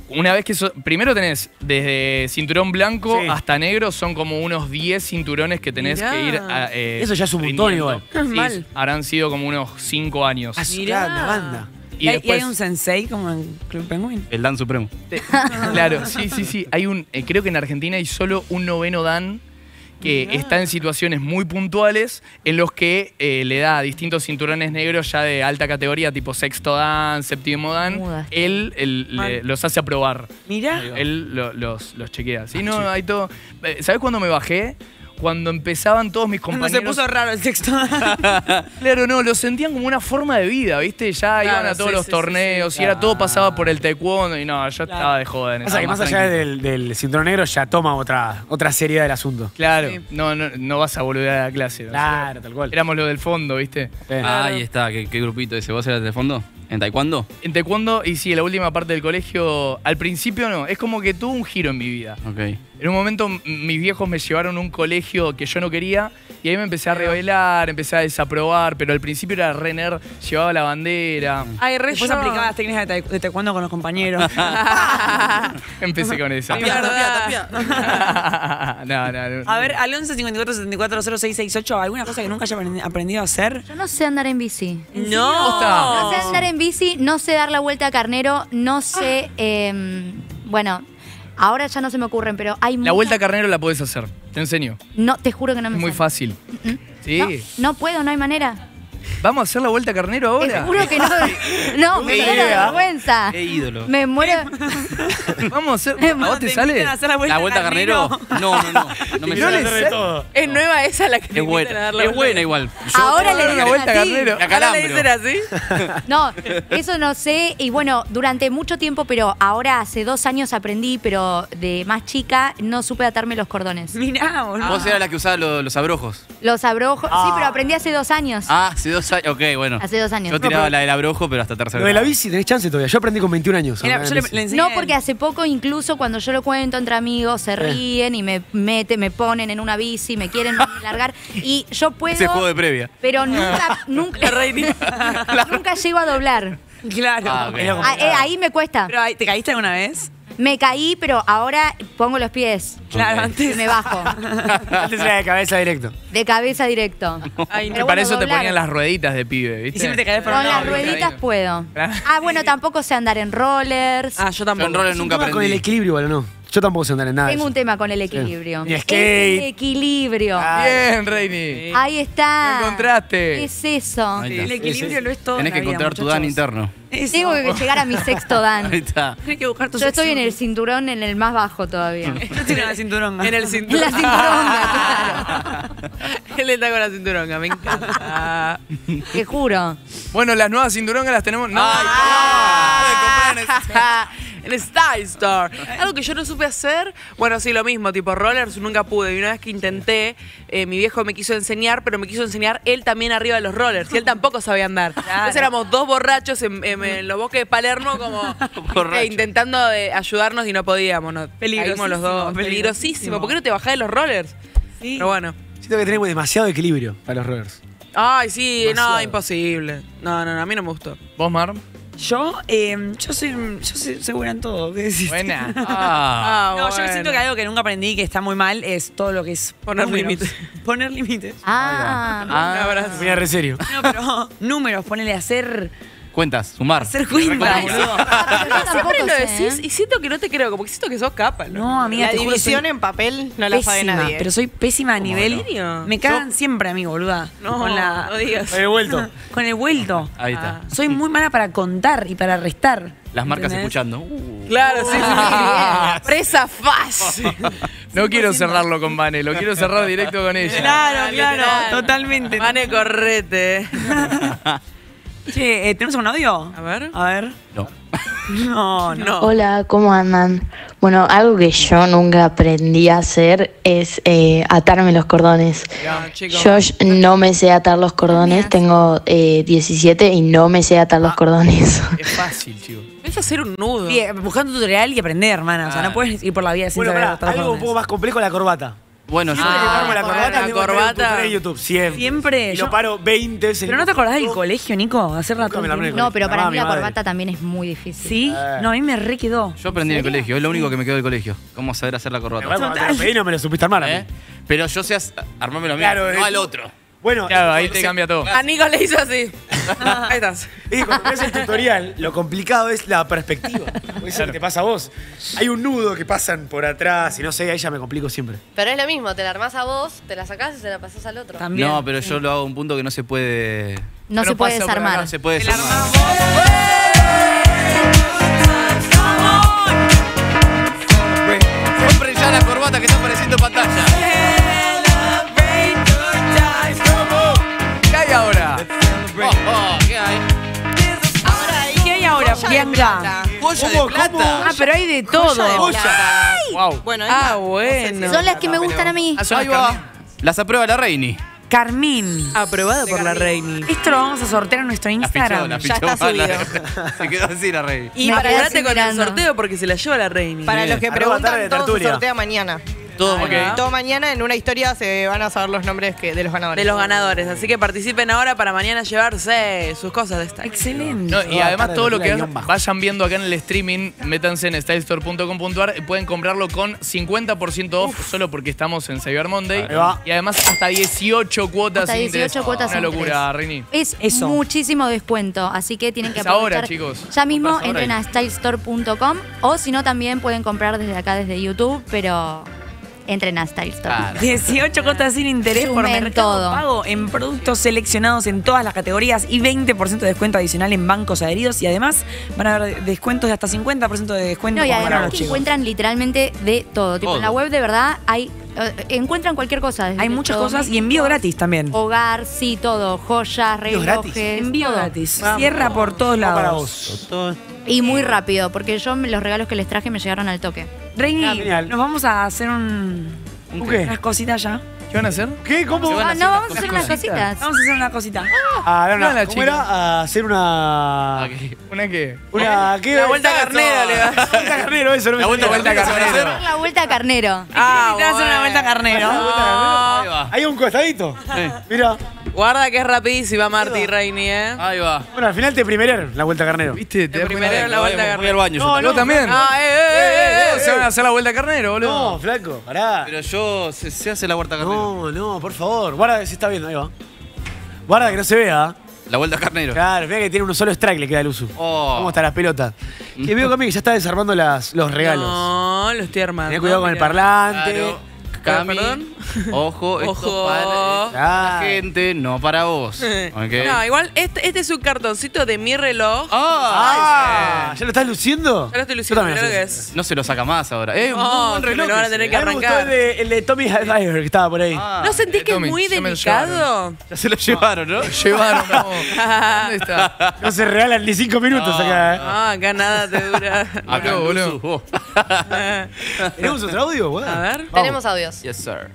una vez que primero tenés desde cinturón blanco Sí. hasta negro, son como unos 10 cinturones que tenés Mirá. que ir Eso ya es un montón igual. No es Sí, mal. habrán sido como unos 5 años. Mirá. La banda. ¿Y hay después- un sensei como en Club Penguin? El Dan Supremo. Claro, sí. Hay creo que en Argentina hay solo un noveno Dan que está en situaciones muy puntuales en los que le da distintos cinturones negros ya de alta categoría, tipo sexto Dan, séptimo Dan. Muda. Él los hace aprobar. Mirá. Él los chequea. Sí, no, hay todo. ¿Sabés cuándo me bajé? Cuando empezaban todos mis Cuando compañeros. se puso raro el sexto. Claro, no, lo sentían como una forma de vida, ¿viste? Ya Claro, iban a todos sí, los sí, torneos sí, y era todo pasaba por el taekwondo y no, yo estaba de joda en O sea, que más allá del cinturón negro ya toma otra seriedad del asunto. Claro, Sí. no vas a volver a la clase. ¿no? Claro, tal cual. Éramos lo del fondo, ¿viste? Ahí está, ¿qué grupito ese? ¿Vos eras de fondo? ¿En taekwondo? En taekwondo, y sí, en la última parte del colegio, al principio no, es como que tuvo un giro en mi vida. Ok. En un momento mis viejos me llevaron a un colegio que yo no quería y ahí me empecé a rebelar, empecé a desaprobar, pero al principio era re nerd, llevaba la bandera. Ay, re Después yo. aplicaba las técnicas de taekwondo con los compañeros. Empecé con esa. Tapia, tapia, No. A ver, al 11 54 74 0668, ¿alguna cosa que nunca haya aprendido a hacer? Yo no sé andar en bici. No. No sé andar en bici, no sé dar la vuelta a Carnero, no sé. Bueno, ahora ya no se me ocurren, pero hay La vuelta a Carnero la podés hacer, te enseño. No, te juro que no me Es muy sale. fácil. Sí. No puedo, no hay manera. ¿Vamos a hacer la vuelta a Carnero Te ahora? juro que no. No, me muero de vergüenza. Qué ídolo. Me muero. Vamos a hacer. ¿A vos te sale? invitan a hacer la vuelta ¿La vuelta a Carnero? No me No le sale. sale. todo. Es nueva esa la que te Es invitan a buena, dar la es vuelta. buena igual. Ahora le Dar una dicen vuelta a así. Carnero. Me ¿Ahora le acalambro. dicen así? No, eso no sé. Y bueno, durante mucho tiempo, pero ahora hace 2 años aprendí, pero de más chica no supe atarme los cordones. Mirá, boludo. Vos eras la que usaba los abrojos. Los abrojos. Sí, pero aprendí hace 2 años. Hace 2 años. Ok, bueno. Hace 2 años. Yo tiraba la del abrojo, pero hasta tercera. Lo de la bici tenés chance todavía. Yo aprendí con 21 años. Era- andar yo en le bici. enseñé No, porque hace poco, incluso cuando yo lo cuento entre amigos, se ríen y me ponen en una bici, me quieren largar. Y yo puedo. Ese juego de previa. Pero nunca llego a doblar. Claro. Ah, ok. Ahí me cuesta. Pero ¿te caíste alguna vez? Me caí, pero ahora pongo los pies. Claro, Ok. antes. Y me bajo. Antes era de cabeza directo. De cabeza directo. Ay, Pero Para bueno, eso te doblar. ponían las rueditas de pibe, ¿viste? Y siempre te caes por Con un las lado. rueditas puedo. Claro. Ah, bueno, tampoco sé andar en rollers. Ah, yo tampoco. Con roller nunca Con el aprendí. equilibrio, igual, ¿o no? Yo tampoco sé andar en nada. de Tengo eso. un tema con el equilibrio. Ni Es skate. el equilibrio. Bien, Reini. Ahí está. Lo encontraste. ¿Qué es eso? Ahí El está. equilibrio lo es todo. Tenés en que la vida, encontrar tu muchachos. Dan interno. Eso. Tengo que llegar a mi sexto dan. Ahí está. Tienes que buscar tu Yo estoy sexo. en el cinturón, en el más bajo todavía. Yo estoy en la cinturonga. En el En cinturón. la cinturonga, Él está con la cinturonga, me encanta. te juro. Bueno, las nuevas cinturongas las tenemos. No, En Style Store. Algo que yo no supe hacer. Bueno, sí, lo mismo, tipo rollers nunca pude. Y una vez que intenté, mi viejo me quiso enseñar, pero me quiso enseñar él también arriba de los rollers. Y él tampoco sabía andar. Entonces éramos 2 borrachos en los bosques de Palermo, como Borrachos. intentando ayudarnos y no podíamos. No. Caímos los dos. Peligrosísimo. ¿Por qué no te bajás de los rollers? Sí. Pero bueno. Siento que tenemos demasiado equilibrio para los rollers. Ay, sí, Demasiado. no, imposible. No, a mí no me gustó. ¿Vos, Mar? Yo soy buena en todo. ¿Qué decís? Buena. No, yo siento que algo que nunca aprendí que está muy mal es todo lo que es Poner números. límites. Poner límites. Ah, Un abrazo. Mira, re serio. No, pero números, ponele a hacer Cuentas, sumar. cuentas, boludo. yo tampoco Siempre lo sé, decís ¿eh? y siento que no te creo, porque siento que sos capa. No, amiga, La te juro, división soy en papel no la sabe pésima, nadie. pero soy pésima a nivel. ¿En serio? Me cagan siempre a mí, boluda. No, con la, no digas. He vuelto. con el vuelto. Ahí está. Soy muy mala para contar y para restar. Las marcas ¿entendés? escuchando. Claro, sí. Presa fácil. No quiero cerrarlo con Vane, lo quiero cerrar directo con ella. Claro, Literal. totalmente. Vane, correte. Che, ¿tenemos un audio? A ver. A ver. No. No. Hola, ¿cómo andan? Bueno, algo que yo nunca aprendí a hacer es atarme los cordones. No, chicos. Yo no me sé atar los cordones, tengo 17 y no me sé atar los cordones. Es fácil, chico. Es hacer un nudo. Buscando un tutorial y aprender, hermana. O sea, no puedes ir por la vida sin Bueno, saber pará, atar los algo un cordones. poco más complejo, la corbata. Bueno, yo... Siempre que me armo la corbata, la tengo que ver un corbata. tutorial de YouTube. Siempre. Siempre. Y lo paro 20 segundos. ¿Pero no te acordás del colegio, Nico? Hacerla todo el tiempo. No, pero para Ah, mí mi la madre. corbata también es muy difícil. ¿Sí? No, a mí me re quedó. Yo aprendí en el colegio, es lo único que me quedó del colegio. Cómo saber hacer la corbata. Igual cuando te lo pedí no me lo supiste armar. a mí. Pero yo sé armarme lo mío, Claro, no al otro. Bueno, Claro, ahí te cambia todo. A Nico le hizo así. Ahí estás. y cuando ves el tutorial, lo complicado es la perspectiva. Eso es lo que te pasa a vos. Hay un nudo que pasan por atrás y no sé, ahí ya me complico siempre. Pero es lo mismo, te la armás a vos, te la sacás y se la pasás al otro. También. No, pero yo lo hago a un punto que no se puede... No se puede desarmar. No se puede Te la desarmar. Compren ya la corbata que está apareciendo en pantalla. ¿Qué hay ahora? ¿Qué hay? ¿Qué hay ahora, Joya de Bianca? plata. Joya de plata. Ah, pero hay de todo. ¡Joya! Wow. Bueno, Bueno. Son las que me gustan a mí. Ahí va. Las aprueba la Reini. Carmín. Aprobado por la Reini. Esto lo vamos a sortear en nuestro Instagram. La Ya está pichó mal, subido. Se quedó así la Reini. Y Me quedé prepárate así con el mirando. sorteo porque se la lleva la Reini. Para los que Arroba tarde de preguntan, todo se tertulia. sortea mañana. Todo Ahí va. Todo mañana en una historia se van a saber los nombres de los ganadores. De los ganadores. Así que participen ahora para mañana llevarse sus cosas de esta. Excelente. No, y además todo lo que guión bajo. vayan viendo acá en el streaming, métanse en stylestore.com.ar y pueden comprarlo con 50% off solo porque estamos en Cyber Monday. Ahí va. Y además hasta 18 cuotas Hasta sin 18 interés. cuotas Una sin locura, interés. Reini. Es Eso. muchísimo descuento, así que tienen que Es ahora, aprovechar. chicos. Ya mismo Compras ahora entren a stylestore.com o si no también pueden comprar desde acá, desde YouTube, pero entren a Stylestore. Claro. 18 cuotas sin interés por Sumen Mercado todo. Pago en productos seleccionados en todas las categorías y 20% de descuento adicional en bancos adheridos y además van a haber descuentos de hasta 50% de descuento No, y por para además los que chicos. encuentran literalmente de todo. Tipo, Todo. en la web de verdad hay encuentran cualquier cosa. desde Hay muchas cosas y envío gratis también. Hogar, sí, todo. Joyas, ¿Envíos gratis? relojes. Envío todo. gratis. Cierra por todos Va para lados. vos. Y muy rápido, porque yo los regalos que les traje me llegaron al toque. Reini, genial. nos vamos a hacer ¿Qué? unas cositas ya. ¿Qué van a hacer? ¿Qué? ¿Cómo? Ah, no, vamos a hacer unas cositas. Vamos a hacer una cosita. A ver, Hola, ¿cómo chica. era? A hacer una... ¿Una qué? Una... ¿qué? La vuelta carnera le va. La vuelta carnero, eso. No me La vuelta salía. carnero. Hacer la vuelta a carnero. Ah, te vas a hacer una vuelta carnero. Ahí va. Hay un costadito. Mira. Guarda que es rapidísima Marty Reini, Ahí va. Bueno, al final te primerer la vuelta carnero. ¿Viste? Te das primero cuenta? en la vuelta Voy al carnero. baño. yo No, también. ¿Vos también? Ah, Se van a hacer la vuelta carnero, boludo. No, flaco, pará. Pero yo se hace la vuelta carnero. No, no, por favor. Guarda si está viendo, ahí va. Guarda que no se vea. La vuelta carnero. Claro, mira que tiene un solo strike, le queda el uso. Oh. ¿Cómo están las pelotas? Que veo Cami que ya está desarmando los regalos. No, lo estoy armando. Tené cuidado con el Mirá. parlante. Claro. Cami, ¿Perdón? ojo, esto Ojo. para la gente, no para vos. ¿Ok? No, igual este es un cartoncito de mi reloj. Ah, ¿ya lo estás luciendo? Ya lo estoy Yo luciendo, también mirá lo que así. es. No se lo saca más ahora. No, muy buen que reloj me lo van a ese. tener que A mí me gustó arrancar. el de Tommy Hilfiger que estaba por ahí. Ah, ¿No sentís que es Tommy, muy ya me lo delicado? ya se lo llevaron, ¿no? Llevaron, no. ¿Dónde está? No se regalan ni 5 minutos acá. ¿eh? No, acá nada te dura. Acá, Boludo, boludo. ¿Tenemos otro audio? Bueno. A ver. Vamos. Tenemos audios. Yes, sir.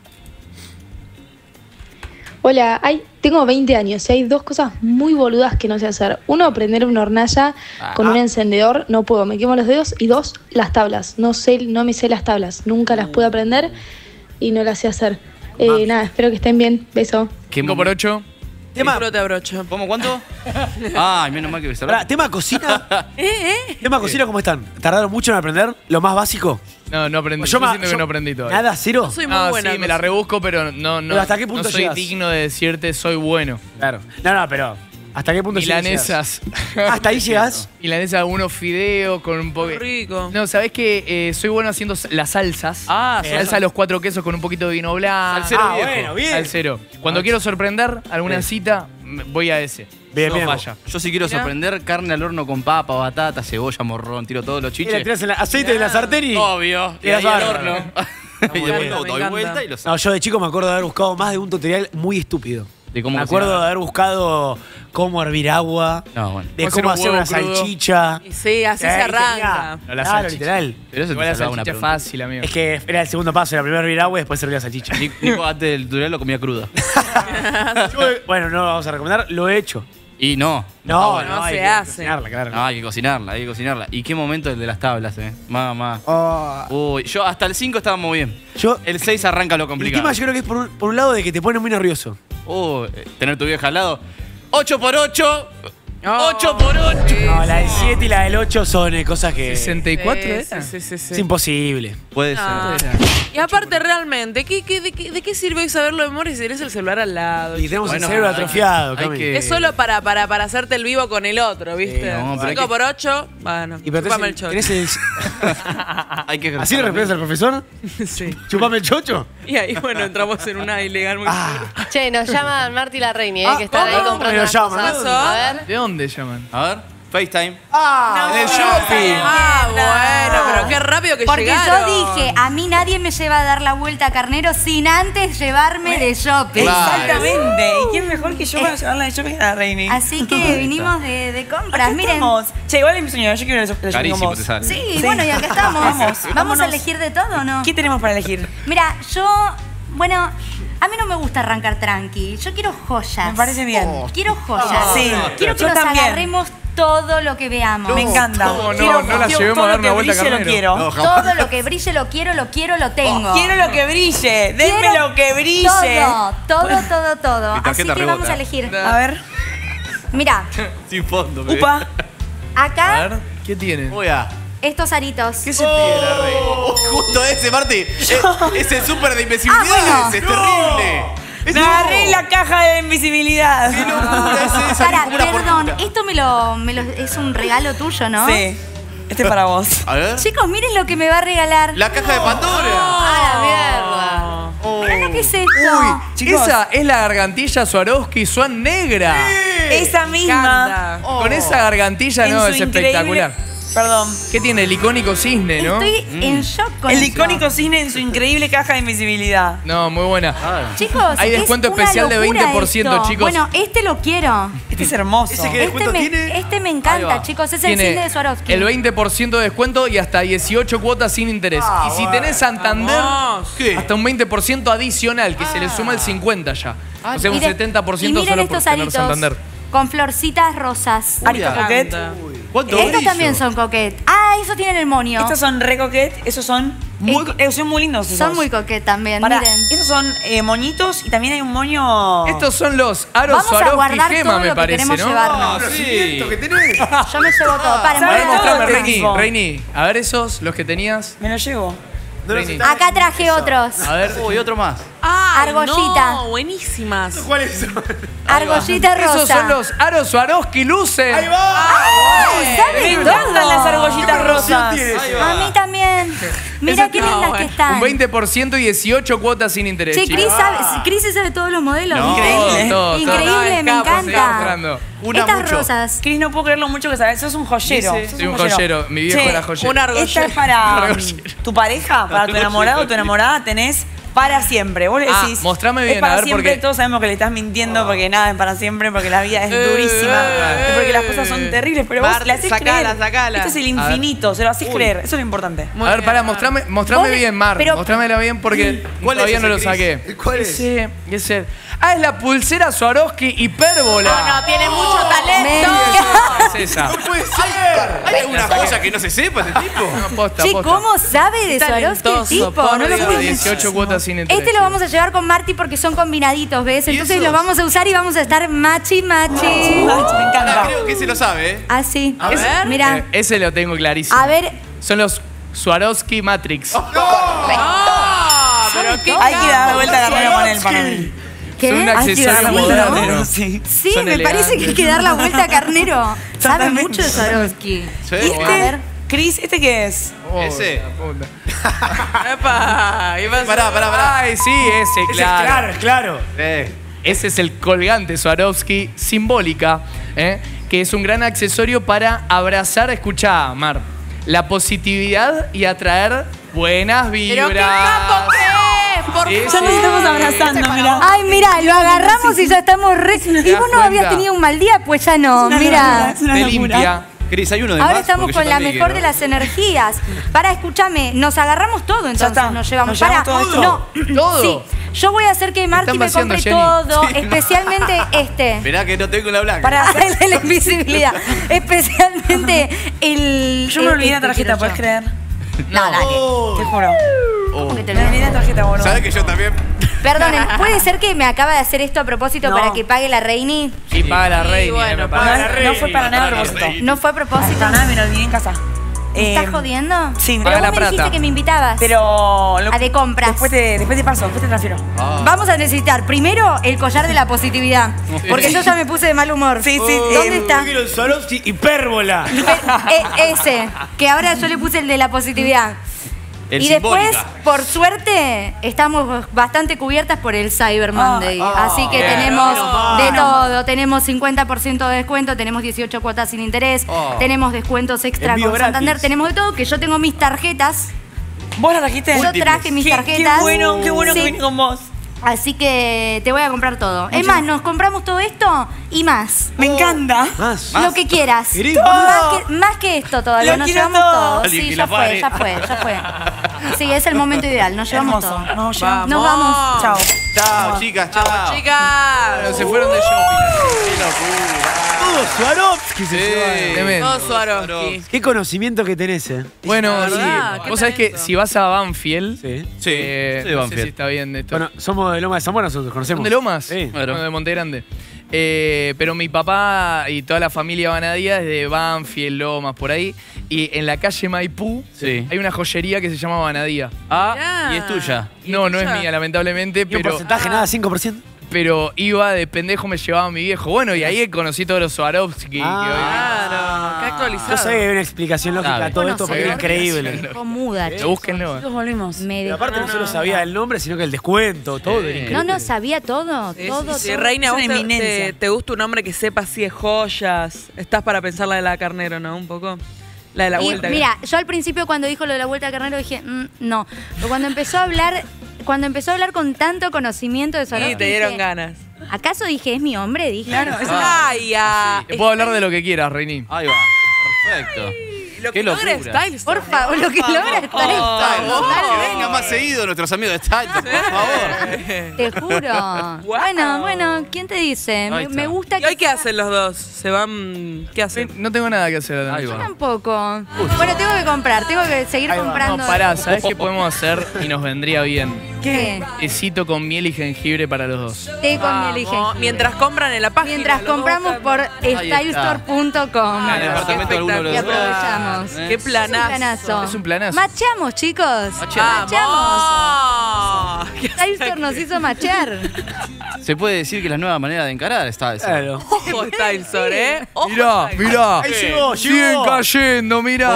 Hola, tengo 20 años y hay dos cosas muy boludas que no sé hacer. Uno, prender una hornalla con un encendedor, no puedo, me quemo los dedos. Y dos, las tablas, no me sé las tablas, nunca las pude aprender y no las sé hacer. Nada, espero que estén bien, beso. 5 por 8. Tema, Seguro te abrocho. ¿Cómo? ¿Cuánto? Ay, menos mal que me cerraron. pará, tema cocina. Tema cocina, ¿cómo están? ¿Tardaron mucho en aprender? ¿Lo más básico? No aprendí. Yo Yo, ma- siento que yo- no aprendí todavía. ¿Nada? ¿Cero? Yo soy muy No, buena. sí, me la rebusco, pero no. Pero ¿hasta qué punto no soy llegas? digno de decirte soy bueno. Claro. No, pero ¿hasta qué punto llegas? Milanesas. ¿Hasta ahí llegas? Milanesa, unos fideos con un poco. rico. No, ¿sabés que soy bueno haciendo las salsas? Ah, salsa a los 4 quesos con un poquito de vino blanco. Salsero Ah, viejo. bueno, bien. Salsero. Cuando quiero sorprender alguna Bien. cita, voy a ese. Bien, no bien. falla. Yo sí quiero Mirá. sorprender carne al horno con papa, batata, cebolla, morrón, tiro todos los Y le chiches. tirás el aceite en la sartén y... Obvio. Y Tirás ahí al bárbaro. horno. Y Me después encanta, lo me doy encanta. vuelta y lo saco. No, yo de chico me acuerdo de haber buscado más de un tutorial muy estúpido. ¿De cómo Me acuerdo de cocinar? haber buscado cómo hervir agua, No, bueno. de Cómo cómo hacer hacer un una huevo crudo. salchicha. Y sí, así se arranca. No, la Claro, salchicha. literal. Pero eso Igual te la salvaba una salchicha pregunta. fácil, amigo. Es que era el segundo paso, era primero hervir agua y después servir la salchicha. Nico antes del tutorial lo comía cruda. Bueno, no lo vamos a recomendar, lo he hecho. Y no. No, se hay hace. que cocinarla, claro. No, hay que cocinarla. ¿Y qué momento el de las tablas, Mamá. Oh. Uy, yo hasta el 5 estábamos bien. Yo, El 6 arranca lo el complicado. tema yo creo que es por un lado de que te pone muy nervioso. Tener tu vieja al lado. 8x8. 8x8. No, la del 7 y la del 8 son cosas que... 64 Sí, era. sí. Es imposible. Puede No. ser. Y aparte, realmente, ¿de qué sirve hoy saberlo de memoria si tenés el celular al lado? Y tenemos Bueno, el cerebro hay- atrofiado, hay Cami. que- Es solo para hacerte el vivo con el otro, ¿viste? Sí, no, pero hay 5 por 8, bueno, Y pero chupame el tenés chocho. Hay que ¿Así le respondes al profesor? Sí. ¿Chupame el chocho? Y ahí, bueno, entramos en una ilegal muy fuerte. Che, nos llaman Marty y la Reini, que están ahí ¿cómo comprando me lo unas llaman? cosas. ¿Qué pasó? A ver. ¿De dónde llaman? A ver, FaceTime. ¡Ah! En el shopping. Bueno, pero qué rápido que Porque llegaron. yo dije, a mí nadie me lleva a dar la vuelta a Carnero sin antes llevarme de shopping. Exactamente. ¿Y quién mejor que yo para llevarla de shopping a la Reini? Así que vinimos de compras. Acá Miren. estamos. Che, igual es mi sueño. Yo quiero ir de shopping con Carísimo vos. te sale. Sí, bueno, y acá estamos. Vamos, Vamos vámonos. a elegir de todo, ¿o no? ¿Qué tenemos para elegir? Mira, bueno, a mí no me gusta arrancar tranqui. Yo quiero joyas. Me parece bien. Quiero joyas. Sí, Quiero que yo nos también. agarremos todo lo que veamos. Me encanta. No, Quiero- no la quiero llevemos todo a dar lo que una vuelta a brille, lo Carnero. quiero. No, Todo lo que brille lo quiero, lo tengo. Quiero lo que brille. Denme Quiero lo que brille. todo. Mi Así tarjeta que vamos rebota. a elegir. A ver. Mira, Sin fondo, bebé. Upa. A acá ver, ¿qué tiene? Voy a. estos aritos. ¿Qué se pide la Reini? Justo ese, Marti. Es el súper de invencibilidad. bueno. Es terrible. Me agarré la caja de invisibilidad. Para, perdón, esto es un regalo tuyo, ¿no? Sí. Este es para vos. A ver. Chicos, miren lo que me va a regalar. La caja de Pandora. ¡A la mierda! Miren lo que es esto. Chicos. Esa es la gargantilla Swarovski Swan negra. Esa misma. Con esa gargantilla En no su es increíble- espectacular. Perdón. ¿Qué tiene? El icónico cisne, ¿no? Estoy en shock con El eso. icónico cisne en su increíble caja de invisibilidad. No, muy buena. Chicos, Hay es descuento una especial de locura 20%, esto. chicos. Bueno, este lo quiero. Este es hermoso. ¿Ese qué descuento tiene? Este me Ahí encanta, va. chicos. Es el cine de Swarovski. el 20% de descuento y hasta 18 cuotas sin interés. y si tenés Santander, ¿Qué? hasta un 20% adicional, que se le suma el 50 ya. O sea, un Miren- 70% y miren solo por estos tener aritos Santander. con florcitas rosas. Arito coquet. ¿Cuánto Estos brillo? también son coquet. Ah, esos tienen el monio. Estos son re coquet. Esos son muy lindos. Esos. Son muy coquet también, Pará, miren. estos son moñitos y también hay un moño. Estos son los aros Vamos a Swarovski guardar Gema, todo me lo que parece, queremos ¿no? llevarnos. Sí. ¿Qué tenés? Yo me llevo todo. Paren, ¿Sabe voy a- todo Mostrame, este Reini. tipo? Reini, a ver esos, los que tenías. Me lo llevo. Reini. Acá traje otros. A ver. Uy, otro más. Ah, Argollita. No, buenísimas. ¿Cuáles son? Argollita rosa. Esos son los aros Swarovski Luce. ¡Ahí va! Ay, ¿saben Me todo? encantan las argollitas rosas. A mí también. Mira qué lindas que están. Un 20% y 18 cuotas sin interés. Che, chicos. Chris se sabe todos los modelos. No. Increíble. Todo. Increíble, me Escapa, seguí encanta. mostrando. Estas rosas. Cris, no puedo creer lo mucho que sabes. Sos un joyero. Sí, sos soy un joyero. Mi viejo era joyero. Un argollero. Esta es para Argollero. tu pareja, para tu enamorado o tu enamorada. Tenés para siempre. Vos le Ah, decís. mostrame es bien, para a ver, siempre. porque- Todos sabemos que le estás mintiendo porque nada es para siempre, porque la vida es durísima. y porque las cosas son terribles. Pero vos Bart, le haces sacala, creer. sacala. Esto es el infinito. Se lo haces creer. Eso es lo importante. A ver, pará, mostrame Vos le- bien, Mar. pero- Mostrámela bien porque ¿Cuál todavía es no lo ese, saqué. Cris? ¿Cuál es? Ese. Ah, es la pulsera Swarovski Hipérbola. No, tiene mucho talento. Es esa. Puede ser. ¿Hay alguna joya que no se sepa este tipo? No, posta, Che, posta. ¿cómo sabe de Swarovski el talentoso, tipo? por No lo Dios. puedo 18 cuotas sin interés. Este lo vamos a llevar con Marty porque son combinaditos, ¿ves? Entonces esos? los vamos a usar y vamos a estar machi machi. Me Ah, encanta. creo que se lo sabe, ¿eh? Así. A ver. Mira, Ese lo tengo clarísimo. a ver. Son los Swarovski Matrix. Pero qué Hay que dar capo. vuelta a la rueda con él para mí. ¿Qué? Son un Ay, accesorio sí, moderno. ¿no? Sí. Sí, Son me parece que hay que dar la vuelta a Carnero. Sabe Totalmente. mucho de Swarovski. Sí, ¿Este? A ver. Cris, ¿este qué es? Ese. Epa, ¿qué pasó? Pará. Ay, sí, ese, Ese es claro, es claro. Ese es el colgante Swarovski simbólica, que es un gran accesorio para abrazar, escuchá, Mar, la positividad y atraer buenas vibras. Pero qué capo que es, por Sí, Ya nos estamos abrazando, mira. Ay, mira, lo agarramos y ya estamos re. Y vos no das habías cuenta? tenido un mal día, pues ya no. una Mira. locura, es una Te locura. limpia, Cris, hay uno de Ahora más, estamos porque con yo la también mejor quiero. de las energías. Para, escúchame, nos agarramos todo entonces, está. nos llevamos. Nos llevamos Pará, todo esto. no, sí. Yo voy a hacer que Marky me vaciando, compre Jenny. todo, Sí. especialmente este. Esperá que no tengo la blanca. Para el de la invisibilidad. Especialmente el. Yo me olvidé la tarjeta, ¿puedes creer? creer? No, dale. Te juro. ¿Cómo que te Me olvidé la tarjeta, boludo. ¿Sabes que yo también? Perdonen, ¿puede ser que me acaba de hacer esto a propósito No. para que pague la Reini? Y paga la reina. bueno, me parece. No fue para nada a propósito. ¿No fue a propósito? Para nada, me lo olvidé en casa. ¿Me estás jodiendo? Sí, Pero paga vos la me dijiste plata. que me invitabas. Pero. A de compras. Después te paso, después te transfiero. Vamos a necesitar primero el collar de la positividad. Porque yo ya me puse de mal humor. Sí, sí. ¿Dónde está? Yo quiero el Swarovski hipérbola. Ese. Que ahora yo le puse el de la positividad. El Y después, simbólica. por suerte, estamos bastante cubiertas por el Cyber Monday. Así que bien. tenemos Menos de mal. todo. Tenemos 50% de descuento, tenemos 18 cuotas sin interés, tenemos descuentos extra Envío con Santander, gratis. tenemos de todo, que yo tengo mis tarjetas. ¿Vos la trajiste? Yo traje mis Qué tarjetas. bueno que Sí. vine con vos. Así que te voy a comprar todo. Es más, nos compramos todo esto y más. Me encanta. Más. Lo que quieras. ¿Querés? Más que esto todavía. Lo Nos quiero llevamos todo. todo. Alguien Sí, que ya la pare. fue. Sí, es el momento ideal. Nos llevamos Hermoso. todo. Nos llevamos. Nos vamos. Chao. Chao, chicas, chao. Chicas. Se fueron de shopping. Qué locura. Todo Swarovski se Sí. lleva. Tremendo. Todo Swarovski. Qué conocimiento que tenés, Bueno, La sí. verdad, qué Vos sabés que talento. si vas a Banfield, Sí. Sí. soy de no sé Banfield. si está bien esto. Bueno, somos de Loma de Zamora nosotros, conocemos. ¿Son de Lomas? Sí. Bueno. Bueno, de Monte Grande. Pero mi papá y toda la familia Vanadía es de Banfield, Lomas, por ahí. Y en la calle Maipú Sí. hay una joyería que se llama Vanadía. Ah, Mirá. y es tuya. No, no es tuya? mía, lamentablemente, ¿Y un pero, porcentaje nada? ¿5%? pero iba de pendejo, me llevaba mi viejo. Bueno, y ahí conocí todos los Swarovski. Claro, qué actualizado. Yo sé que hay una explicación lógica Sabe. a todo esto porque es Conocedor. increíble. Fue muda, que hoy... chicos. Búsquenlo. Nosotros volvimos. Me Pero aparte dejó- no solo sabía el nombre, sino que el descuento, todo. era increíble. No, sabía todo. Todo, Sí, todo. Reina, Es ¿vos una te, eminencia. te gusta un hombre que sepa así de joyas? Estás para pensar la de la Carnero, ¿no? Un poco. La de la Y, vuelta. mira, yo al principio cuando dijo lo de la vuelta a Carnero dije, no. Pero cuando empezó a hablar con tanto conocimiento de Swarovski, Sí, te dieron dije, ganas. ¿acaso dije es mi hombre? Dije. Claro, es Ay, ya. Te puedo hablar de lo que quieras, Reini. Ahí va. Perfecto. Lo Qué que logra locura. Styles. Por favor, lo que logra está Que venga más seguido nuestros amigos de Style, por favor. Te juro. Bueno, ¿quién te dice? Ahí está. Me gusta ¿Y hoy que. qué hacen los dos? ¿Se van? ¿Qué hacen? No tengo nada que hacer. a la Ahí noche. va. Tampoco. Bueno, tengo que comprar, tengo que seguir Ahí va. comprando. No, pará, ¿sabés qué podemos hacer y nos vendría bien? ¿Qué? Tecito con miel y jengibre para los dos. Té con miel y Vamos, jengibre. mientras compran en la página. Mientras lo compramos buscan. por está. stylestore.com. En el departamento de alguno de los Y dos. aprovechamos. Qué Es un planazo. planazo. Es un planazo. Macheamos, chicos. Macheamos. ¡Vamos! Stylestore nos hizo machear. Se puede decir que es la nueva manera de encarar esta. Claro. Ojo, Stylesore, ¿eh? Ojo, Mirá, Stylesore. mirá. Ahí llegó, Siguen llegó. cayendo, mirá.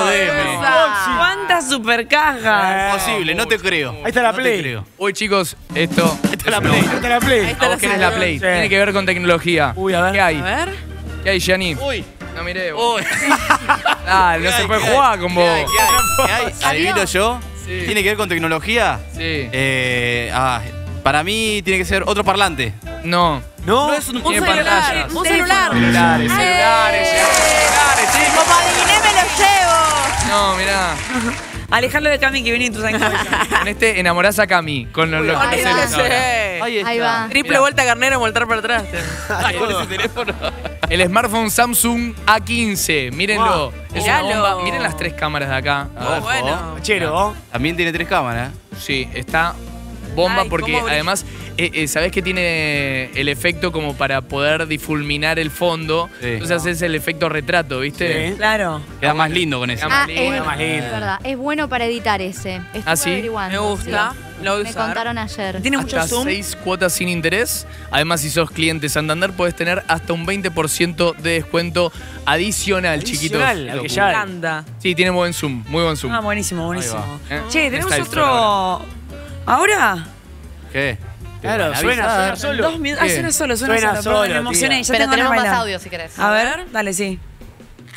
¿Cuántas super cajas? Imposible, no te creo. Ahí está la No te Play. creo. Hoy, chicos, esto. Ahí está la Play. Ahí está la Play. Ahí está ¿A vos querés la Play? Sí. Tiene que ver con tecnología. Uy, a ver. ¿Qué hay? A ver. ¿Qué hay, Gianni? Uy. No miré vos. Uy. Ah, no se puede jugar con vos. ¿Qué hay? ¿Adivino yo? Sí. ¿Tiene que ver con tecnología? Sí. Para mí tiene que ser otro parlante. No. ¿No? Un Tiene celular. pantallas. Un celular. Celulares, celulares, sí. Como adiviné, me lo llevo. No, mirá. Alejandro de Cami que viene y tú sabes cómo es. Con este enamorás a Cami. Con los Ay, celos no ahora. sé. Ahí va. Triple Mirá. vuelta carnero, voltar para atrás. Ay, con ese teléfono. El smartphone Samsung A15. Mírenlo. Wow. Es una Miralo. bomba. Miren las 3 cámaras de acá. Muy bueno. Chero. También tiene 3 cámaras. Sí, está bomba Ay, porque cómo brilla. además, ¿sabés que tiene el efecto como para poder difulminar el fondo? Sí. Entonces haces el efecto retrato, ¿viste? Sí. Claro. Queda más lindo con eso. Queda más Ah, lindo. es, más lindo. es verdad. Es bueno para editar ese. Estuve ¿Ah, sí? averiguando, Me gusta. sí. Lo voy a Me usar. contaron ayer. Tiene mucho Hasta zoom. 6 cuotas sin interés. Además, si sos cliente Santander, puedes tener hasta un 20% de descuento adicional, chiquitos. Adicional, al que Me ya- encanta. Sí, tiene buen zoom, muy buen zoom. Ah, buenísimo, buenísimo. Ahí va. Che, tenemos Style Store otro. ¿Ahora? ¿Qué? Claro, Van a suena avisar. solo. 2 minutos. Ah, ¿Qué? suena solo, suena, Suena solo. Perdón, solo, me emocioné. tía. Ya Pero tengo ganas tenemos de más bailar. audio si querés. A ver, dale, sí.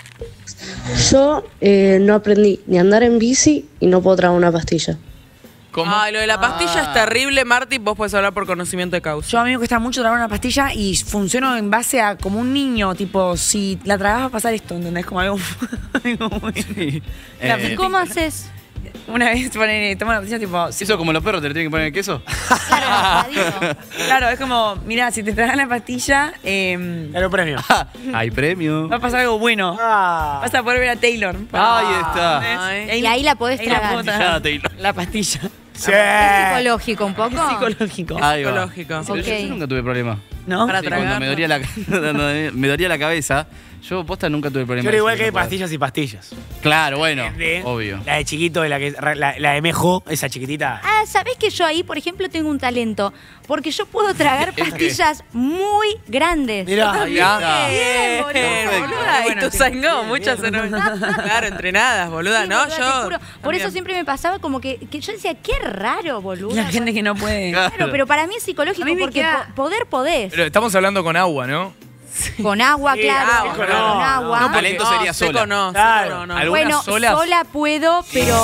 Yo no aprendí ni a andar en bici y no puedo tragar una pastilla. ¿Cómo? Ay, lo de la pastilla es terrible, Marty. Vos podés hablar por conocimiento de causa. Yo a mí me cuesta mucho tragar una pastilla y funciono en base a como un niño, tipo, si la tragas va a pasar esto, ¿entendés? Como algo, algo muy... ¿Y cómo haces? Una vez tomo la pastilla tipo... ¿Eso como los perros te le tienen que poner el queso? Claro, es como, mirá, si te tragas la pastilla, Claro, premio. Hay premio. va a pasar algo bueno. Vas a poder ver a Taylor. Ahí está. Y ahí la podés ahí la tragar. puedo tragar. La pastilla. Sí. ¿Es psicológico un poco? Es psicológico. Ahí va. Psicológico. Pero yo Ok. nunca tuve problema. ¿No? Para Sí, tragar. cuando me dolía la cabeza, yo posta nunca tuve problema. Yo era igual que hay No puedo. pastillas y pastillas. Claro, bueno, ¿Entendés? obvio. La de chiquito, la de mejo, esa chiquitita. Ah, ¿sabés que yo ahí, por ejemplo, tengo un talento? Porque yo puedo tragar pastillas muy grandes. Mirá, ahí está. Bien, Boluda, boludo. y tú sangó muchas claro, entrenadas, boluda, Sí, ¿no? boluda, te Yo. juro. Por eso siempre me pasaba como que yo decía, qué raro, boludo. La gente que no puede. Claro, pero para mí es psicológico A mí me porque queda- poder podés. Pero estamos hablando con agua, ¿no? Con agua, Sí, claro. agua, con no, agua. no, talento sería seco sola. no, Claro. seco no. Algunas Bueno, solas. sola puedo, pero...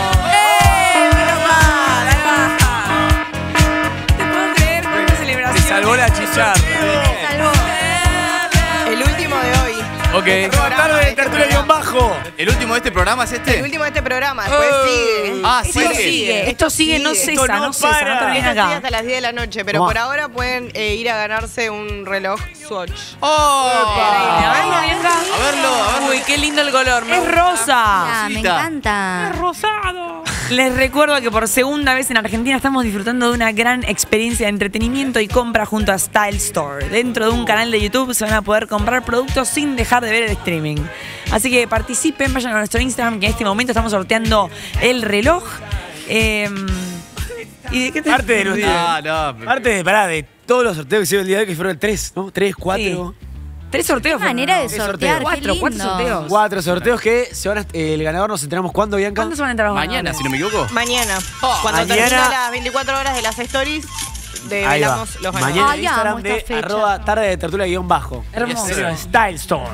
¿Te puedo creer con esta celebración? Te salvó la chicharra. Salvo. El último de hoy. Ok. Tarde de tertulia guión bajo. ¿El último de este programa es El este? último de este programa. Después sigue. Ah, Esto sigue. sigue. Esto sigue, no Sigue. cesa, Esto no no cesa, para. no termina Esto sigue acá. hasta las 10 de la noche, pero Vamos. por ahora pueden ir a ganarse un reloj Swatch. ¡Oh! A verlo, Bianca. A verlo. Uy, qué lindo el color. me Es gusta. rosa. Ah, me Cita. encanta. Les recuerdo que por segunda vez en Argentina estamos disfrutando de una gran experiencia de entretenimiento y compra junto a Style Store. Dentro de un canal de YouTube se van a poder comprar productos sin dejar de ver el streaming. Así que participen, vayan a nuestro Instagram, que en este momento estamos sorteando el reloj. ¿Y de qué te Parte de los días. No, pero- Parte de, pará, de todos los sorteos que hicieron el día de hoy, que fueron el 3, ¿no? 3, 4. 3 sorteos. Qué manera de Qué sortear, sorteo. qué lindo. Cuatro sorteos. 4 sorteos que se van a, el ganador nos enteramos cuándo, Bianca. ¿Cuántos van a entrar los Mañana, ganadores? si no me equivoco. Mañana. Cuando Mañana. termina las 24 horas de las stories, Ahí va. develamos los ganadores. Mañana en Ay, Instagram amo esta de fecha. arroba tarde de tertulia guión bajo. Hermoso. Style Store.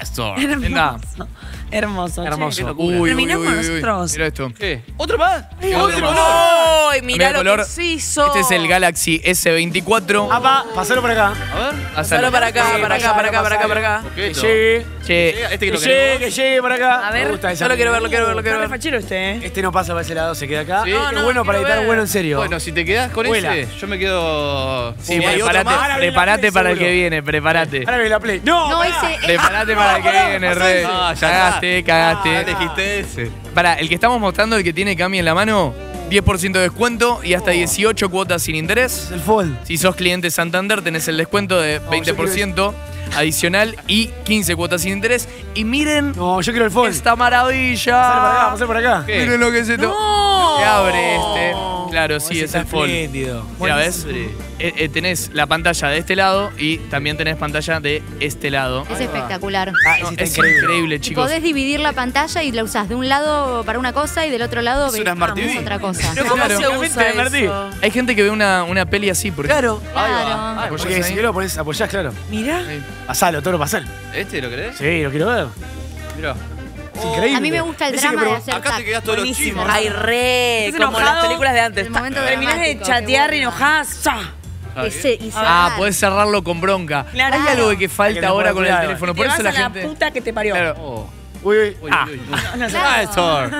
Hermoso. Hermoso. Hermoso. che. Uy, Terminamos uy, uy, uy. nosotros. Mira esto. ¿Qué? ¿Otro más? Otro color. Uy, mirá Cambia de lo color. que se hizo. Este es el Galaxy S24. Apa, pasalo por acá. A ver. Pasalo para acá, para acá, para acá, para acá, para acá. Que llegue. Che, Este que Que lo llegue, queremos. que llegue para acá. A ver, Me gusta esa yo lo quiero ver, película. lo quiero ver, lo quiero Está ver. re fachero usted, ¿eh? Este no pasa para ese lado, se queda acá. Sí. Qué No, bueno para quiero editar ver. bueno, en serio. Bueno, si te quedás con Vuela. ese, yo me quedo. sí, hay otro más. prepárate, prepárate para el seguro. que viene, prepárate. Ahora viene la play. No, No, pará. ese... Prepárate para el que viene, re. Ah, ya Cagaste, está. cagaste. Ah, elegiste ese. Para, el que estamos mostrando, el que tiene Cami en la mano, 10% de descuento y hasta 18 cuotas sin interés. El fold. Si sos cliente Santander, tenés el descuento de 20% adicional y 15 cuotas sin interés. Y miren No, yo quiero el fold. esta maravilla. Pasar por acá. ¿Qué? Miren lo que se No. Se abre este. Claro, sí, Ese es está el fold. espléndido. Mira, ¿ves? Tenés la pantalla de este lado y también tenés pantalla de este lado. Es espectacular. Ah, ese está Es increíble. increíble, Y chicos. podés dividir la pantalla y la usás de un lado para una cosa y del otro lado Es una Smart ves TV. otra cosa. Pero ¿cómo Claro. se usa Martí. eso? Hay gente que ve una peli así, por ejemplo. Claro. ¿Vos Porque ahí? si lo pones, apoyás, claro. Mirá. Pasalo, Toro, pasalo. ¿Este lo querés? Sí, lo quiero ver. Mirá. Es increíble. A mí me gusta el Ese que drama de probó- hacer Acá te tac. quedás todos los Buenísimo. chicos. Ay, re. ¿Estás Como enojado? las películas de antes. El momento Terminás de dramático, chatear qué bueno. enojada. ¡za! Ese- y Ah, cerrar. podés cerrarlo con bronca. Claro. Hay algo que Hay falta que tener ahora con el cuidado. teléfono. Te Por eso vas la a gente. la puta que te parió. Claro. Oh. Uy, uy. Uy, Ah. uy, uy. No sé. Ah, Store.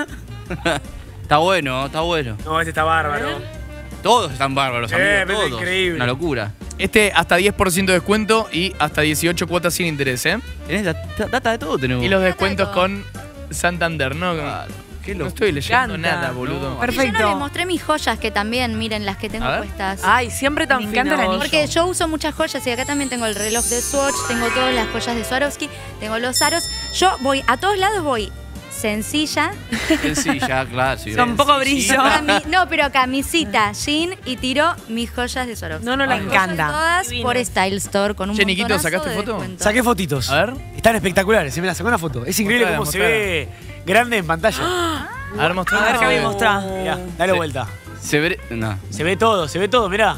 Está bueno, está bueno. No, este está bárbaro. Todos están bárbaros, amigos. pero es Todos. increíble. Una locura. Este hasta 10% de descuento y hasta 18 cuotas sin interés, ¿eh? Tenés data de todo, tenemos. Y los descuentos todo. con Santander, ¿no? Claro. Qué No loco. estoy leyendo Encanta. nada, boludo. No. Y yo Perfecto. no les mostré mis joyas, que también, miren, las que tengo A ver. puestas. Ay, siempre tan Me encanta el fino. anillo. Porque yo uso muchas joyas y acá también tengo el reloj de Swatch, tengo todas las joyas de Swarovski, tengo los aros. Yo voy, a todos lados voy sencilla. Sencilla, claro. Sí, Con poco brillo. No, pero camisita, jean y tiro mis joyas de Swarovski. No, no, la Mis encanta. joyas todas Divinas. por Style Store con un Che, Niquito, montonazo ¿sacaste de foto? descuento. Saqué fotitos. A ver. Están espectaculares. Se me la sacó una foto. Es increíble Mostrala, cómo se mostrala. ve grande en pantalla. A ver, mostrá. A ver, Javi, mostrá. Mirá, dale vuelta. Se ve. No. Se ve todo, mirá.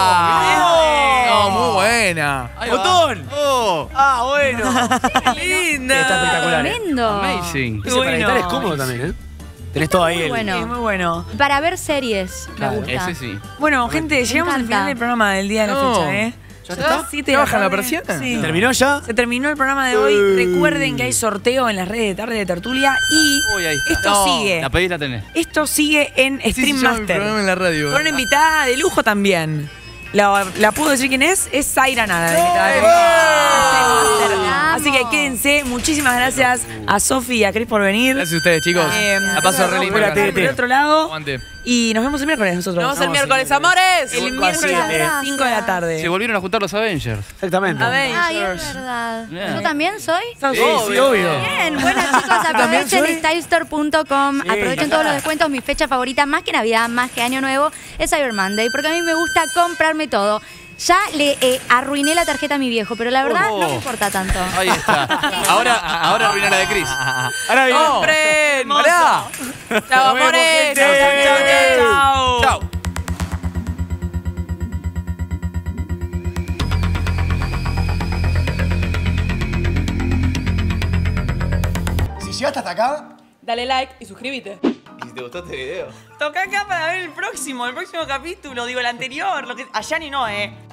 ¡Lenda! No, muy buena. ¡Botón! ¡Oh! Ah, bueno. Linda. Está espectacular. Tremendo. Amazing. Ese para Bueno. editar es cómodo también, ¿eh? Tenés todo ahí. Muy bueno. Sí, muy bueno. Para ver series, Claro, me gusta. Ese sí. Bueno, gente, llegamos al encanta. final del programa del día de la No. fecha, ¿eh? ¿Ya está? Siete ¿Ya de bajan la tarde. persiana? Sí. ¿Terminó ya? Se terminó el programa de hoy. Recuerden que hay sorteo en las redes de Tarde de Tertulia y Uy, ahí está. esto No. sigue. La pedís, la tenés. Esto sigue en Sí, Stream se llama el Master. programa en la radio. Con una invitada de lujo también. ¿La puedo decir quién es? Es Zaira Nada, la invitada de lujo. Así que quédense. Muchísimas gracias a Sofi y a Cris por venir. Gracias a ustedes, chicos. La paso re lindo. Por el otro lado. Aguante. Y nos vemos el miércoles nosotros. Nos vemos el miércoles, amores. El miércoles a las 5 de la tarde. Se volvieron a juntar los Avengers. Exactamente. Ay, es verdad. Bien. ¿Yo también soy? Sí, obvio. Bien, bueno chicos, también aprovechen soy? stylestore.com, Sí. aprovechen todos los descuentos. Mi fecha favorita, más que Navidad, más que Año Nuevo, es Cyber Monday, porque a mí me gusta comprarme todo. Ya le arruiné la tarjeta a mi viejo, pero la verdad no me importa tanto. Ahí está. Ahora arruiná la de Chris. Ahora bien. ¡Hombre! ¡Pará! ¡Chao, amores! gente. Chao. Chao. Si llegaste hasta acá, Dale like y suscríbete. ¿Y si te gustó este video? Toca acá para ver el próximo capítulo. Digo, el anterior. A Yanni no,